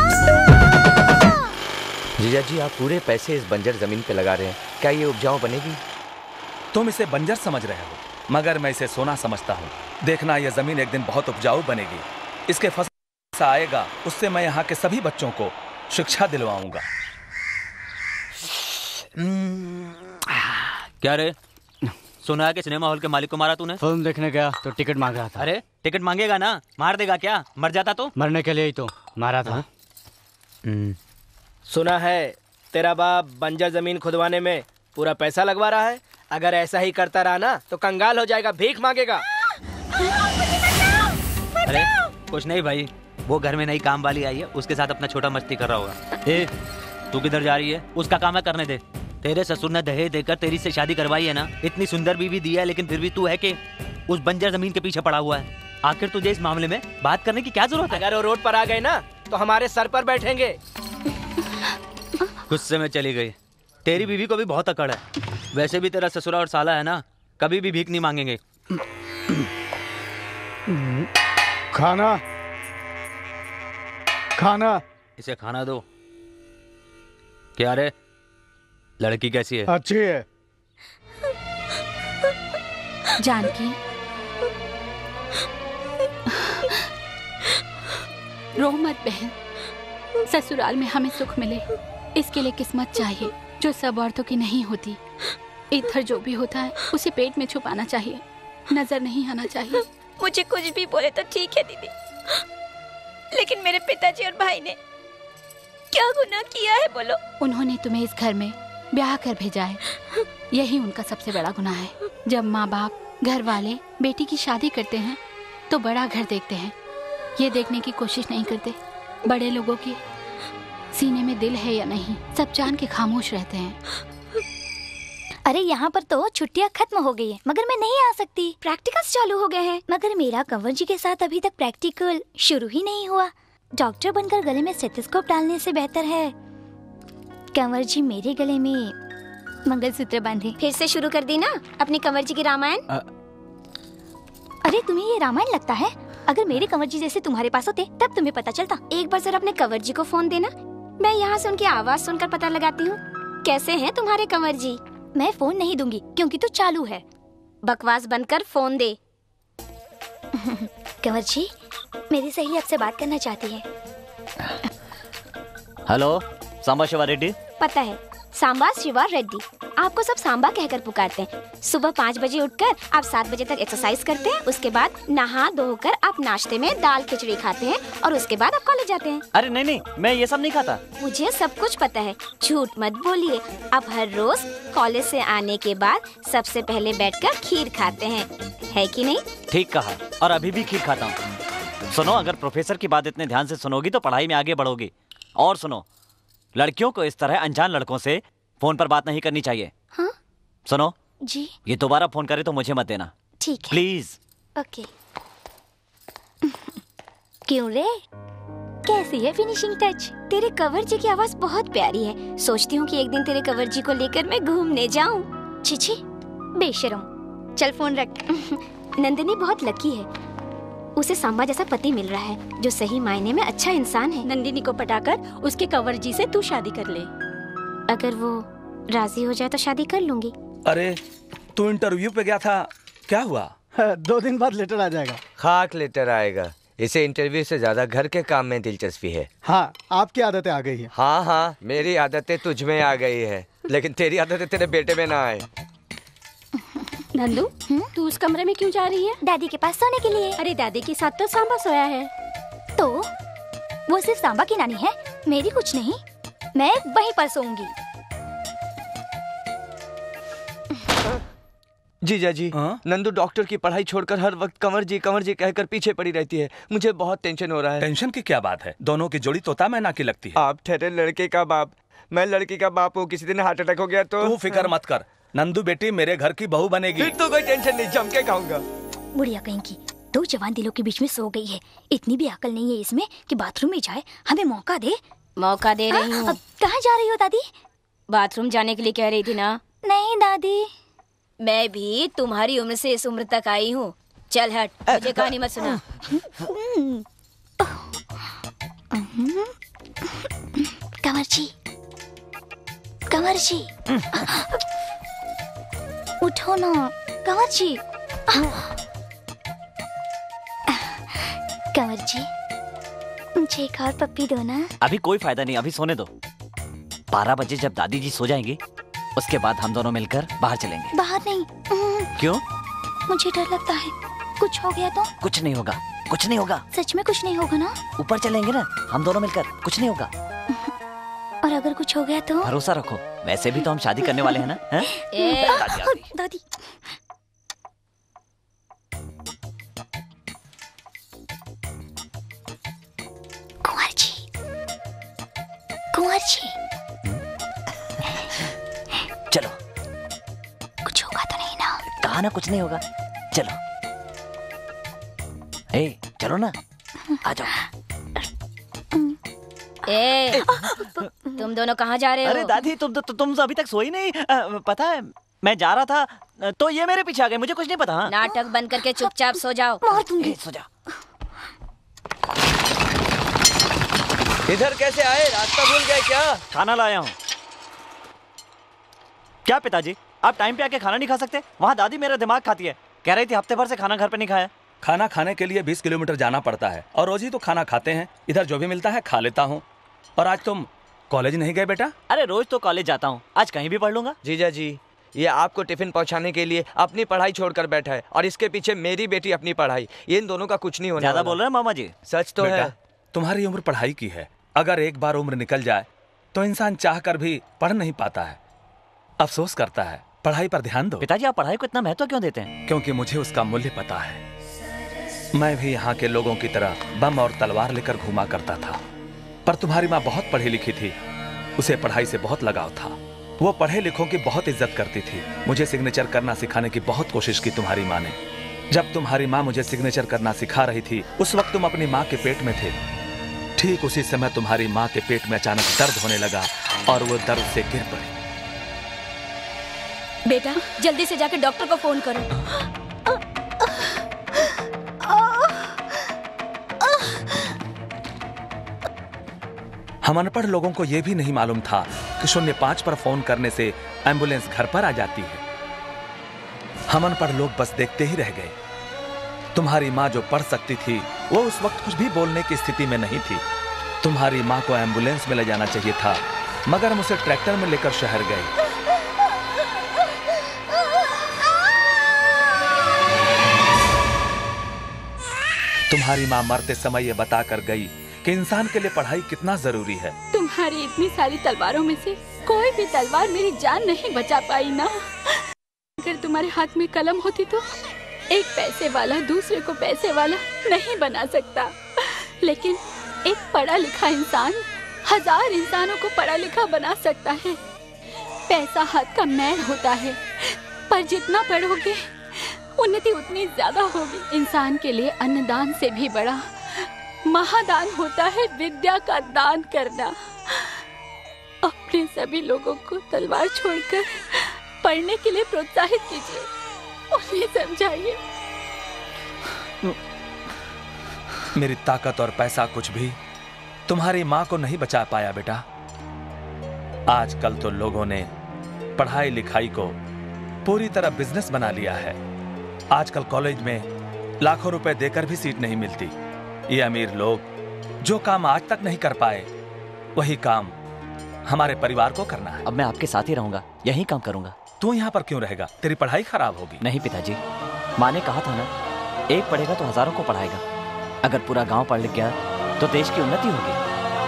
जीजा जी, आप पूरे पैसे इस बंजर जमीन पे लगा रहे हैं, क्या ये उपजाऊ बनेगी? तुम इसे बंजर समझ रहे हो, मगर मैं इसे सोना समझता हूँ। देखना यह जमीन एक दिन बहुत उपजाऊ बनेगी। इसके फसल आएगा, उससे मैं यहाँ के सभी बच्चों को शिक्षा दिलवाऊंगा। क्या रे, सुना है कि सिनेमा हॉल के मालिक को मारा तूने? फिल्म देखने गया तो टिकट मांग रहा था। अरे टिकट मांगेगा ना, मार देगा क्या? मर जाता तो? मरने के लिए ही तो मारा था। सुना है तेरा बाप बंजर जमीन खुदवाने में पूरा पैसा लगवा रहा है। अगर ऐसा ही करता रहा ना तो कंगाल हो जाएगा, भीख मांगेगा। अरे कुछ नहीं भाई, वो घर में नई काम वाली आई है, उसके साथ अपना छोटा मस्ती कर रहा होगा। ए, तू किधर जा रही है? उसका काम है करने दे। तेरे ससुर ने दहेज देकर तेरी से शादी करवाई है ना, इतनी सुंदर बीवी दी है, लेकिन फिर भी तू है कि उस बंजर जमीन के पीछे पड़ा हुआ है। आखिर तुझे इस मामले में बात करने की क्या जरूरत है? अगर वो रोड पर आ गए ना तो हमारे सर पर बैठेंगे। गुस्से में चली गई। तेरी बीवी को भी बहुत अकड़ है। वैसे भी तेरा ससुरा और साला है ना, कभी भी भीख नहीं मांगेंगे। खाना खाना इसे खाना दो। क्या रे, लड़की कैसी है? अच्छी है। जानकी, रो मत बहन। ससुराल में हमें सुख मिले, इसके लिए किस्मत चाहिए, जो सब औरतों की नहीं होती। इधर जो भी होता है उसे पेट में छुपाना चाहिए, नजर नहीं आना चाहिए। मुझे कुछ भी बोले तो ठीक है दीदी, लेकिन मेरे पिताजी और भाई ने क्या गुनाह किया है बोलो? उन्होंने तुम्हें इस घर में ब्याह कर भेजा है, यही उनका सबसे बड़ा गुनाह है। जब माँ बाप, घर वाले बेटी की शादी करते हैं तो बड़ा घर देखते हैं, ये देखने की कोशिश नहीं करते बड़े लोगों के सीने में दिल है या नहीं। सब जान के खामोश रहते हैं। अरे यहाँ पर तो छुट्टियाँ खत्म हो गई है, मगर मैं नहीं आ सकती। प्रैक्टिकल्स चालू हो गए हैं, मगर मेरा कंवर जी के साथ अभी तक प्रैक्टिकल शुरू ही नहीं हुआ। डॉक्टर बनकर गले में स्टेथोस्कोप डालने से बेहतर है कंवर जी मेरे गले में मंगलसूत्र बांधे। फिर से शुरू कर दी ना अपनी कंवर जी की रामायण। अरे तुम्हें ये रामायण लगता है? अगर मेरे कंवर जी जैसे तुम्हारे पास होते तब तुम्हें पता चलता। एक बार जरा अपने कंवर जी को फोन देना, मैं यहाँ से उनकी आवाज सुनकर पता लगाती हूँ कैसे हैं तुम्हारे कंवर जी। मैं फोन नहीं दूंगी क्योंकि तो चालू है। बकवास बंद कर फोन दे। कंवर जी, मेरी सहेली आपसे बात करना चाहती है। हेलो, सांबा शिवा रेड्डी। पता है, सांबा शिवा रेड्डी। आपको सब सांबा कहकर पुकारते हैं। सुबह पाँच बजे उठकर आप सात बजे तक एक्सरसाइज करते हैं, उसके बाद नहा धोकर आप नाश्ते में दाल खिचड़ी खाते हैं और उसके बाद आप कॉलेज जाते हैं। अरे नहीं नहीं, मैं ये सब नहीं खाता। मुझे सब कुछ पता है, झूठ मत बोलिए। आप हर रोज कॉलेज से आने के बाद सबसे पहले बैठकर खीर खाते हैं, है कि नहीं? ठीक कहा, और अभी भी खीर खाता हूँ। सुनो, अगर प्रोफेसर की बात इतने ध्यान से सुनोगी तो पढ़ाई में आगे बढ़ोगी। और सुनो, लड़कियों को इस तरह अनजान लड़कों से फोन पर बात नहीं करनी चाहिए। हाँ? सुनो, जी ये दोबारा फोन करे तो मुझे मत देना, ठीक है। प्लीज। ओके। क्यों रे, कैसी है फिनिशिंग टच? तेरे कंवर जी की आवाज बहुत प्यारी है। सोचती हूँ कि एक दिन तेरे कंवर जी को लेकर मैं घूमने जाऊँ। छिछी बेशरम, चल फोन रख। नंदिनी बहुत लकी है, उसे सांबा जैसा पति मिल रहा है जो सही मायने में अच्छा इंसान है। नंदिनी को पटाकर उसके कंवर जी से तू शादी कर ले। अगर वो राजी हो जाए तो शादी कर लूंगी। अरे तू इंटरव्यू पे गया था, क्या हुआ? दो दिन बाद लेटर आ जाएगा। खाक लेटर आएगा। इसे इंटरव्यू से ज्यादा घर के काम में दिलचस्पी है। हाँ, आपकी आदतें आ गई है। हाँ हाँ, मेरी आदतें तुझ में आ गई है, लेकिन तेरी आदतें तेरे बेटे में ना आए। नंदू, तू उस कमरे में क्यों जा रही है? दादी के पास सोने के लिए। अरे दादी के साथ तो सांबा सोया है। तो वो सिर्फ सांबा की नानी है, मेरी कुछ नहीं। मैं वहीं पर सोऊंगी। जीजा जी, नंदू डॉक्टर की पढ़ाई छोड़कर हर वक्त कंवर जी कंवर जी कहकर पीछे पड़ी रहती है। मुझे बहुत टेंशन हो रहा है। टेंशन की क्या बात है? दोनों की जोड़ी तोता मैना की लगती है। आप ठहरे लड़के का बाप, मैं लड़की का बाप हूँ। किसी दिन हार्ट अटैक हो गया तो? तू फिक्र मत कर, नंदू बेटी मेरे घर की बहू बनेगी। फिर तो कोई टेंशन नहीं, जम के खाऊंगा। बुढ़िया कहीं की दो जवान दिलों के बीच में सो गई है। इतनी भी अकल नहीं है इसमें कि बाथरूम में जाए। हमें मौका दे। मौका दे रही हूँ। कहाँ जा रही हो दादी? बाथरूम जाने के लिए कह रही थी ना? नहीं दादी, मैं भी तुम्हारी उम्र से इस उम्र तक आई हूँ। चल हट, मुझे कहानी मत सुना। कंवर जी, कंवर जी, उठो ना कंवर जी। कंवर जी, मुझे एक और पप्पी दो ना। अभी कोई फायदा नहीं, अभी सोने दो। बारह बजे जब दादी जी सो जाएंगी उसके बाद हम दोनों मिलकर बाहर चलेंगे। बाहर नहीं। क्यों? मुझे डर लगता है, कुछ हो गया तो? कुछ नहीं होगा, कुछ नहीं होगा। सच में कुछ नहीं होगा ना? ऊपर चलेंगे ना हम दोनों मिलकर, कुछ नहीं होगा। और अगर कुछ हो गया तो? भरोसा रखो, वैसे भी तो हम शादी करने वाले हैं ना। है? ए, दादी, दादी। कुंवर जी, कुंवर जी, चलो। कुछ होगा तो नहीं ना? कहा ना कुछ नहीं होगा, चलो। ए, चलो ना, आ जाओ। ए, तुम दोनों कहाँ जा रहे हो? अरे दादी, तुम तो तुम तो अभी तक सोई नहीं। आ, पता है मैं जा रहा था तो ये मेरे पीछे आ गए, मुझे कुछ नहीं पता। हाँ? नाटक बंद करके चुपचाप सो जाओ। मार दूंगी। सो जा। इधर कैसे आए? रास्ता भूल गए क्या? खाना लाया हूँ। क्या पिताजी, आप टाइम पे आके खाना नहीं खा सकते? वहाँ दादी मेरा दिमाग खाती है, कह रही थी हफ्ते भर से खाना घर पे नहीं खाया। खाना खाने के लिए बीस किलोमीटर जाना पड़ता है और रोज ही तो खाना खाते हैं। इधर जो भी मिलता है खा लेता हूँ। और आज तुम कॉलेज नहीं गए बेटा? अरे रोज तो कॉलेज जाता हूँ, आज कहीं भी पढ़ लूंगा। जीजा जी, ये आपको टिफिन पहुंचाने के लिए अपनी पढ़ाई छोड़कर बैठा है और इसके पीछे मेरी बेटी अपनी पढ़ाई। ये इन दोनों का कुछ नहीं होने ज्यादा वाला। बोल रहे हैं मामा जी। सच तो है। तुम्हारी उम्र पढ़ाई की है, अगर एक बार उम्र निकल जाए तो इंसान चाह कर भी पढ़ नहीं पाता है, अफसोस करता है। पढ़ाई पर ध्यान दो। पिताजी, आप पढ़ाई को इतना महत्व क्यों देते हैं? क्योंकि मुझे उसका मूल्य पता है। मैं भी यहाँ के लोगों की तरह बम और तलवार लेकर घूमा करता था, पर तुम्हारी माँ बहुत पढ़ी लिखी थी, उसे पढ़ाई से बहुत लगाव था। वो पढ़े लिखों की बहुत इज्जत करती थी। मुझे सिग्नेचर करना सिखाने की बहुत कोशिश की तुम्हारी माँ ने। जब तुम्हारी माँ मुझे सिग्नेचर करना सिखा रही थी उस वक्त तुम अपनी माँ के पेट में थे। ठीक उसी समय तुम्हारी माँ के पेट में अचानक दर्द होने लगा और वो दर्द से गिर पड़ी। बेटा, जल्दी से जाकर डॉक्टर को फोन करो। हम अनपढ़ लोगों को यह भी नहीं मालूम था कि शून्य पांच पर फोन करने से एम्बुलेंस घर पर आ जाती है। हम अनपढ़ लोग बस देखते ही रह गए। तुम्हारी माँ जो पढ़ सकती थी वो उस वक्त कुछ भी बोलने की स्थिति में नहीं थी। तुम्हारी माँ को एम्बुलेंस में ले जाना चाहिए था, मगर हम उसे ट्रैक्टर में लेकर शहर गए। तुम्हारी माँ मरते समय ये बताकर गई कि इंसान के लिए पढ़ाई कितना जरूरी है। तुम्हारी इतनी सारी तलवारों में से कोई भी तलवार मेरी जान नहीं बचा पाई ना। अगर तुम्हारे हाथ में कलम होती तो एक पैसे वाला दूसरे को पैसे वाला नहीं बना सकता, लेकिन एक पढ़ा लिखा इंसान हजार इंसानों को पढ़ा लिखा बना सकता है। पैसा हाथ का मैल होता है, पर जितना पढ़ोगे उन्नति उतनी ज्यादा होगी। इंसान के लिए अन्नदान से भी बड़ा महादान होता है विद्या का दान करना। अपने सभी लोगों को तलवार छोड़कर पढ़ने के लिए प्रोत्साहित कीजिए, उन्हें समझाइए। मेरी ताकत और पैसा कुछ भी तुम्हारी माँ को नहीं बचा पाया बेटा। आजकल तो लोगों ने पढ़ाई लिखाई को पूरी तरह बिजनेस बना लिया है। आजकल कॉलेज में लाखों रुपए देकर भी सीट नहीं मिलती। ये अमीर लोग जो काम आज तक नहीं कर पाए वही काम हमारे परिवार को करना है। अब मैं आपके साथ ही रहूंगा, यही काम करूंगा। तू यहाँ पर क्यों रहेगा? तेरी पढ़ाई खराब होगी। नहीं पिताजी, माँ ने कहा था ना, एक पढ़ेगा तो हजारों को पढ़ाएगा। अगर पूरा गांव पढ़ लिख गया तो देश की उन्नति होगी।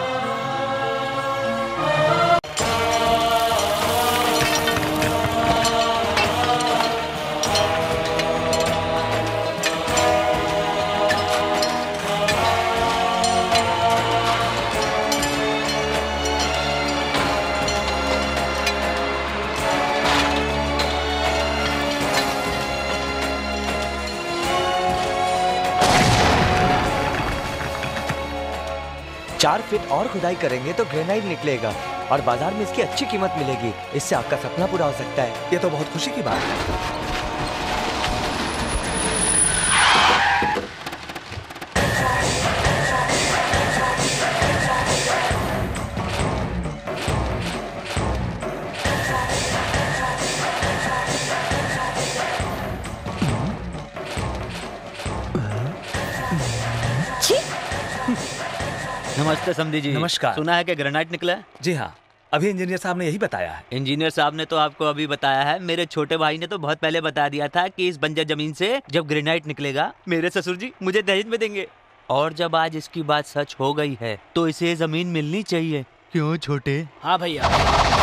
चार फीट और खुदाई करेंगे तो ग्रेनाइट निकलेगा और बाजार में इसकी अच्छी कीमत मिलेगी। इससे आपका सपना पूरा हो सकता है। ये तो बहुत खुशी की बात है। नमस्ते समधी जी। नमस्कार। सुना है कि ग्रेनाइट निकला है? जी हाँ, अभी इंजीनियर साहब ने यही बताया है। इंजीनियर साहब ने तो आपको अभी बताया है। मेरे छोटे भाई ने तो बहुत पहले बता दिया था कि इस बंजर जमीन से जब ग्रेनाइट निकलेगा मेरे ससुर जी मुझे दहेज में देंगे। और जब आज इसकी बात सच हो गई है तो इसे जमीन मिलनी चाहिए। क्यों छोटे? हाँ भैया।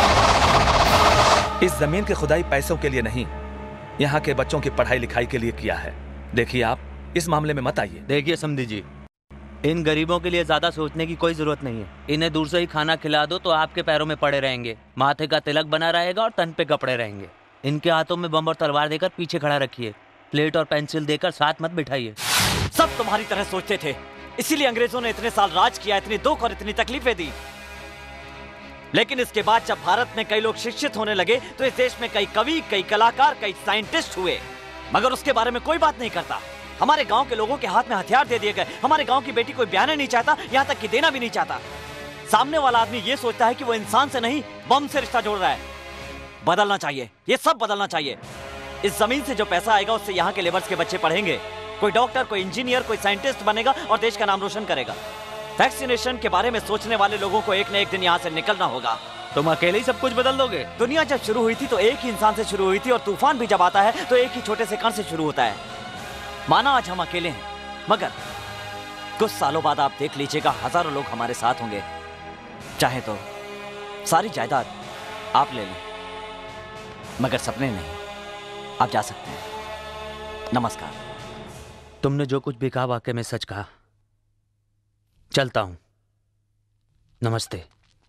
इस जमीन की खुदाई पैसों के लिए नहीं, यहाँ के बच्चों की पढ़ाई लिखाई के लिए किया है। देखिए आप इस मामले में मत आइए। देखिए समधी जी, इन गरीबों के लिए ज्यादा सोचने की कोई जरूरत नहीं है। इन्हें दूर से ही खाना खिला दो तो आपके पैरों में पड़े रहेंगे, माथे का तिलक बना रहेगा और तन पे कपड़े रहेंगे। इनके हाथों में बम और तलवार देकर पीछे खड़ा रखिए, प्लेट और पेंसिल देकर साथ मत बिठाइए। सब तुम्हारी तरह सोचते थे, इसीलिए अंग्रेजों ने इतने साल राज किया, इतनी दुख और इतनी तकलीफें दी। लेकिन इसके बाद जब भारत में कई लोग शिक्षित होने लगे तो इस देश में कई कवि, कई कलाकार, कई साइंटिस्ट हुए, मगर उसके बारे में कोई बात नहीं करता। हमारे गांव के लोगों के हाथ में हथियार दे दिए गए। हमारे गांव की बेटी कोई ब्याह नहीं चाहता, यहाँ तक कि देना भी नहीं चाहता। सामने वाला आदमी ये सोचता है कि वो इंसान से नहीं बम से रिश्ता जोड़ रहा है। बदलना चाहिए, ये सब बदलना चाहिए। इस जमीन से जो पैसा आएगा उससे यहाँ के लेबर्स के बच्चे पढ़ेंगे, कोई डॉक्टर, कोई इंजीनियर, कोई साइंटिस्ट बनेगा और देश का नाम रोशन करेगा। वैक्सीनेशन के बारे में सोचने वाले लोगों को एक न एक दिन यहाँ से निकलना होगा। तुम अकेले ही सब कुछ बदल दोगे? दुनिया जब शुरू हुई थी तो एक ही इंसान से शुरू हुई थी और तूफान भी जब आता है तो एक ही छोटे से कण से शुरू होता है। माना आज हम अकेले हैं, मगर कुछ सालों बाद आप देख लीजिएगा हजारों लोग हमारे साथ होंगे। चाहे तो सारी जायदाद आप ले लें, मगर सपने नहीं। आप जा सकते हैं। नमस्कार। तुमने जो कुछ भी कहा वाकई में सच कहा। चलता हूं। नमस्ते।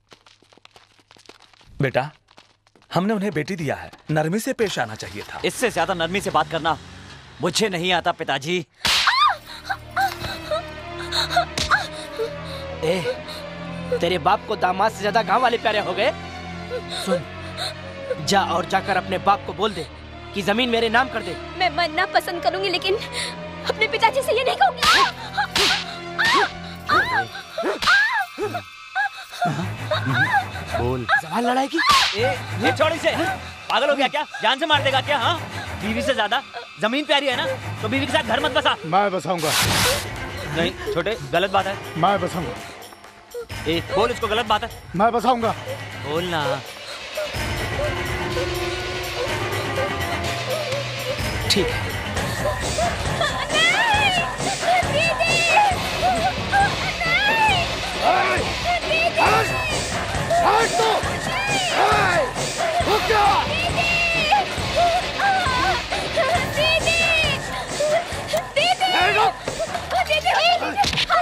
बेटा, हमने उन्हें बेटी दिया है, नरमी से पेश आना चाहिए था। इससे ज्यादा नरमी से बात करना मुझे नहीं आता पिताजी। ए, तेरे बाप को दामाद से ज्यादा गांव वाले प्यारे हो गए। सुन, जा और जाकर अपने बाप को बोल दे कि जमीन मेरे नाम कर दे। मैं मरना पसंद करूंगी लेकिन अपने पिताजी से ये नहीं कहूंगी। बोल। सवाल लड़ाई की? ए, ये छोड़ इसे। पागल हो गया क्या? जान से मार देगा क्या? हाँ, बीवी से ज्यादा जमीन प्यारी है ना, तो बीवी के साथ घर मत बसा। मैं बसाऊंगा। नहीं छोटे, गलत बात है। मैं बसाऊंगा। ए, बोल इसको, गलत बात है। मैं बसाऊंगा। बोल ना। ठीक है।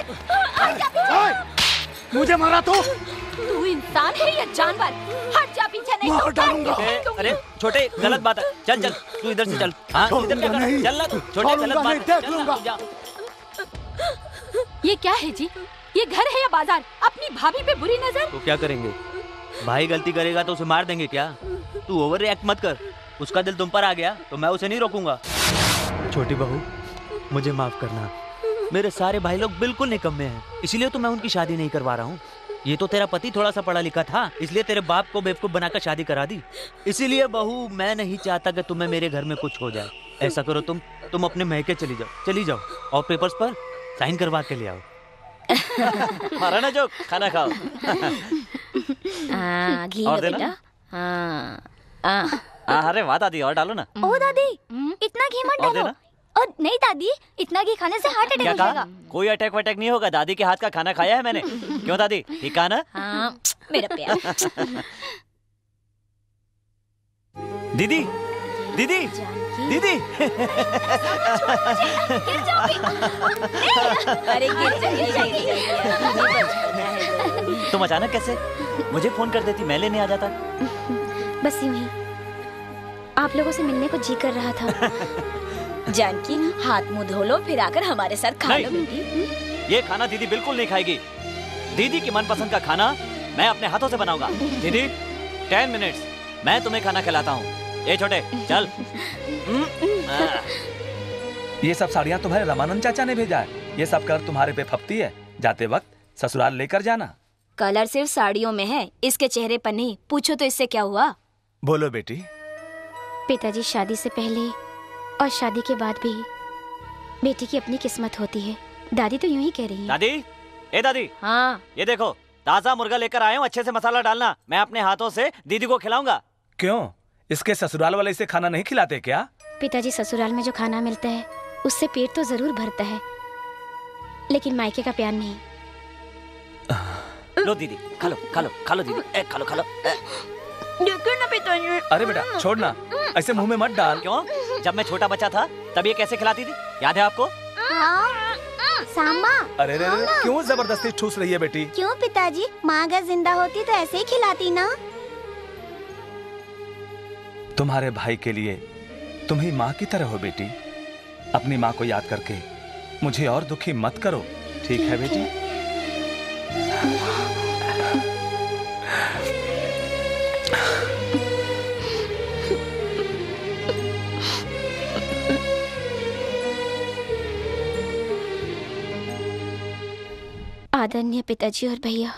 मुझे मारा तो? तू इंसान है या जानवर? हट जा पीछे नहीं मार डालूंगा। ए, अरे छोटे गलत बात है, चल चल तू इधर से चल। हाँ इधर क्या कर रहा है? चल ना तू, छोटे गलत बात है, चल ना, तू जा। ये क्या है जी? ये घर है या बाजार? अपनी भाभी पे बुरी नजर। तो क्या करेंगे? भाई गलती करेगा तो उसे मार देंगे क्या? तू ओवर रिएक्ट मत कर। उसका दिल तुम पर आ गया तो मैं उसे नहीं रोकूंगा। छोटी बहू मुझे माफ करना। मेरे सारे भाई लोग बिल्कुल निकम्मे हैं, इसीलिए तो मैं उनकी शादी नहीं करवा रहा हूँ। ये तो तेरा पति थोड़ा सा पढ़ा लिखा था, इसलिए तेरे बाप को बेवकूफ बनाकर शादी करा दी। इसीलिए बहू मैं नहीं चाहता कि तुम्हें मेरे घर में कुछ हो जाए। ऐसा करो तुम तुम अपने महके चली जाओ, चली जाओ और पेपर्स पर साइन करवा के ले आओ। मारा ना जो खाना खाओ। हाँ, घी और लो देना? बेटा। हाँ हाँ। हाँ, अरे वाह दादी, और डालो ना। ओ दादी, इतना घी मत और डालो। देना? और नहीं दादी, इतना घी खाने से हार्ट अटैक क्या हो कहा? जाएगा। कोई अटैक वटैक नहीं होगा, दादी के हाथ का खाना खाया है मैंने। क्यों दादी, ठीक कहा ना? हाँ मेरा प्यार। दीदी दीदी दीदी। अरे गिर जाएगी। तुम अचानक कैसे? मुझे फोन कर देती, मैं लेने आ जाता। बस यूं ही आप लोगों से मिलने को जी कर रहा था। जानकी, हाथ मुंह धो लो, फिर आकर हमारे साथ खा लो बेटी। ये खाना दीदी बिल्कुल नहीं खाएगी। दीदी की मनपसंद का खाना मैं अपने हाथों से बनाऊंगा। दीदी टेन मिनट्स, मैं तुम्हें खाना खिलाता हूँ। ये छोटे चल। ये सब साड़ियाँ तुम्हारे रमानंद चाचा ने भेजा है। ये सब कर तुम्हारे पे फपती है। जाते वक्त ससुराल लेकर जाना। कलर सिर्फ साड़ियों में है, इसके चेहरे पर नहीं। पूछो तो इससे क्या हुआ? बोलो बेटी। पिताजी, शादी से पहले और शादी के बाद भी बेटी की अपनी किस्मत होती है। दादी तो यूं ही कह रही है। दादी, ए दादी। हाँ। ये देखो ताजा मुर्गा लेकर आया हूँ, अच्छे से मसाला डालना। मैं अपने हाथों से दीदी को खिलाऊंगा। क्यों, इसके ससुराल वाले इसे खाना नहीं खिलाते क्या? पिताजी, ससुराल में जो खाना मिलता है उससे पेट तो जरूर भरता है, लेकिन मायके का प्यार नहीं। लो दीदी, खा लो खा लो खा लो दीदी, ए, खा लो खा लो। देखो ना पिताजी। अरे बेटा छोड़ना, ऐसे मुंह में मत डाल। क्यों? जब मैं छोटा बच्चा था तब ये कैसे खिलाती थी, याद है आपको? सांबा। अरे रे रे, क्यों जबरदस्ती ठूस रही है बेटी? क्यों पिताजी, माँ अगर जिंदा होती तो ऐसे ही खिलाती ना। तुम्हारे भाई के लिए तुम ही माँ की तरह हो बेटी। अपनी माँ को याद करके मुझे और दुखी मत करो, ठीक है बेटी? आदरणीय पिताजी और भैया,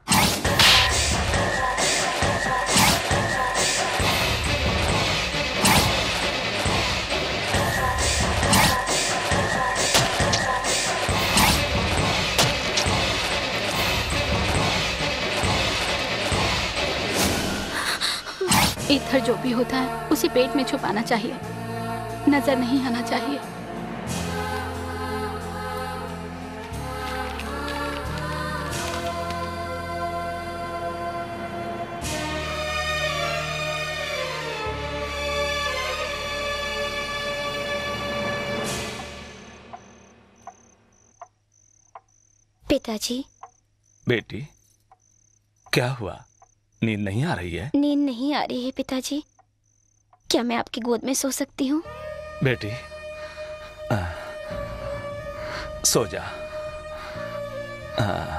इधर जो भी होता है उसे पेट में छुपाना चाहिए, नजर नहीं आना चाहिए। पिताजी। बेटी क्या हुआ, नींद नहीं आ रही है? नींद नहीं आ रही है पिताजी। क्या मैं आपकी गोद में सो सकती हूँ? बेटी आ, सो जा। आ,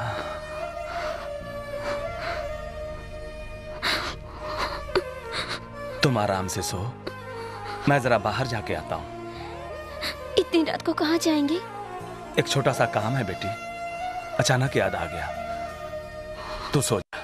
तुम आराम से सो, मैं जरा बाहर जाके आता हूँ। इतनी रात को कहाँ जाएंगे? एक छोटा सा काम है बेटी, अचानक याद आ गया। तू सो जा।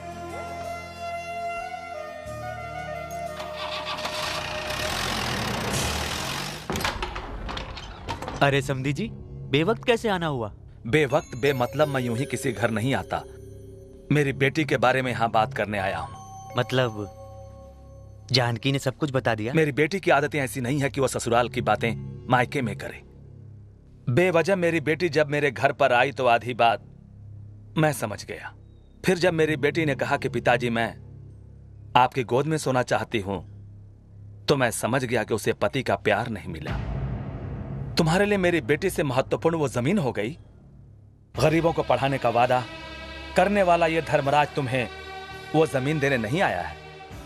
अरे समधी जी, बेवक्त कैसे आना हुआ? बेवक्त बेमतलब मैं यूं ही किसी घर नहीं आता। मेरी बेटी के बारे में यहाँ बात करने आया हूँ। मतलब जानकी ने सब कुछ बता दिया? मेरी बेटी की आदतें ऐसी नहीं है कि वो ससुराल की बातें मायके में करे। बेवजह मेरी बेटी जब मेरे घर पर आई तो आधी बात मैं समझ गया। फिर जब मेरी बेटी ने कहा कि पिताजी मैं आपकी गोद में सोना चाहती हूं, तो मैं समझ गया कि उसे पति का प्यार नहीं मिला। तुम्हारे लिए मेरी बेटी से महत्वपूर्ण वो जमीन हो गई। गरीबों को पढ़ाने का वादा करने वाला ये धर्मराज तुम्हें वो जमीन देने नहीं आया है।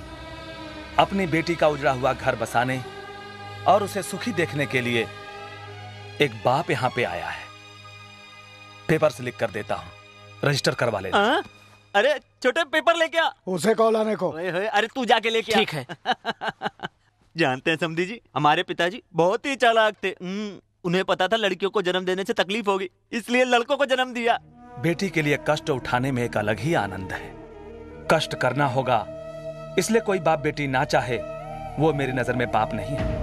अपनी बेटी का उजड़ा हुआ घर बसाने और उसे सुखी देखने के लिए एक बाप यहाँ पे आया है। पेपर से लिख कर देता हूँ, रजिस्टर करवा ले। अरे छोटे पेपर लेके आ। उसे कॉल आने को। अरे तू जाके लेके आ। ठीक है। जानते हैं समधी जी, हमारे पिताजी बहुत ही चालाक थे। उन्हें पता था लड़कियों को जन्म देने से तकलीफ होगी, इसलिए लड़कों को जन्म दिया। बेटी के लिए कष्ट उठाने में एक अलग ही आनंद है। कष्ट करना होगा, इसलिए कोई बाप बेटी ना चाहे वो मेरी नजर में पाप नहीं है।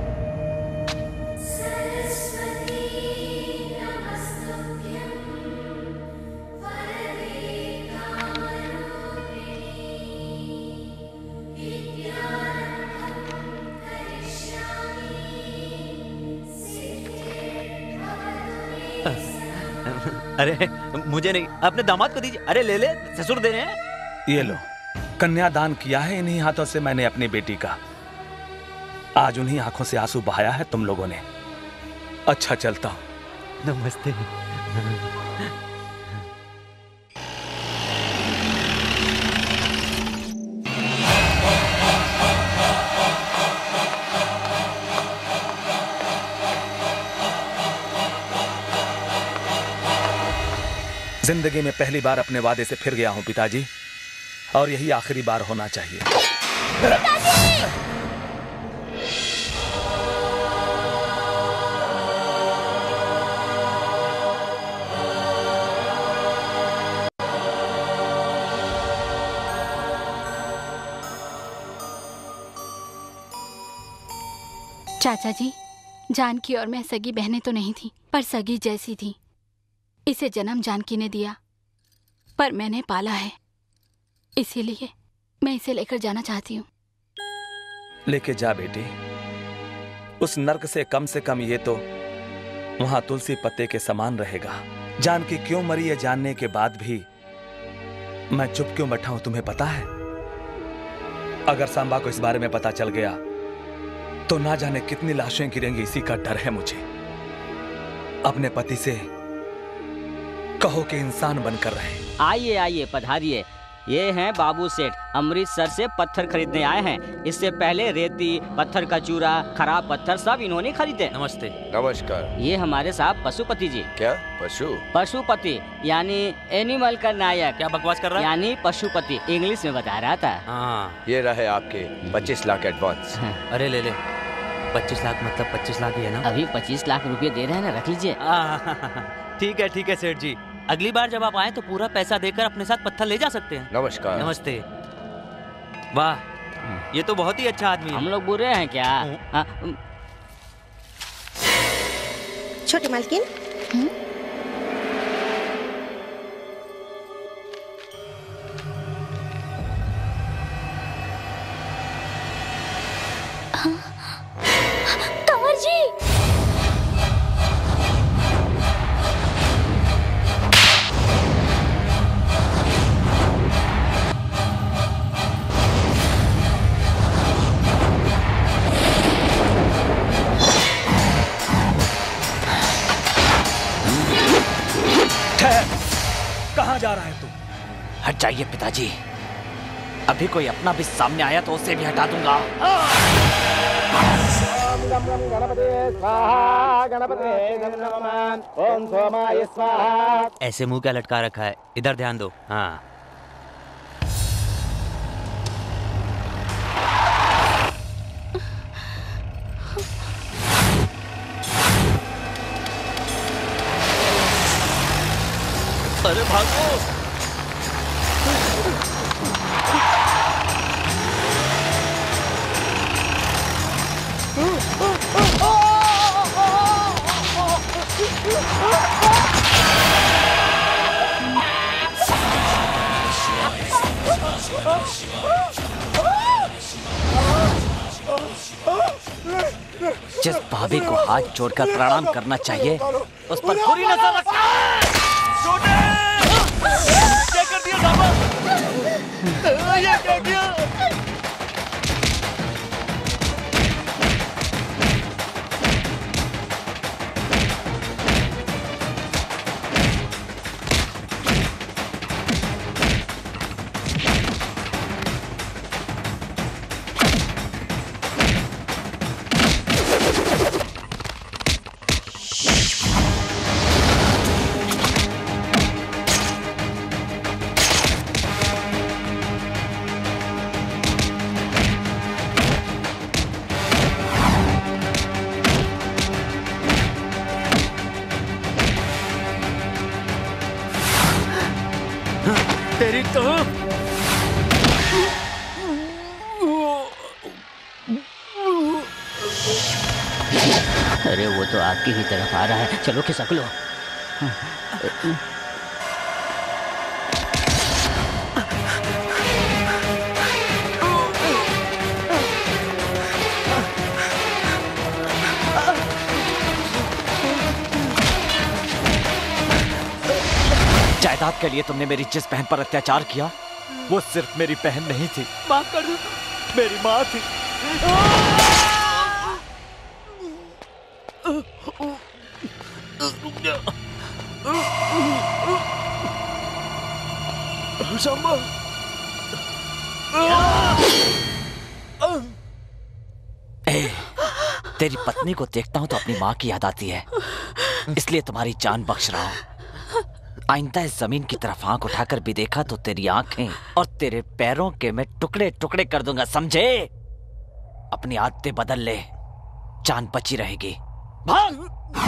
अरे मुझे नहीं, अपने दामाद को दीजिए। अरे ले ले, ससुर दे रहे हैं। ये लो, कन्यादान किया है इन्हीं हाथों से मैंने अपनी बेटी का। आज उन्हीं आंखों से आंसू बहाया है तुम लोगों ने। अच्छा चलता हूं। नमस्ते। जिंदगी में पहली बार अपने वादे से फिर गया हूं पिताजी, और यही आखिरी बार होना चाहिए। चाचा जी, जानकी और मैं सगी बहनें तो नहीं थी, पर सगी जैसी थी। इसे जन्म जानकी ने दिया, पर मैंने पाला है, इसीलिए मैं इसे लेकर जाना चाहती हूँ। लेके जा बेटी, उस नर्क से कम से कम ये तो वहां तुलसी पत्ते के समान रहेगा। जानकी क्यों मरी ये जानने के बाद भी मैं चुप क्यों बैठा हूं तुम्हें पता है? अगर सांबा को इस बारे में पता चल गया तो ना जाने कितनी लाशें गिरेंगी, इसी का डर है मुझे। अपने पति से कहो कि इंसान बनकर रहे। आइए आइए, पधारिए। ये हैं बाबू सेठ, अमृतसर से पत्थर खरीदने आए हैं। इससे पहले रेती, पत्थर का चूरा, खराब पत्थर सब इन्होंने खरीदे। नमस्ते। नमस्कार। ये हमारे साहब पशुपति जी। क्या पशु? पशुपति यानी एनिमल का नायक। क्या बकवास कर रहा है? यानी पशुपति, इंग्लिश में बता रहा था। हाँ। ये रहे आपके पच्चीस लाख एडवांस। अरे ले ले, पच्चीस लाख मतलब पच्चीस लाख ही है ना? अभी पच्चीस लाख रुपए दे रहे हैं ना, रख लीजिए। ठीक है ठीक है सेठ जी, अगली बार जब आप आए तो पूरा पैसा देकर अपने साथ पत्थर ले जा सकते हैं। नमस्कार। नमस्ते। वाह, ये तो बहुत ही अच्छा आदमी है। हम लोग बुरे हैं क्या? छोटी मालकिन, कंवर जी, कहाँ जा रहा है तू? हट जाइए पिताजी, अभी कोई अपना भी सामने आया तो उसे भी हटा दूंगा। ऐसे मुंह क्या लटका रखा है, इधर ध्यान दो। हाँ। अरे भागो! जिस भाभी को हाथ जोड़कर प्रणाम करना चाहिए उस पर पूरी नजर रखना है। क्या कर दिया साहब? ये क्या किया? अरे वो तो आपकी ही तरफ आ रहा है, चलो खिसक लो। जायदाद के लिए तुमने मेरी जिस बहन पर अत्याचार किया वो सिर्फ मेरी बहन नहीं थी, माफ कर दो, मेरी माँ थी। सांबा। ए, तेरी पत्नी को देखता हूं तो अपनी माँ की याद आती है, इसलिए तुम्हारी जान बख्श रहा हूं। आइंदा इस जमीन की तरफ आंख उठाकर भी देखा तो तेरी आंखें और तेरे पैरों के मैं टुकड़े टुकड़े कर दूंगा, समझे? अपनी आदतें बदल ले, जान बची रहेगी। भाग!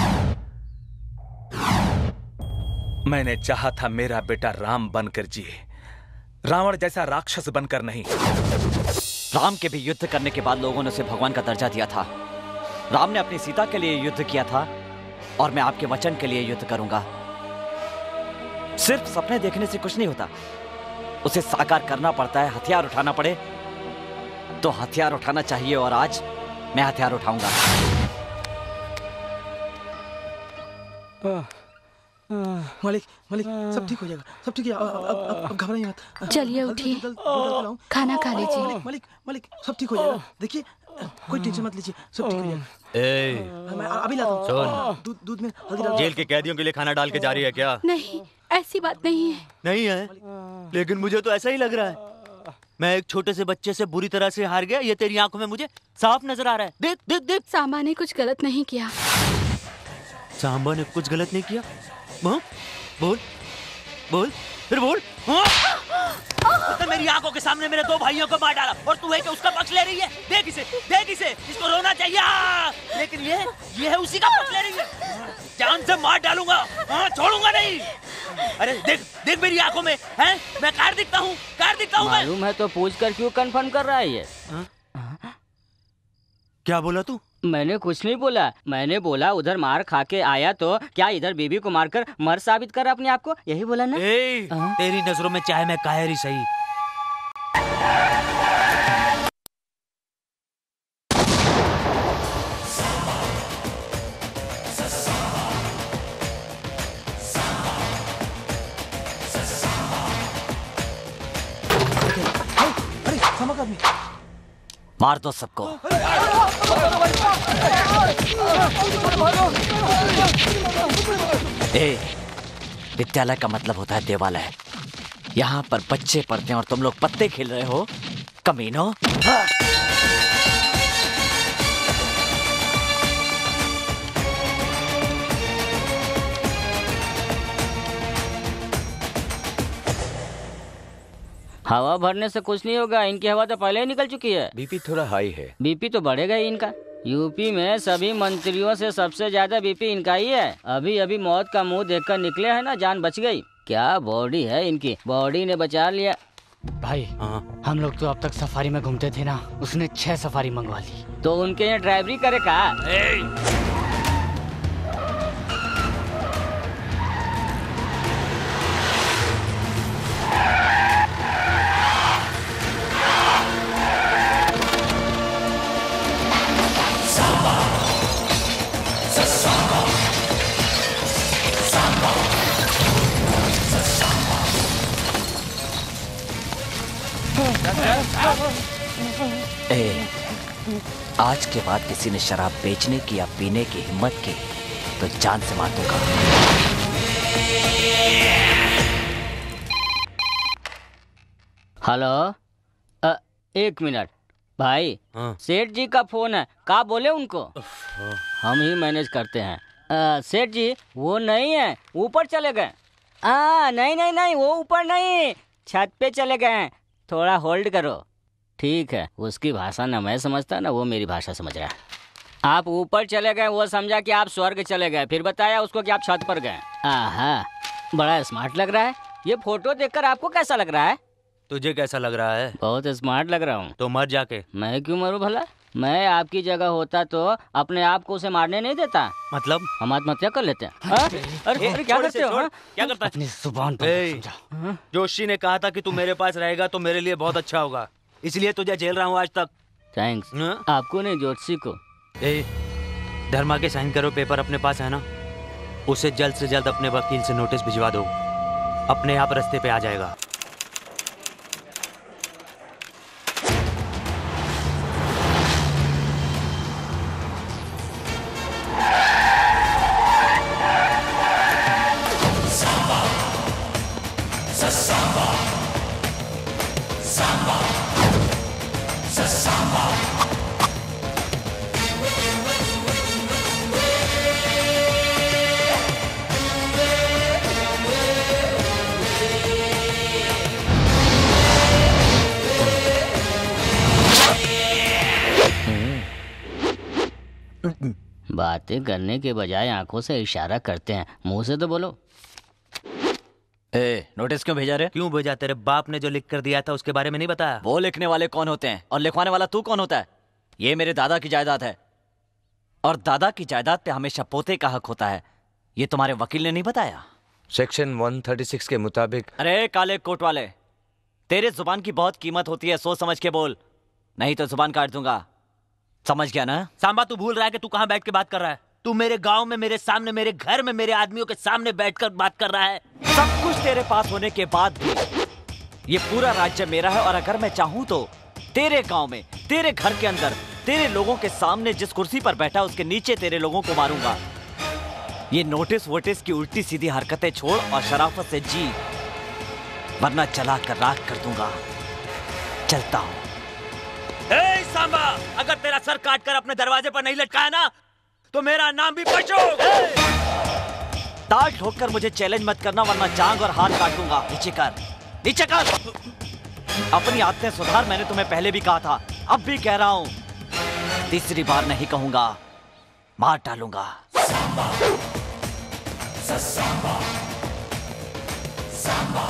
मैंने चाहा था मेरा बेटा राम बनकर जिए, रावण जैसा राक्षस बनकर नहीं। राम के भी युद्ध करने के बाद लोगों ने उसे भगवान का दर्जा दिया था। राम ने अपनी सीता के लिए युद्ध किया था और मैं आपके वचन के लिए युद्ध करूंगा। सिर्फ सपने देखने से कुछ नहीं होता, उसे साकार करना पड़ता है। हथियार उठाना पड़े तो हथियार उठाना चाहिए, और आज मैं हथियार उठाऊंगा। मालिक, मालिक, सब ठीक हो जाएगा, सब ठीक है, अब अब अब घबराइए मत। चलिए उठिए, खाना खा लीजिए। मालिक, मालिक, मालिक, सब ठीक हो जाएगा। देखिए, कोई टेंशन मत लीजिए, सब ठीक हो जाएगा। ए, मैं अभी लाता हूँ। सुन, दूध दूध में हल्दी डाल। जेल के कैदियों के लिए खाना डाल के जा रही है क्या? नहीं, ऐसी बात नहीं है। नहीं है, लेकिन मुझे तो ऐसा ही लग रहा है। मैं एक छोटे से बच्चे से बुरी तरह से हार गया, ये तेरी आंखों में मुझे साफ नजर आ रहा है। देख देख देख, सांबा ने कुछ गलत नहीं किया। सांबा ने कुछ गलत नहीं किया? बोल बोल बोल, फिर बोल। तो मेरी आंखों के सामने मेरे दो भाइयों को मार डाला और तू है कि उसका पक्ष ले रही है। देख इसे, देख इसे, इसको रोना चाहिए, लेकिन ये ये है उसी का पक्ष ले रही है। जान से मार डालूंगा, हाँ, छोड़ूंगा नहीं। अरे देख देख मेरी आंखों में, हैं? मैं कार दिखता हूँ, कार दिखता हूँ मैं। मालूम है तो पूछ कर क्यों कंफर्म कर रहा है ये? क्या बोला तू? मैंने कुछ नहीं बोला, मैंने बोला उधर मार खा के आया तो क्या इधर बीबी को मारकर मर साबित कर अपने आप को, यही बोला ना? ए, तेरी नजरों में चाहे मैं कायर ही सही। अरे सांबा का आदमी, मार दो सबको। ए, विद्यालय का मतलब होता है देवालय। यहाँ पर बच्चे पढ़ते हैं और तुम लोग पत्ते खेल रहे हो, कमीनों। हवा भरने से कुछ नहीं होगा, इनकी हवा तो पहले ही निकल चुकी है। बीपी थोड़ा हाई है। बीपी तो बढ़ेगा ही इनका। यूपी में सभी मंत्रियों से सबसे ज्यादा बीपी इनका ही है। अभी अभी मौत का मुंह देखकर निकले हैं ना, जान बच गई। क्या बॉडी है इनकी, बॉडी ने बचा लिया। भाई हम लोग तो अब तक सफारी में घूमते थे ना, उसने छह सफारी मंगवा ली। तो उनके यहाँ ड्राइवरी करे का? ए, आज के बाद किसी ने शराब बेचने की या पीने की हिम्मत की तो जान से मार दूंगा। हेलो, अ, एक मिनट भाई, हाँ। सेठ जी का फोन है, का बोले उनको? हम ही मैनेज करते हैं। अ, सेठ जी वो नहीं है, ऊपर चले गए। आ, नहीं नहीं नहीं, वो ऊपर नहीं, छत पे चले गए हैं। थोड़ा होल्ड करो। ठीक है, उसकी भाषा ना मैं समझता ना वो मेरी भाषा समझ रहा है। आप ऊपर चले गए, वो समझा कि आप स्वर्ग चले गए, फिर बताया उसको कि आप छत पर गए। आहा, बड़ा स्मार्ट लग रहा है। ये फोटो देखकर आपको कैसा लग रहा है? तुझे कैसा लग रहा है? बहुत स्मार्ट लग रहा हूँ। तो मर जाके। मैं क्यों मरूं भला? मैं आपकी जगह होता तो अपने आप को उसे मारने नहीं देता। मतलब हम आत्महत्या कर लेते हैं। हाँ? अरे अरे क्या करते हो? हाँ? क्या करता है? अपनी जुबान पर ए, समझा। जोशी ने कहा था कि तू मेरे पास रहेगा तो मेरे लिए बहुत अच्छा होगा, इसलिए तुझे झेल रहा हूँ आज तक। थैंक्स। आपको नहीं, जोशी को। ए, धर्मा के साइन करो पेपर अपने पास है ना, उसे जल्द से जल्द अपने वकील से नोटिस भिजवा दो, अपने आप रास्ते पे आ जाएगा। बातें करने के बजाय आंखों से इशारा करते हैं, मुंह से तो बोलो। ए, नोटिस क्यों भेजा रे? क्यों भेजा? तेरे बाप ने जो लिख कर दिया था उसके बारे में नहीं बताया? वो लिखने वाले कौन होते हैं और लिखवाने वाला तू कौन होता है? ये मेरे दादा की जायदाद है और दादा की जायदाद पे हमेशा पोते का हक होता है। ये तुम्हारे वकील ने नहीं बताया? सेक्शन एक सौ छत्तीस के मुताबिक। अरे काले कोट वाले, तेरे जुबान की बहुत कीमत होती है, सोच समझ के बोल, नहीं तो जुबान काट दूंगा। समझ गया ना? सांबा, तू भूल रहा है कि तू कहाँ बैठ के बात कर रहा है? तू मेरे गांव में, मेरे सामने, मेरे घर में, मेरे आदमियों के सामने बैठकर बात कर रहा है। सब कुछ तेरे पास होने के बाद भी ये पूरा राज्य मेरा है और अगर मैं चाहूं तो तेरे गांव में, तेरे घर के अंदर, तेरे लोगों के सामने जिस कुर्सी पर बैठा उसके नीचे तेरे लोगों को मारूंगा। ये नोटिस वोटिस की उल्टी सीधी हरकतें छोड़ और शराफत से जी, वरना चला कर राख कर दूंगा। चलता हूं। ए सांबा, अगर तेरा सर काट कर अपने दरवाजे पर नहीं लटकाया ना तो मेरा नाम भी बचो। ताल ठोककर मुझे चैलेंज मत करना वरना जांग और हाथ काट दूंगा। नीचे कर, नीचे कर। अपनी आदतें सुधार, मैंने तुम्हें पहले भी कहा था, अब भी कह रहा हूं, तीसरी बार नहीं कहूंगा, मार डालूंगा। सांबा, सांबा, सांबा,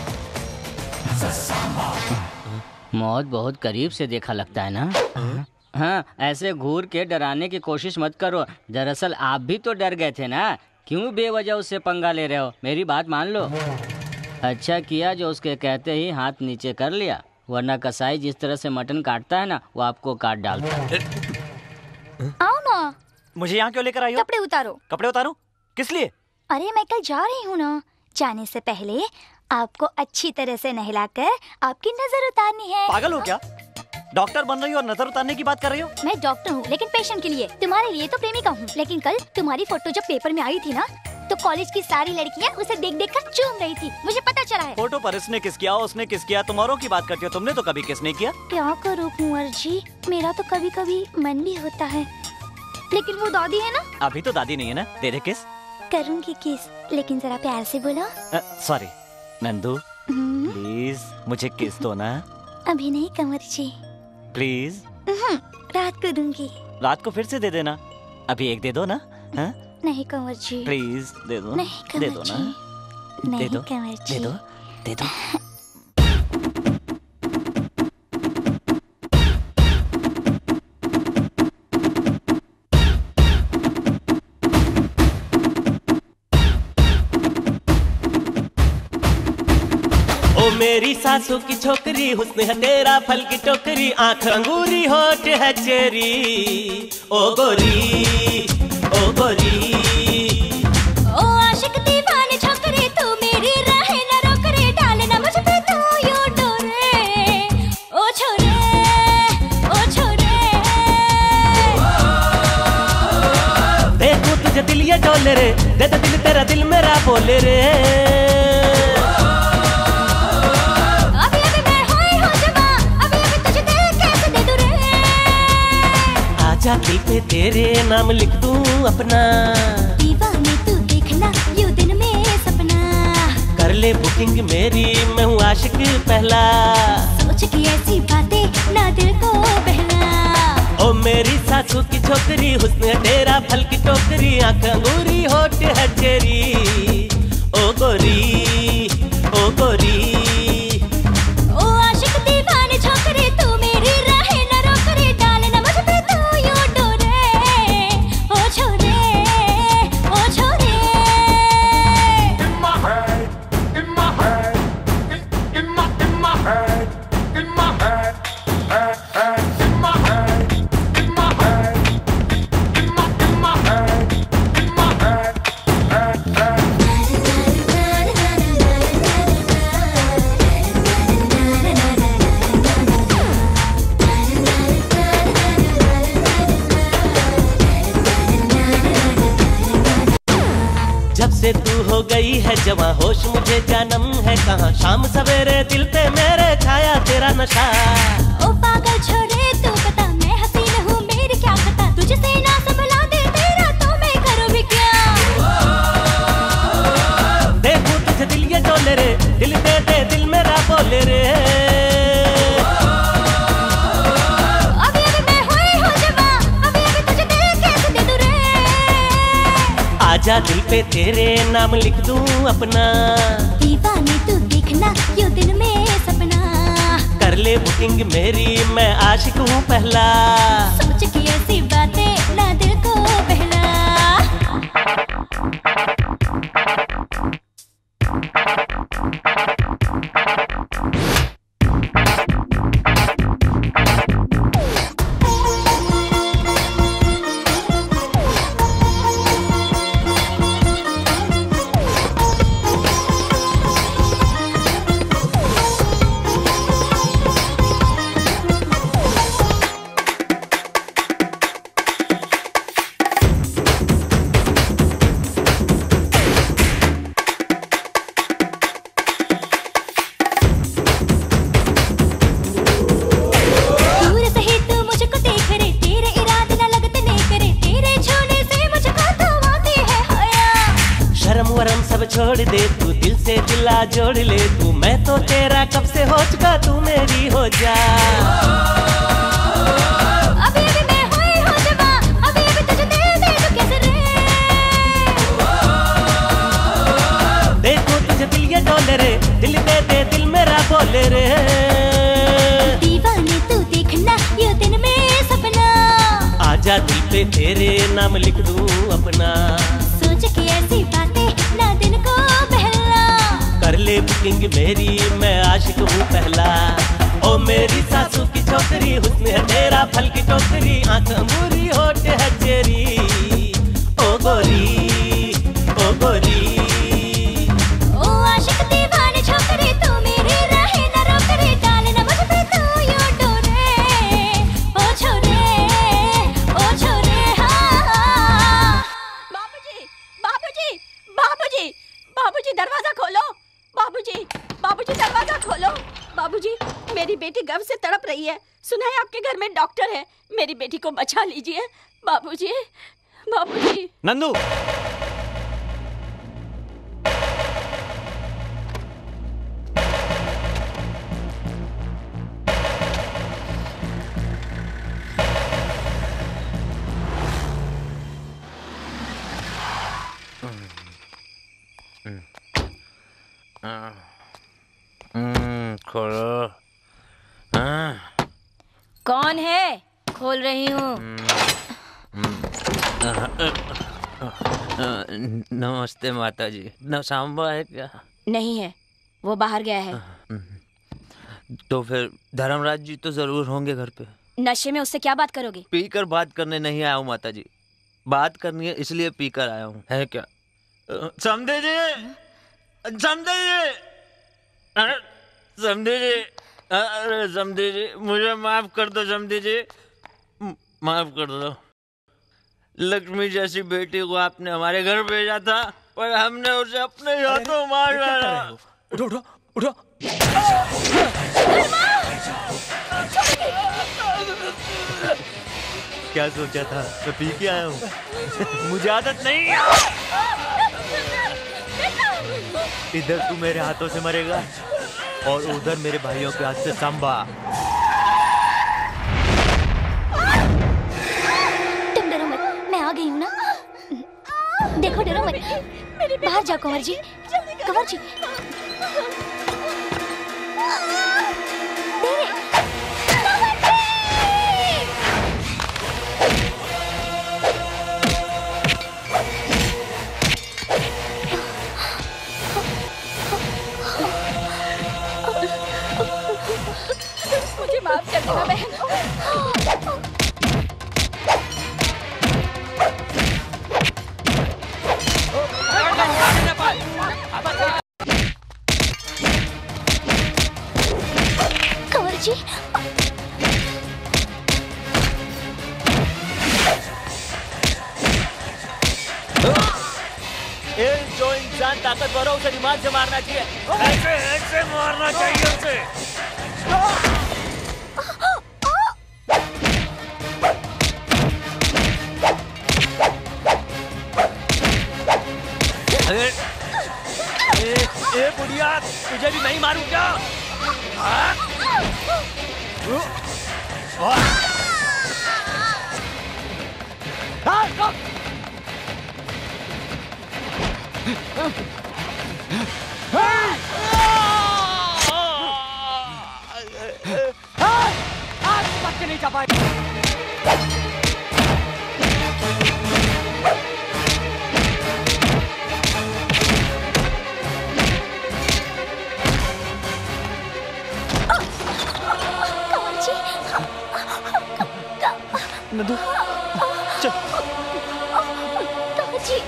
सांबा। मौत बहुत करीब से देखा लगता है ना? हाँ, ऐसे घूर के डराने की कोशिश मत करो। दरअसल आप भी तो डर गए थे ना, क्यों बेवजह उससे पंगा ले रहे हो? मेरी बात मान लो। अच्छा किया जो उसके कहते ही हाथ नीचे कर लिया, वरना कसाई जिस तरह से मटन काटता है ना, वो आपको काट डालता है। आओ ना। मुझे यहाँ क्यों लेकर आई हो? कपड़े उतारो। कपड़े उतारो? किस लिए? अरे मैं कल जा रही हूँ ना, जाने से पहले आपको अच्छी तरह से नहलाकर आपकी नजर उतारनी है। पागल हो क्या? डॉक्टर बन रही हो और नजर उतारने की बात कर रही हो? मैं डॉक्टर हूँ लेकिन पेशेंट के लिए, तुम्हारे लिए तो प्रेमिका हूँ। लेकिन कल तुम्हारी फोटो जब पेपर में आई थी ना, तो कॉलेज की सारी लड़कियाँ उसे देख देख कर चूम रही थी, मुझे पता चला है। फोटो पर इसने किस किया, उसने किस किया, तुम औरों की बात करती हो, तुमने तो कभी किस नहीं किया। क्या करूँ कुंवर जी, मेरा तो कभी कभी मन भी होता है, लेकिन वो दादी है ना। अभी तो दादी नहीं है ना, दे दे किस। करूँगी किस, लेकिन जरा प्यार से बोलो। सॉरी नंदू, प्लीज मुझे किस दो ना। अभी नहीं कंवर जी, प्लीज। रात को दूंगी। रात को फिर से दे देना, अभी एक दे दो ना। हा? नहीं कंवर जी, प्लीज दे दो। नहीं दे दो ना, नहीं दे दो, कंवर जी, दे दो, दे दो। मेरी सासू की छोकरी, हुस्न है तेरा फल की टोकरी, आंख अंगूरी होठ है चेरी, ओ गोरी ओ गोरी। ओ आशिक दीवाने छोकरे, तू मेरी राह न रोक रे, डालना मुझ पे तू यूं डोरे, ओ छोरे ओ छोरे। देखूं तुझे दिल ये डोले रे, दे दे दिल तेरा दिल मेरा बोले रे। आजा दिल पे तेरे नाम लिख दूं अपना, दीवाने तू देखना यूं दिन में सपना, कर ले बुकिंग मेरी, मैं हूँ आशिक पहला, सोच की ऐसी बातें ना दिल को बहला। ओ मेरी सासू की छोकरी, हुस्न है तेरा फल की टोकरी, आंख अंगूरी होठ है चेरी, ओ गोरी ओ गोरी। ओ आशिक दीवाने छोकरे, तू मेरी राह न रोक रे, डालना मुझ पे से तू हो गई है जवां, होश मुझे जानम है कहाँ, शाम सवेरे दिल पे मेरे छाया तेरा नशा। ओ पागल छोरे तू बता मैं हसीन हूँ मेरी क्या खता, तुझसे ना संभला दे तेरा तो मैं करूँ भी क्या। देखूं तुझे दिल ये डोले रे, दिल दे दे दिल मेरा बोले रे। अभी अभी मैं हुई हूँ जवां, अभी अभी तुझे दिल कैसे दे दूँ रे। आजा दिल पे तेरे नाम लिख दूं अपना, दीवानी तू देखना यूं दिल में सपना। कर ले बुकिंग मेरी मैं आशिक हूँ पहला, सोच की ऐसी बातें ना दिल को बहला। छोड़ दे तू दिल से दिला जोड़ ले तू, मैं तो तेरा कब से हो चुका तू मेरी हो जा। अभी अभी मैं हुई हूँ जवां, अभी अभी तुझे दिल दे दूँ कैसे रे। देखो तुझे दिल ये डोले रे, दिल दे दे दिल मेरा बोले रे। दीवाने तू देखना ये दिन में सपना, आजा दिल पे तेरे नाम लिख दूं अपना। सोच के ऐसी बातें ना दिन को बहला, कर ले बुकिंग मेरी मैं आशिक हूँ पहला। ओ मेरी सासू की छोकरी हुस्न है तेरा फल की टोकरी, आंख अंगूरी होठ है चेरी। ओ गोरी ओ गोरी ओ आशिक दीवाने छोकरे तू मेरी राह न रोक रे, डालना मुझ पे तू यूं डोरे। ओ छोरे ओ छोरे हाँ। बाबूजी बाबूजी बाबूजी बाबूजी दरवाजा खोलो, बाबूजी बाबूजी दरवाजा खोलो। बाबूजी मेरी बेटी गर्भ से तड़प रही है, सुना है आपके घर में डॉक्टर है, मेरी बेटी को बचा लीजिए बाबूजी। बाबूजी नंदू खोलो। कौन है? खोल रही हूँ। नमस्ते माता जी। न सांबा है क्या? नहीं है, वो बाहर गया है। तो फिर धर्मराज जी तो जरूर होंगे घर पे। नशे में उससे क्या बात करोगे? पीकर बात करने नहीं आया हूँ माता जी, बात करनी है इसलिए पीकर आया हूँ। है क्या? समझे जी, समझे जी, समझे जी, अरे समझे जी मुझे माफ कर दो, समझे जी माफ कर दो। लक्ष्मी जैसी बेटी को आपने हमारे घर भेजा था पर हमने उसे अपने हाथों मार डाला। उठो उठो उठो। क्या सोचा था? मैं पी के आया हूँ, मुझे आदत नहीं। इधर तू मेरे हाथों से मरेगा और उधर मेरे भाइयों के हाथ से सांबा। तुम डरो मत, मैं आ गई हूँ ना। देखो डरो मत, बाहर जाओ कंवर जी, कंवर जी। मुझे माफ कर देना बहन। कंवर जी Enjoying ताकतवर हो उसे दिमाग से मारना चाहिए। ऐसे ऐसे मारना चाहिए उसे। ए, ए, ए बुढ़िया, तुझे भी नहीं मारूं क्या? हाँ? आज नहीं जा पाए। नंदू चल। काजी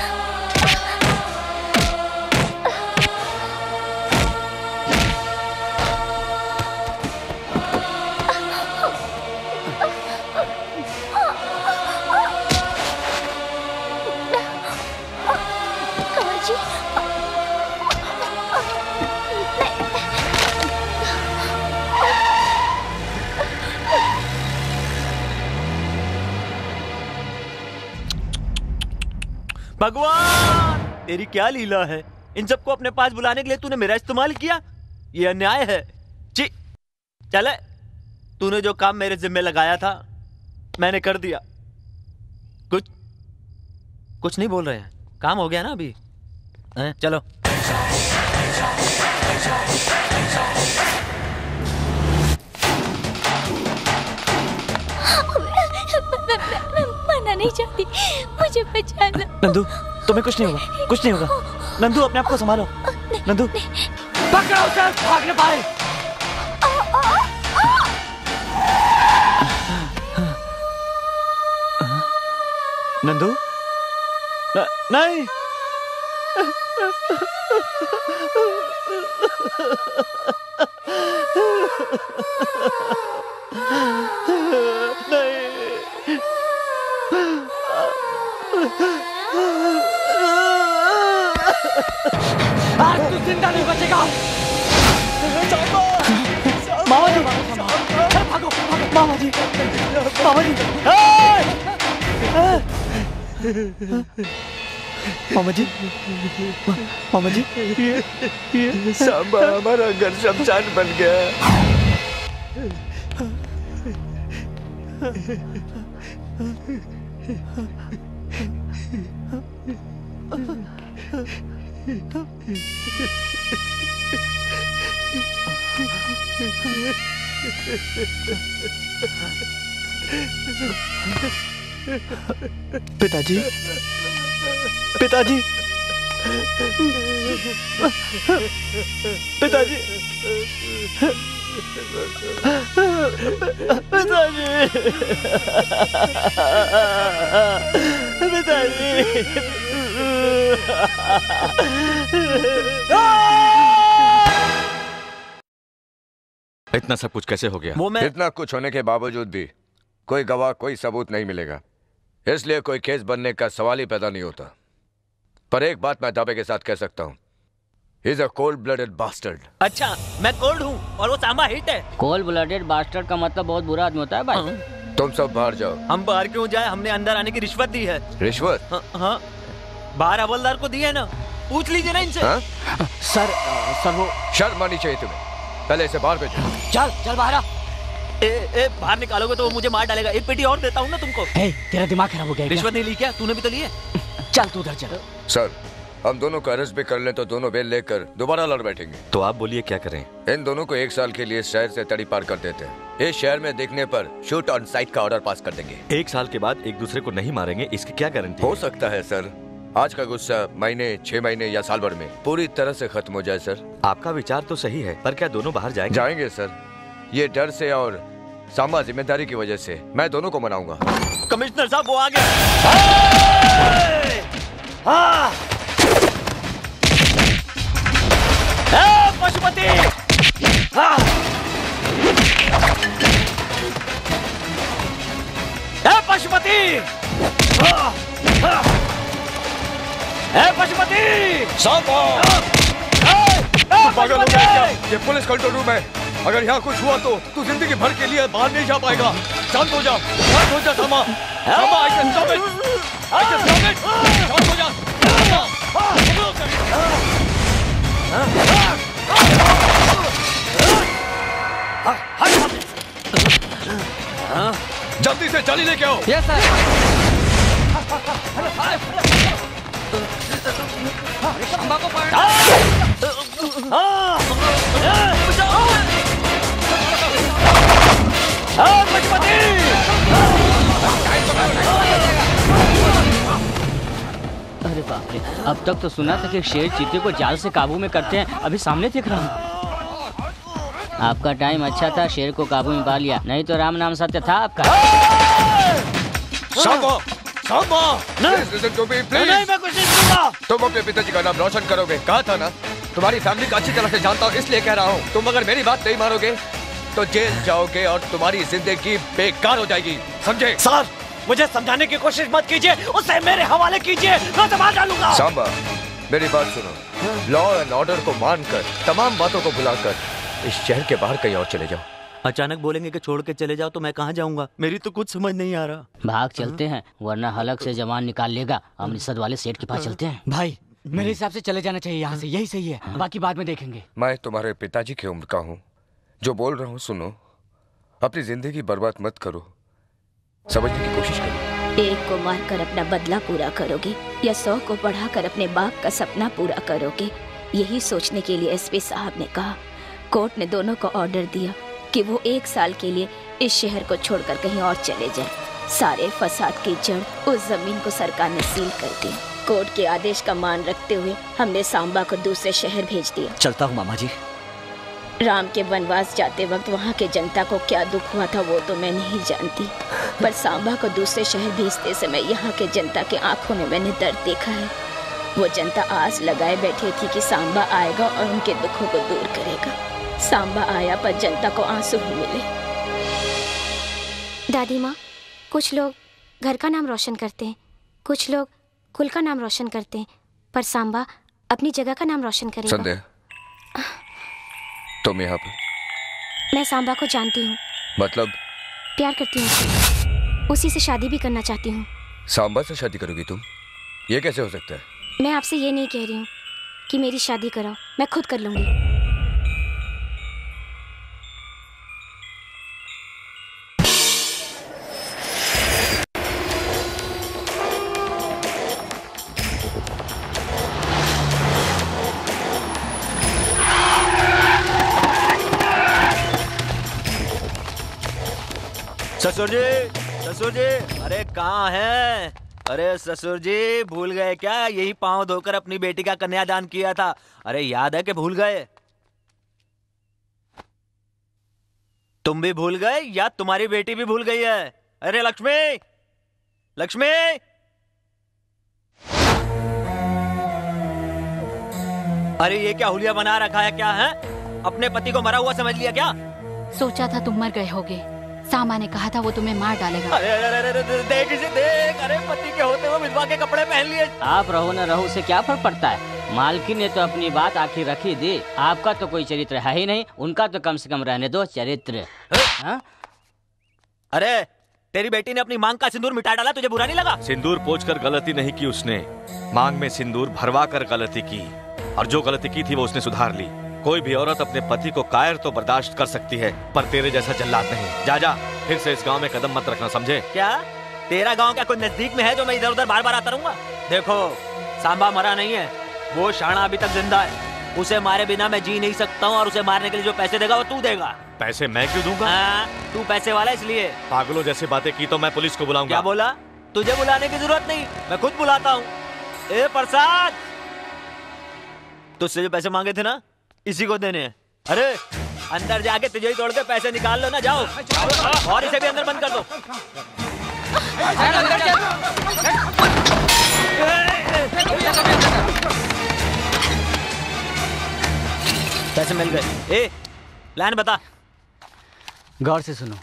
भगवान तेरी क्या लीला है। इन सबको अपने पास बुलाने के लिए तूने मेरा इस्तेमाल किया। ये अन्याय है। ची चले, तूने जो काम मेरे जिम्मे लगाया था मैंने कर दिया। कुछ कुछ नहीं बोल रहे हैं। काम हो गया ना अभी। हैं? चलो मना नहीं चाहती, मुझे बचाना। नंदू तुम्हें कुछ नहीं होगा, कुछ नहीं होगा। नंदू अपने आप को संभालो। नंदू पकड़ो उसे, भाग न पाए। नंदू न, नहीं आज तू जिंदा नहीं बचेगा। मामा जी, भागो, मामा जी, मामा जी, मामा जी, मामा जी, ये, ये सांबा हमारा घर शमशान बन गया। पिताजी, पिताजी, पिताजी, पिताजी, इतना सब कुछ कैसे हो गया? वो मैं... इतना कुछ होने के बावजूद भी कोई गवाह, कोई सबूत नहीं मिलेगा, इसलिए कोई केस बनने का सवाल ही पैदा नहीं होता। पर एक बात मैं दावे के साथ कह सकता हूँ, He's a cold-blooded bastard. अच्छा, मैं कोल्ड हूँ और वो सांबा हिट है। कोल्ड ब्लडेड बास्टर्ड का मतलब बहुत बुरा आदमी होता है भाई। तुम सब बाहर जाओ। हम बाहर क्यों जाए? हमने अंदर आने की रिश्वत दी है। रिश्वत? हाँ, हाँ। बाहर हवलदार को दी है ना, पूछ लीजिए ना इनसे। हाँ? सर, सर वो शर्म आनी चाहिए तुम्हें। पहले इसे बाहर भेजो। चल, चल बाहर आ। ए, ए, बाहर निकालोगे तो वो मुझे मार डालेगा। एक पेटी और देता हूँ ना तुमको। hey, तेरा दिमाग खराब हो गया। रिश्वत नहीं ली क्या? तूने भी तो ली है। चल तू उधर चल। सर, हम दोनों को अरेस्ट भी कर लें तो दोनों बेल लेकर दोबारा लड़ बैठेंगे। तो आप बोलिए क्या करें? इन दोनों को एक साल के लिए शहर से तड़ी पार कर देते हैं। इस शहर में देखने पर शूट ऑन साइट का ऑर्डर पास कर देंगे। एक साल के बाद एक दूसरे को नहीं मारेंगे, इसकी क्या गारंटी? हो सकता है सर, आज का गुस्सा महीने, छह महीने या साल भर में पूरी तरह से खत्म हो जाए सर। आपका विचार तो सही है, पर क्या दोनों बाहर जाएंगे? जाएंगे सर। ये डर से और सांबा जिम्मेदारी की वजह से मैं दोनों को मनाऊंगा। कमिश्नर साहब वो आ गए। पशुपति, पशुपति, ए पशुपति! सांबा! पागल हो गया क्या? ये पुलिस कंट्रोल रूम है। अगर यहाँ कुछ हुआ तो तू जिंदगी भर के लिए बाहर नहीं जा पाएगा। शांत हो जा, शांत हो जा सामा। सामा, I can stop it. I can stop it. शांत हो जा। सामा। जल्दी से चाली लेके आओ। Yes sir. शांबा को पकड़। अरे बाप रे, अब तक तो सुना था कि शेर चीते को जाल से काबू में करते हैं, अभी सामने देख रहा हूँ। आपका टाइम अच्छा था, शेर को काबू में पा लिया, नहीं तो राम नाम सत्य था आपका। शांबा! शांबा! नहीं, listen to me, please. नहीं, मैं कुछ नहीं सुनूंगा। तुम अपने पिताजी का नाम रोशन करोगे, कहा था ना। तुम्हारी फैमिली को अच्छी तरह से जानता हूँ, इसलिए कह रहा हूँ। तुम अगर मेरी बात नहीं मानोगे तो जेल जाओगे और तुम्हारी जिंदगी बेकार हो जाएगी, समझे? सर, मुझे समझाने की कोशिश मत कीजिए, उसे मेरे हवाले कीजिए, मैं तो मार डालूंगा। सांबा, मेरी बात सुनो। लॉ एंड ऑर्डर को मानकर, तमाम बातों को भुलाकर इस शहर के बाहर कहीं और चले जाओ। अचानक बोलेंगे कि छोड़ के चले जाओ तो मैं कहाँ जाऊंगा? मेरी तो कुछ समझ नहीं आ रहा। भाग चलते हैं, वरना हलक से जवान निकाल लेगा। अमृतसर वाले सेठ के पास चलते हैं। भाई, मेरे हिसाब से चले जाना चाहिए यहाँ से, यही सही है, बाकी बाद में देखेंगे। मैं तुम्हारे पिताजी की उम्र का हूँ, जो बोल रहा हूँ सुनो। अपनी जिंदगी बर्बाद मत करो, समझने की कोशिश करो। एक को मारकर अपना बदला पूरा करोगे या सौ को बढ़ाकर अपने बाप का सपना पूरा करोगे, यही सोचने के लिए एसपी साहब ने कहा। कोर्ट ने दोनों को ऑर्डर दिया कि वो एक साल के लिए इस शहर को छोड़कर कहीं और चले जाएं। सारे फसाद की जड़ उस जमीन को सरकार ने सील कर दी। कोर्ट के आदेश का मान रखते हुए हमने सांबा को दूसरे शहर भेज दिया। चलता हूँ मामा जी। राम के वनवास जाते वक्त वहाँ के जनता को क्या दुख हुआ था वो तो मैं नहीं जानती, पर सांबा को दूसरे शहर भेजते समय यहाँ के जनता के आंखों में मैंने दर्द देखा है। वो जनता आस लगाए बैठी थी कि सांबा आएगा और उनके दुखों को दूर करेगा। सांबा आया पर जनता को आंसू ही मिले। दादी माँ, कुछ लोग घर का नाम रोशन करते हैं, कुछ लोग कुल का नाम रोशन करते हैं, पर सांबा अपनी जगह का नाम रोशन करेगा। संध्या, तुम यहाँ पर? मैं सांबा को जानती हूँ। मतलब? प्यार करती हूँ, उसी से शादी भी करना चाहती हूँ। सांबा से शादी करोगी तुम? ये कैसे हो सकता है? मैं आपसे ये नहीं कह रही हूँ कि मेरी शादी कराओ, मैं खुद कर लूंगी। ससुर जी, ससुर जी, अरे कहाँ हैं? अरे ससुर जी, भूल गए क्या? यही पांव धोकर अपनी बेटी का कन्यादान किया था। अरे याद है कि भूल गए? तुम भी भूल गए या तुम्हारी बेटी भी भूल गई है? अरे लक्ष्मी, लक्ष्मी, अरे ये क्या हुलिया बना रखा है? क्या है? अपने पति को मरा हुआ समझ लिया क्या? सोचा था तुम मर गए होगे, सामा ने कहा था वो तुम्हें मार डालेगा। अरे अरे अरे अरे देख इसे देख, अरे पति के होते हुए विधवा के कपड़े पहन लिए। आप रहो न रहो से क्या फर्क पड़ता है? मालकिन ने तो अपनी बात आखिर रखी दी। आपका तो कोई चरित्र है ही नहीं, उनका तो कम से कम रहने दो चरित्र। हा? अरे तेरी बेटी ने अपनी मांग का सिंदूर मिटा डाला, तुझे बुरा नहीं लगा? सिंदूर पोंछकर गलती नहीं की उसने, मांग में सिंदूर भरवा कर गलती की, और जो गलती की थी वो उसने सुधार ली। कोई भी औरत अपने पति को कायर तो बर्दाश्त कर सकती है, पर तेरे जैसा जल्लाद नहीं। जा जा, फिर से इस गांव में कदम मत रखना, समझे? क्या तेरा गांव क्या कोई नजदीक में है जो मैं इधर उधर बार बार आता रहूंगा? देखो, सांबा मरा नहीं है, वो शाना अभी तक जिंदा है। उसे मारे बिना मैं जी नहीं सकता हूँ, और उसे मारने के लिए जो पैसे देगा वो तू देगा। पैसे मैं क्यों दूंगा? हाँ, तू पैसे वाला इसलिए। पागलों जैसे बातें की तो मैं पुलिस को बुलाऊंगा। क्या बोला? तुझे बुलाने की जरूरत नहीं, मैं खुद बुलाता हूँ। ए प्रसाद, तुझसे जो पैसे मांगे थे ना, इसी को देने हैं। अरे अंदर जाके तुझे ही तोड़ के पैसे निकाल लो ना, जाओ, और इसे भी अंदर बंद कर दो। पैसे मिल गए। ए, प्लान बता। गौर से सुनो,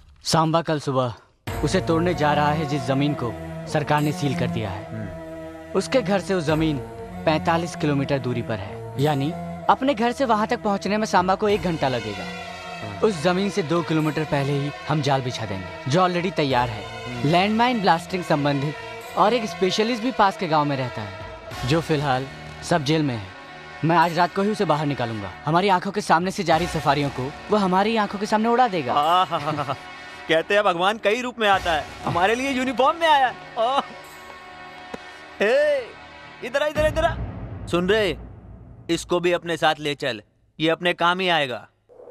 सांबा कल सुबह उसे तोड़ने जा रहा है जिस जमीन को सरकार ने सील कर दिया है। उसके घर से वो जमीन पैंतालीस किलोमीटर दूरी पर है, यानी अपने घर से वहां तक पहुंचने में सांबा को एक घंटा लगेगा। उस जमीन से दो किलोमीटर पहले ही हम जाल बिछा देंगे, जो ऑलरेडी तैयार है। लैंडमाइन ब्लास्टिंग संबंधित और एक स्पेशलिस्ट भी पास के गांव में रहता है, जो फिलहाल सब जेल में है। मैं आज रात को ही उसे बाहर निकालूंगा। हमारी आंखों के सामने से जारी सफारियों को वो हमारी आंखों के सामने उड़ा देगा। कहते हैं भगवान कई रूप में आता है, हमारे लिए यूनिफॉर्म में आया। इधर इधर इधर सुन रहे, इसको भी अपने साथ ले चल, ये अपने काम ही आएगा।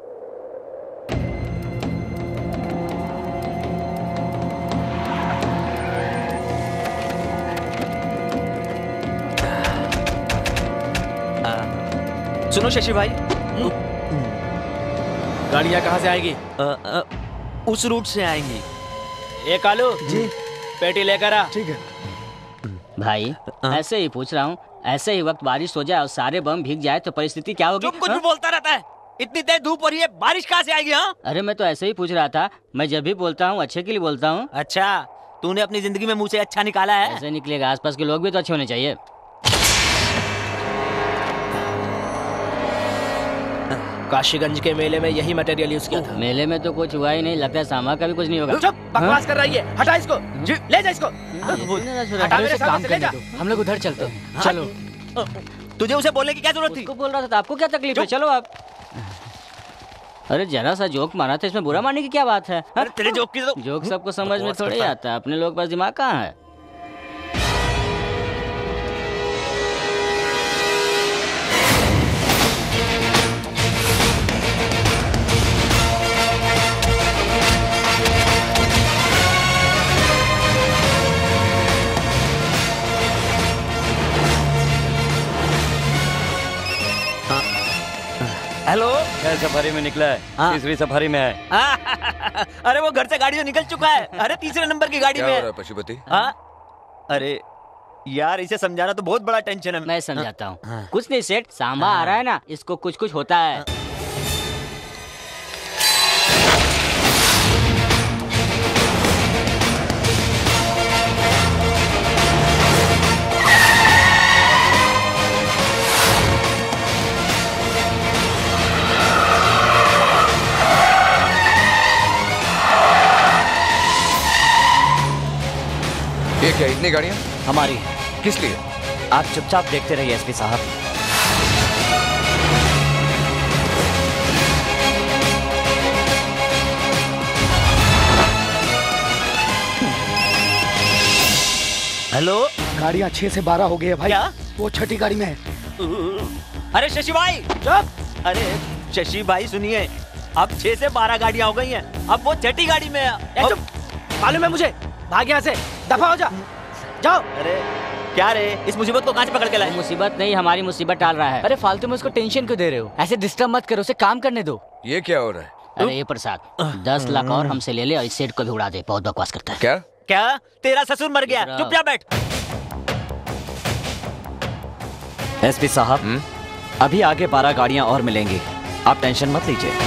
सुनो शशि भाई, गाड़ियाँ कहाँ से आएगी? आ, आ, उस रूट से आएंगी। ए कालू जी, पेटी लेकर आ। ठीक है भाई, ऐसे ही पूछ रहा हूँ, ऐसे ही वक्त बारिश हो जाए और सारे बम भीग जाए तो परिस्थिति क्या होगी? तुम कुछ भी बोलता रहता है, इतनी तेज धूप हो रही है, बारिश कहाँ से आएगी? हाँ, अरे मैं तो ऐसे ही पूछ रहा था, मैं जब भी बोलता हूँ अच्छे के लिए बोलता हूँ। अच्छा, तूने अपनी जिंदगी में मुँह से अच्छा निकाला है? ऐसे निकलेगा, आसपास के लोग भी तो अच्छे होने चाहिए। काशीगंज के मेले में यही मटेरियल यूज किया था। मेले में तो कुछ हुआ ही नहीं, लगता है सांबा का भी कुछ नहीं होगा। चुप, बकवास कर रही है, हटा इसको, ले जा इसको। हटा मेरे सामने से, ले जा। हम लोग उधर चलते हैं, चलो। तुझे उसे बोलने की क्या जरूरत थी? उसको बोल रहा था, आपको क्या तकलीफ है? चलो आप। अरे जरा सा जोक मारा था, इसमें बुरा मानने की क्या बात है? अरे तेरे जोक की तो जोक सबको समझ में थोड़ी आता है, अपने लोग पास दिमाग कहाँ है? हेलो, क्या सफारी में निकला है? तीसरी सफारी में है। अरे वो घर से गाड़ी से निकल चुका है। अरे तीसरे नंबर की गाड़ी क्या में हो रहा है पशुपति? हाँ, अरे यार इसे समझाना तो बहुत बड़ा टेंशन है। मैं समझाता हूँ। कुछ नहीं सेठ, सांबा आ रहा है ना, इसको कुछ कुछ होता है। ये क्या, इतनी गाड़ियाँ? हमारी है। किस लिए? आप चुपचाप देखते रहिए एसपी साहब। हेलो, गाड़ियाँ छह से बारह हो गई है भाई। क्या? वो छठी गाड़ी में है। अरे शशि भाई चुप। अरे शशि भाई सुनिए, अब छह से बारह गाड़ियाँ हो गई हैं, अब वो छठी गाड़ी में है। चुप, मालूम है मुझे, भाग यहाँ से, दफा हो जा, जाओ। अरे क्या रे, इस मुसीबत को कहाँ से पकड़ के लाए? मुसीबत नहीं, हमारी मुसीबत टाल रहा है। अरे फालतू में उसको टेंशन क्यों दे रहे हो? ऐसे डिस्टर्ब मत करो, उसे काम करने दो। ये क्या हो रहा है? अरे ये प्रसाद दस लाख और हमसे ले ले और इस सेठ को भी उड़ा दे, बहुत बकवास करता है। क्या क्या? तेरा ससुर मर गया, चुप जा बैठ। एसपी साहब, अभी आगे बारह गाड़ियां और मिलेंगी, आप टेंशन मत लीजिए।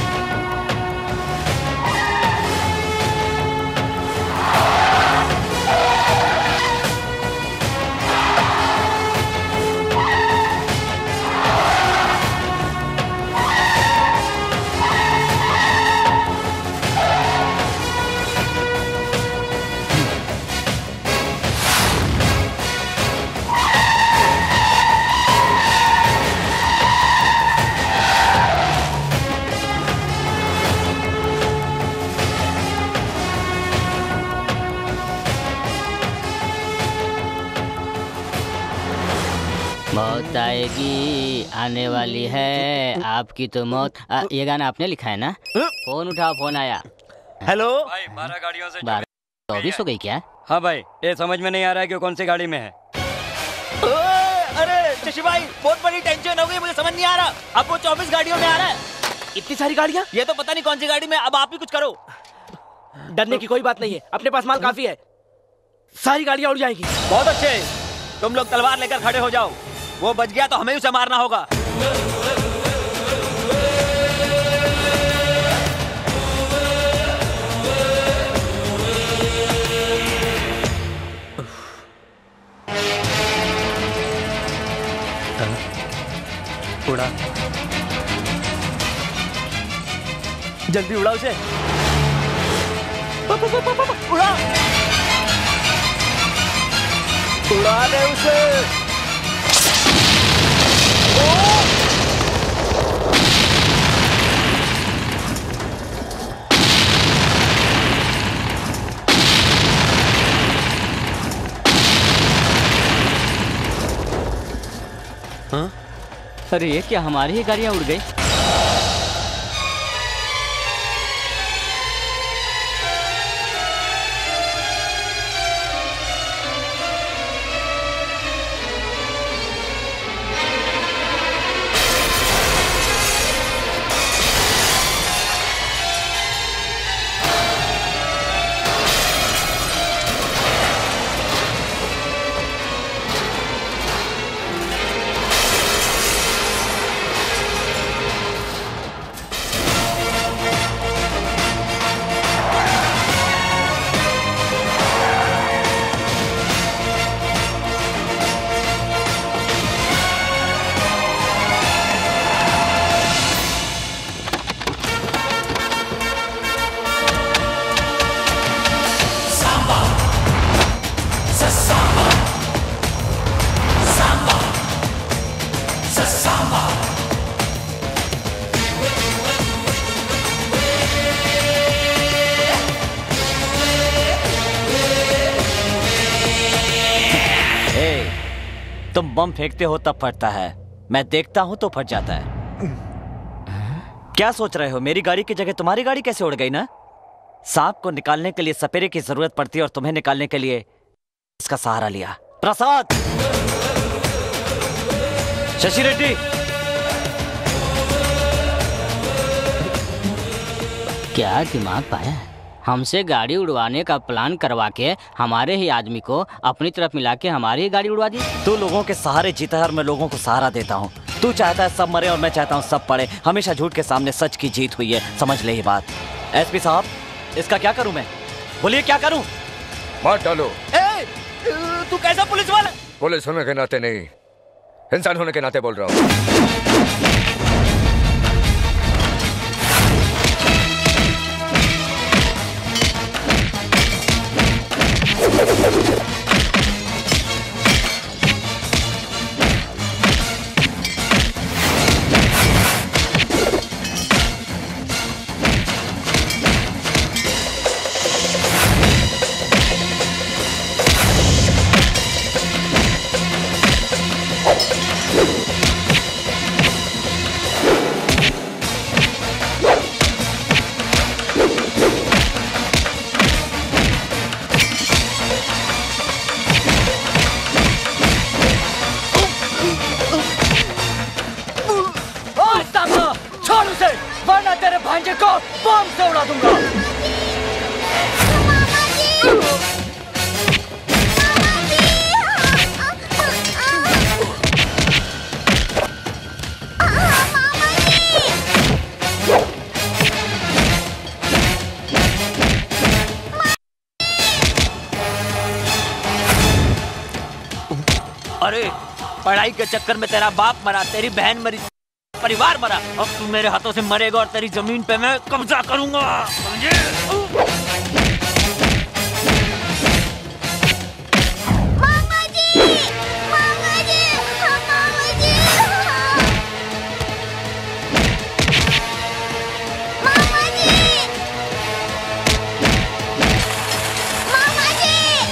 मौत आएगी, आने वाली है आपकी तो मौत। आ, ये गाना आपने लिखा है ना? फोन उठाओ, फोन आया। हेलो भाई, बारह गाड़ियों से बारह चौबीस हो गई क्या? हाँ भाई, ये समझ में नहीं आ रहा है कि कौन सी गाड़ी में है। अरे शशि भाई, बहुत बड़ी टेंशन हो गई, मुझे समझ नहीं आ रहा। अब वो चौबीस गाड़ियों में आ रहा है। इतनी सारी गाड़ियाँ? ये तो पता नहीं कौन सी गाड़ी में, अब आप ही कुछ करो। डरने की कोई बात नहीं है, अपने पास माल काफी है, सारी गाड़ियाँ उड़ जाएंगी। बहुत अच्छे, तुम लोग तलवार लेकर खड़े हो जाओ, वो बच गया तो हमें उसे मारना होगा। जल्दी उड़ा उसे। उड़ा उड़ा दे उसे। हाँ? अरे ये क्या, हमारी ही गाड़ियां उड़ गई। तुम बम फेंकते हो तब फटता है, मैं देखता हूं तो फट जाता है। क्या सोच रहे हो, मेरी गाड़ी की जगह तुम्हारी गाड़ी कैसे उड़ गई ना? सांप को निकालने के लिए सपेरे की जरूरत पड़ती है और तुम्हें निकालने के लिए इसका सहारा लिया। प्रसाद, शशि रेड्डी, क्या दिमाग पाया है? हमसे गाड़ी उड़वाने का प्लान करवा के हमारे ही आदमी को अपनी तरफ मिला के हमारी ही गाड़ी उड़वा दी। तू लोगों के सहारे जीता है और मैं लोगों को सहारा देता हूँ। तू चाहता है सब मरे और मैं चाहता हूँ सब पड़े। हमेशा झूठ के सामने सच की जीत हुई है, समझ ले ये बात। एसपी साहब, इसका क्या करूँ मैं? बोलिए क्या करूँ? मार डालो। ए, तू कैसा पुलिस वाला? पुलिस होने के नाते नहीं, इंसान होने के नाते बोल रहा हूँ। अरे पढ़ाई के चक्कर में तेरा बाप मरा, तेरी बहन मरी, परिवार मरा, अब तू मेरे हाथों से मरेगा और तेरी जमीन पे मैं कब्जा करूंगा, समझे? मामा जी, मामा जी, हाँ, मामा जी, मामा जी, मामा जी,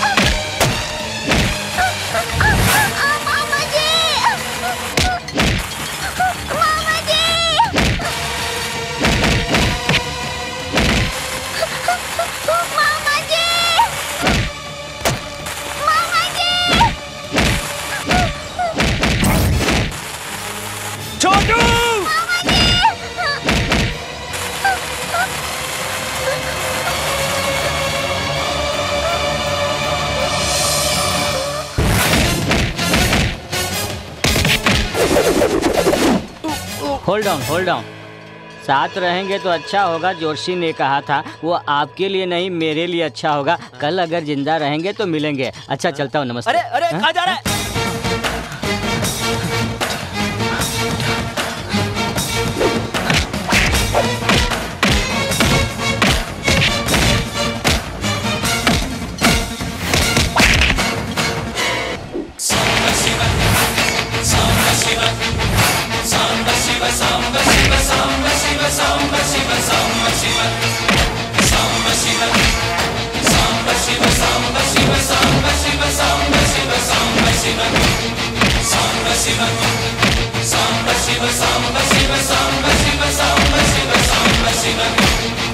होल्ड ऑन होल्ड ऑन, साथ रहेंगे तो अच्छा होगा। जोशी ने कहा था वो आपके लिए नहीं मेरे लिए अच्छा होगा। कल अगर जिंदा रहेंगे तो मिलेंगे। अच्छा चलता हूँ, नमस्ते। अरे अरे कहाँ जा रहा है?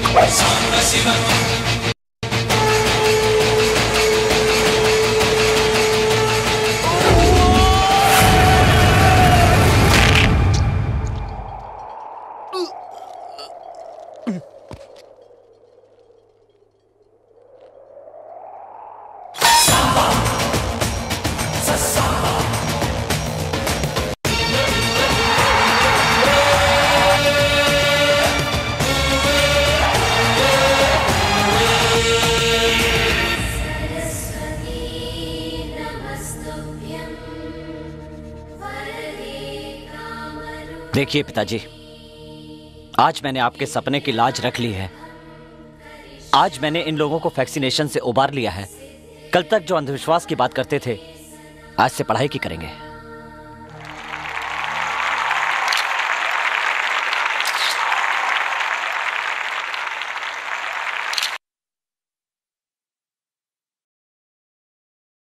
सांब शिव देखिए पिताजी, आज मैंने आपके सपने की लाज रख ली है। आज मैंने इन लोगों को वैक्सीनेशन से उबार लिया है। कल तक जो अंधविश्वास की बात करते थे, आज से पढ़ाई की करेंगे।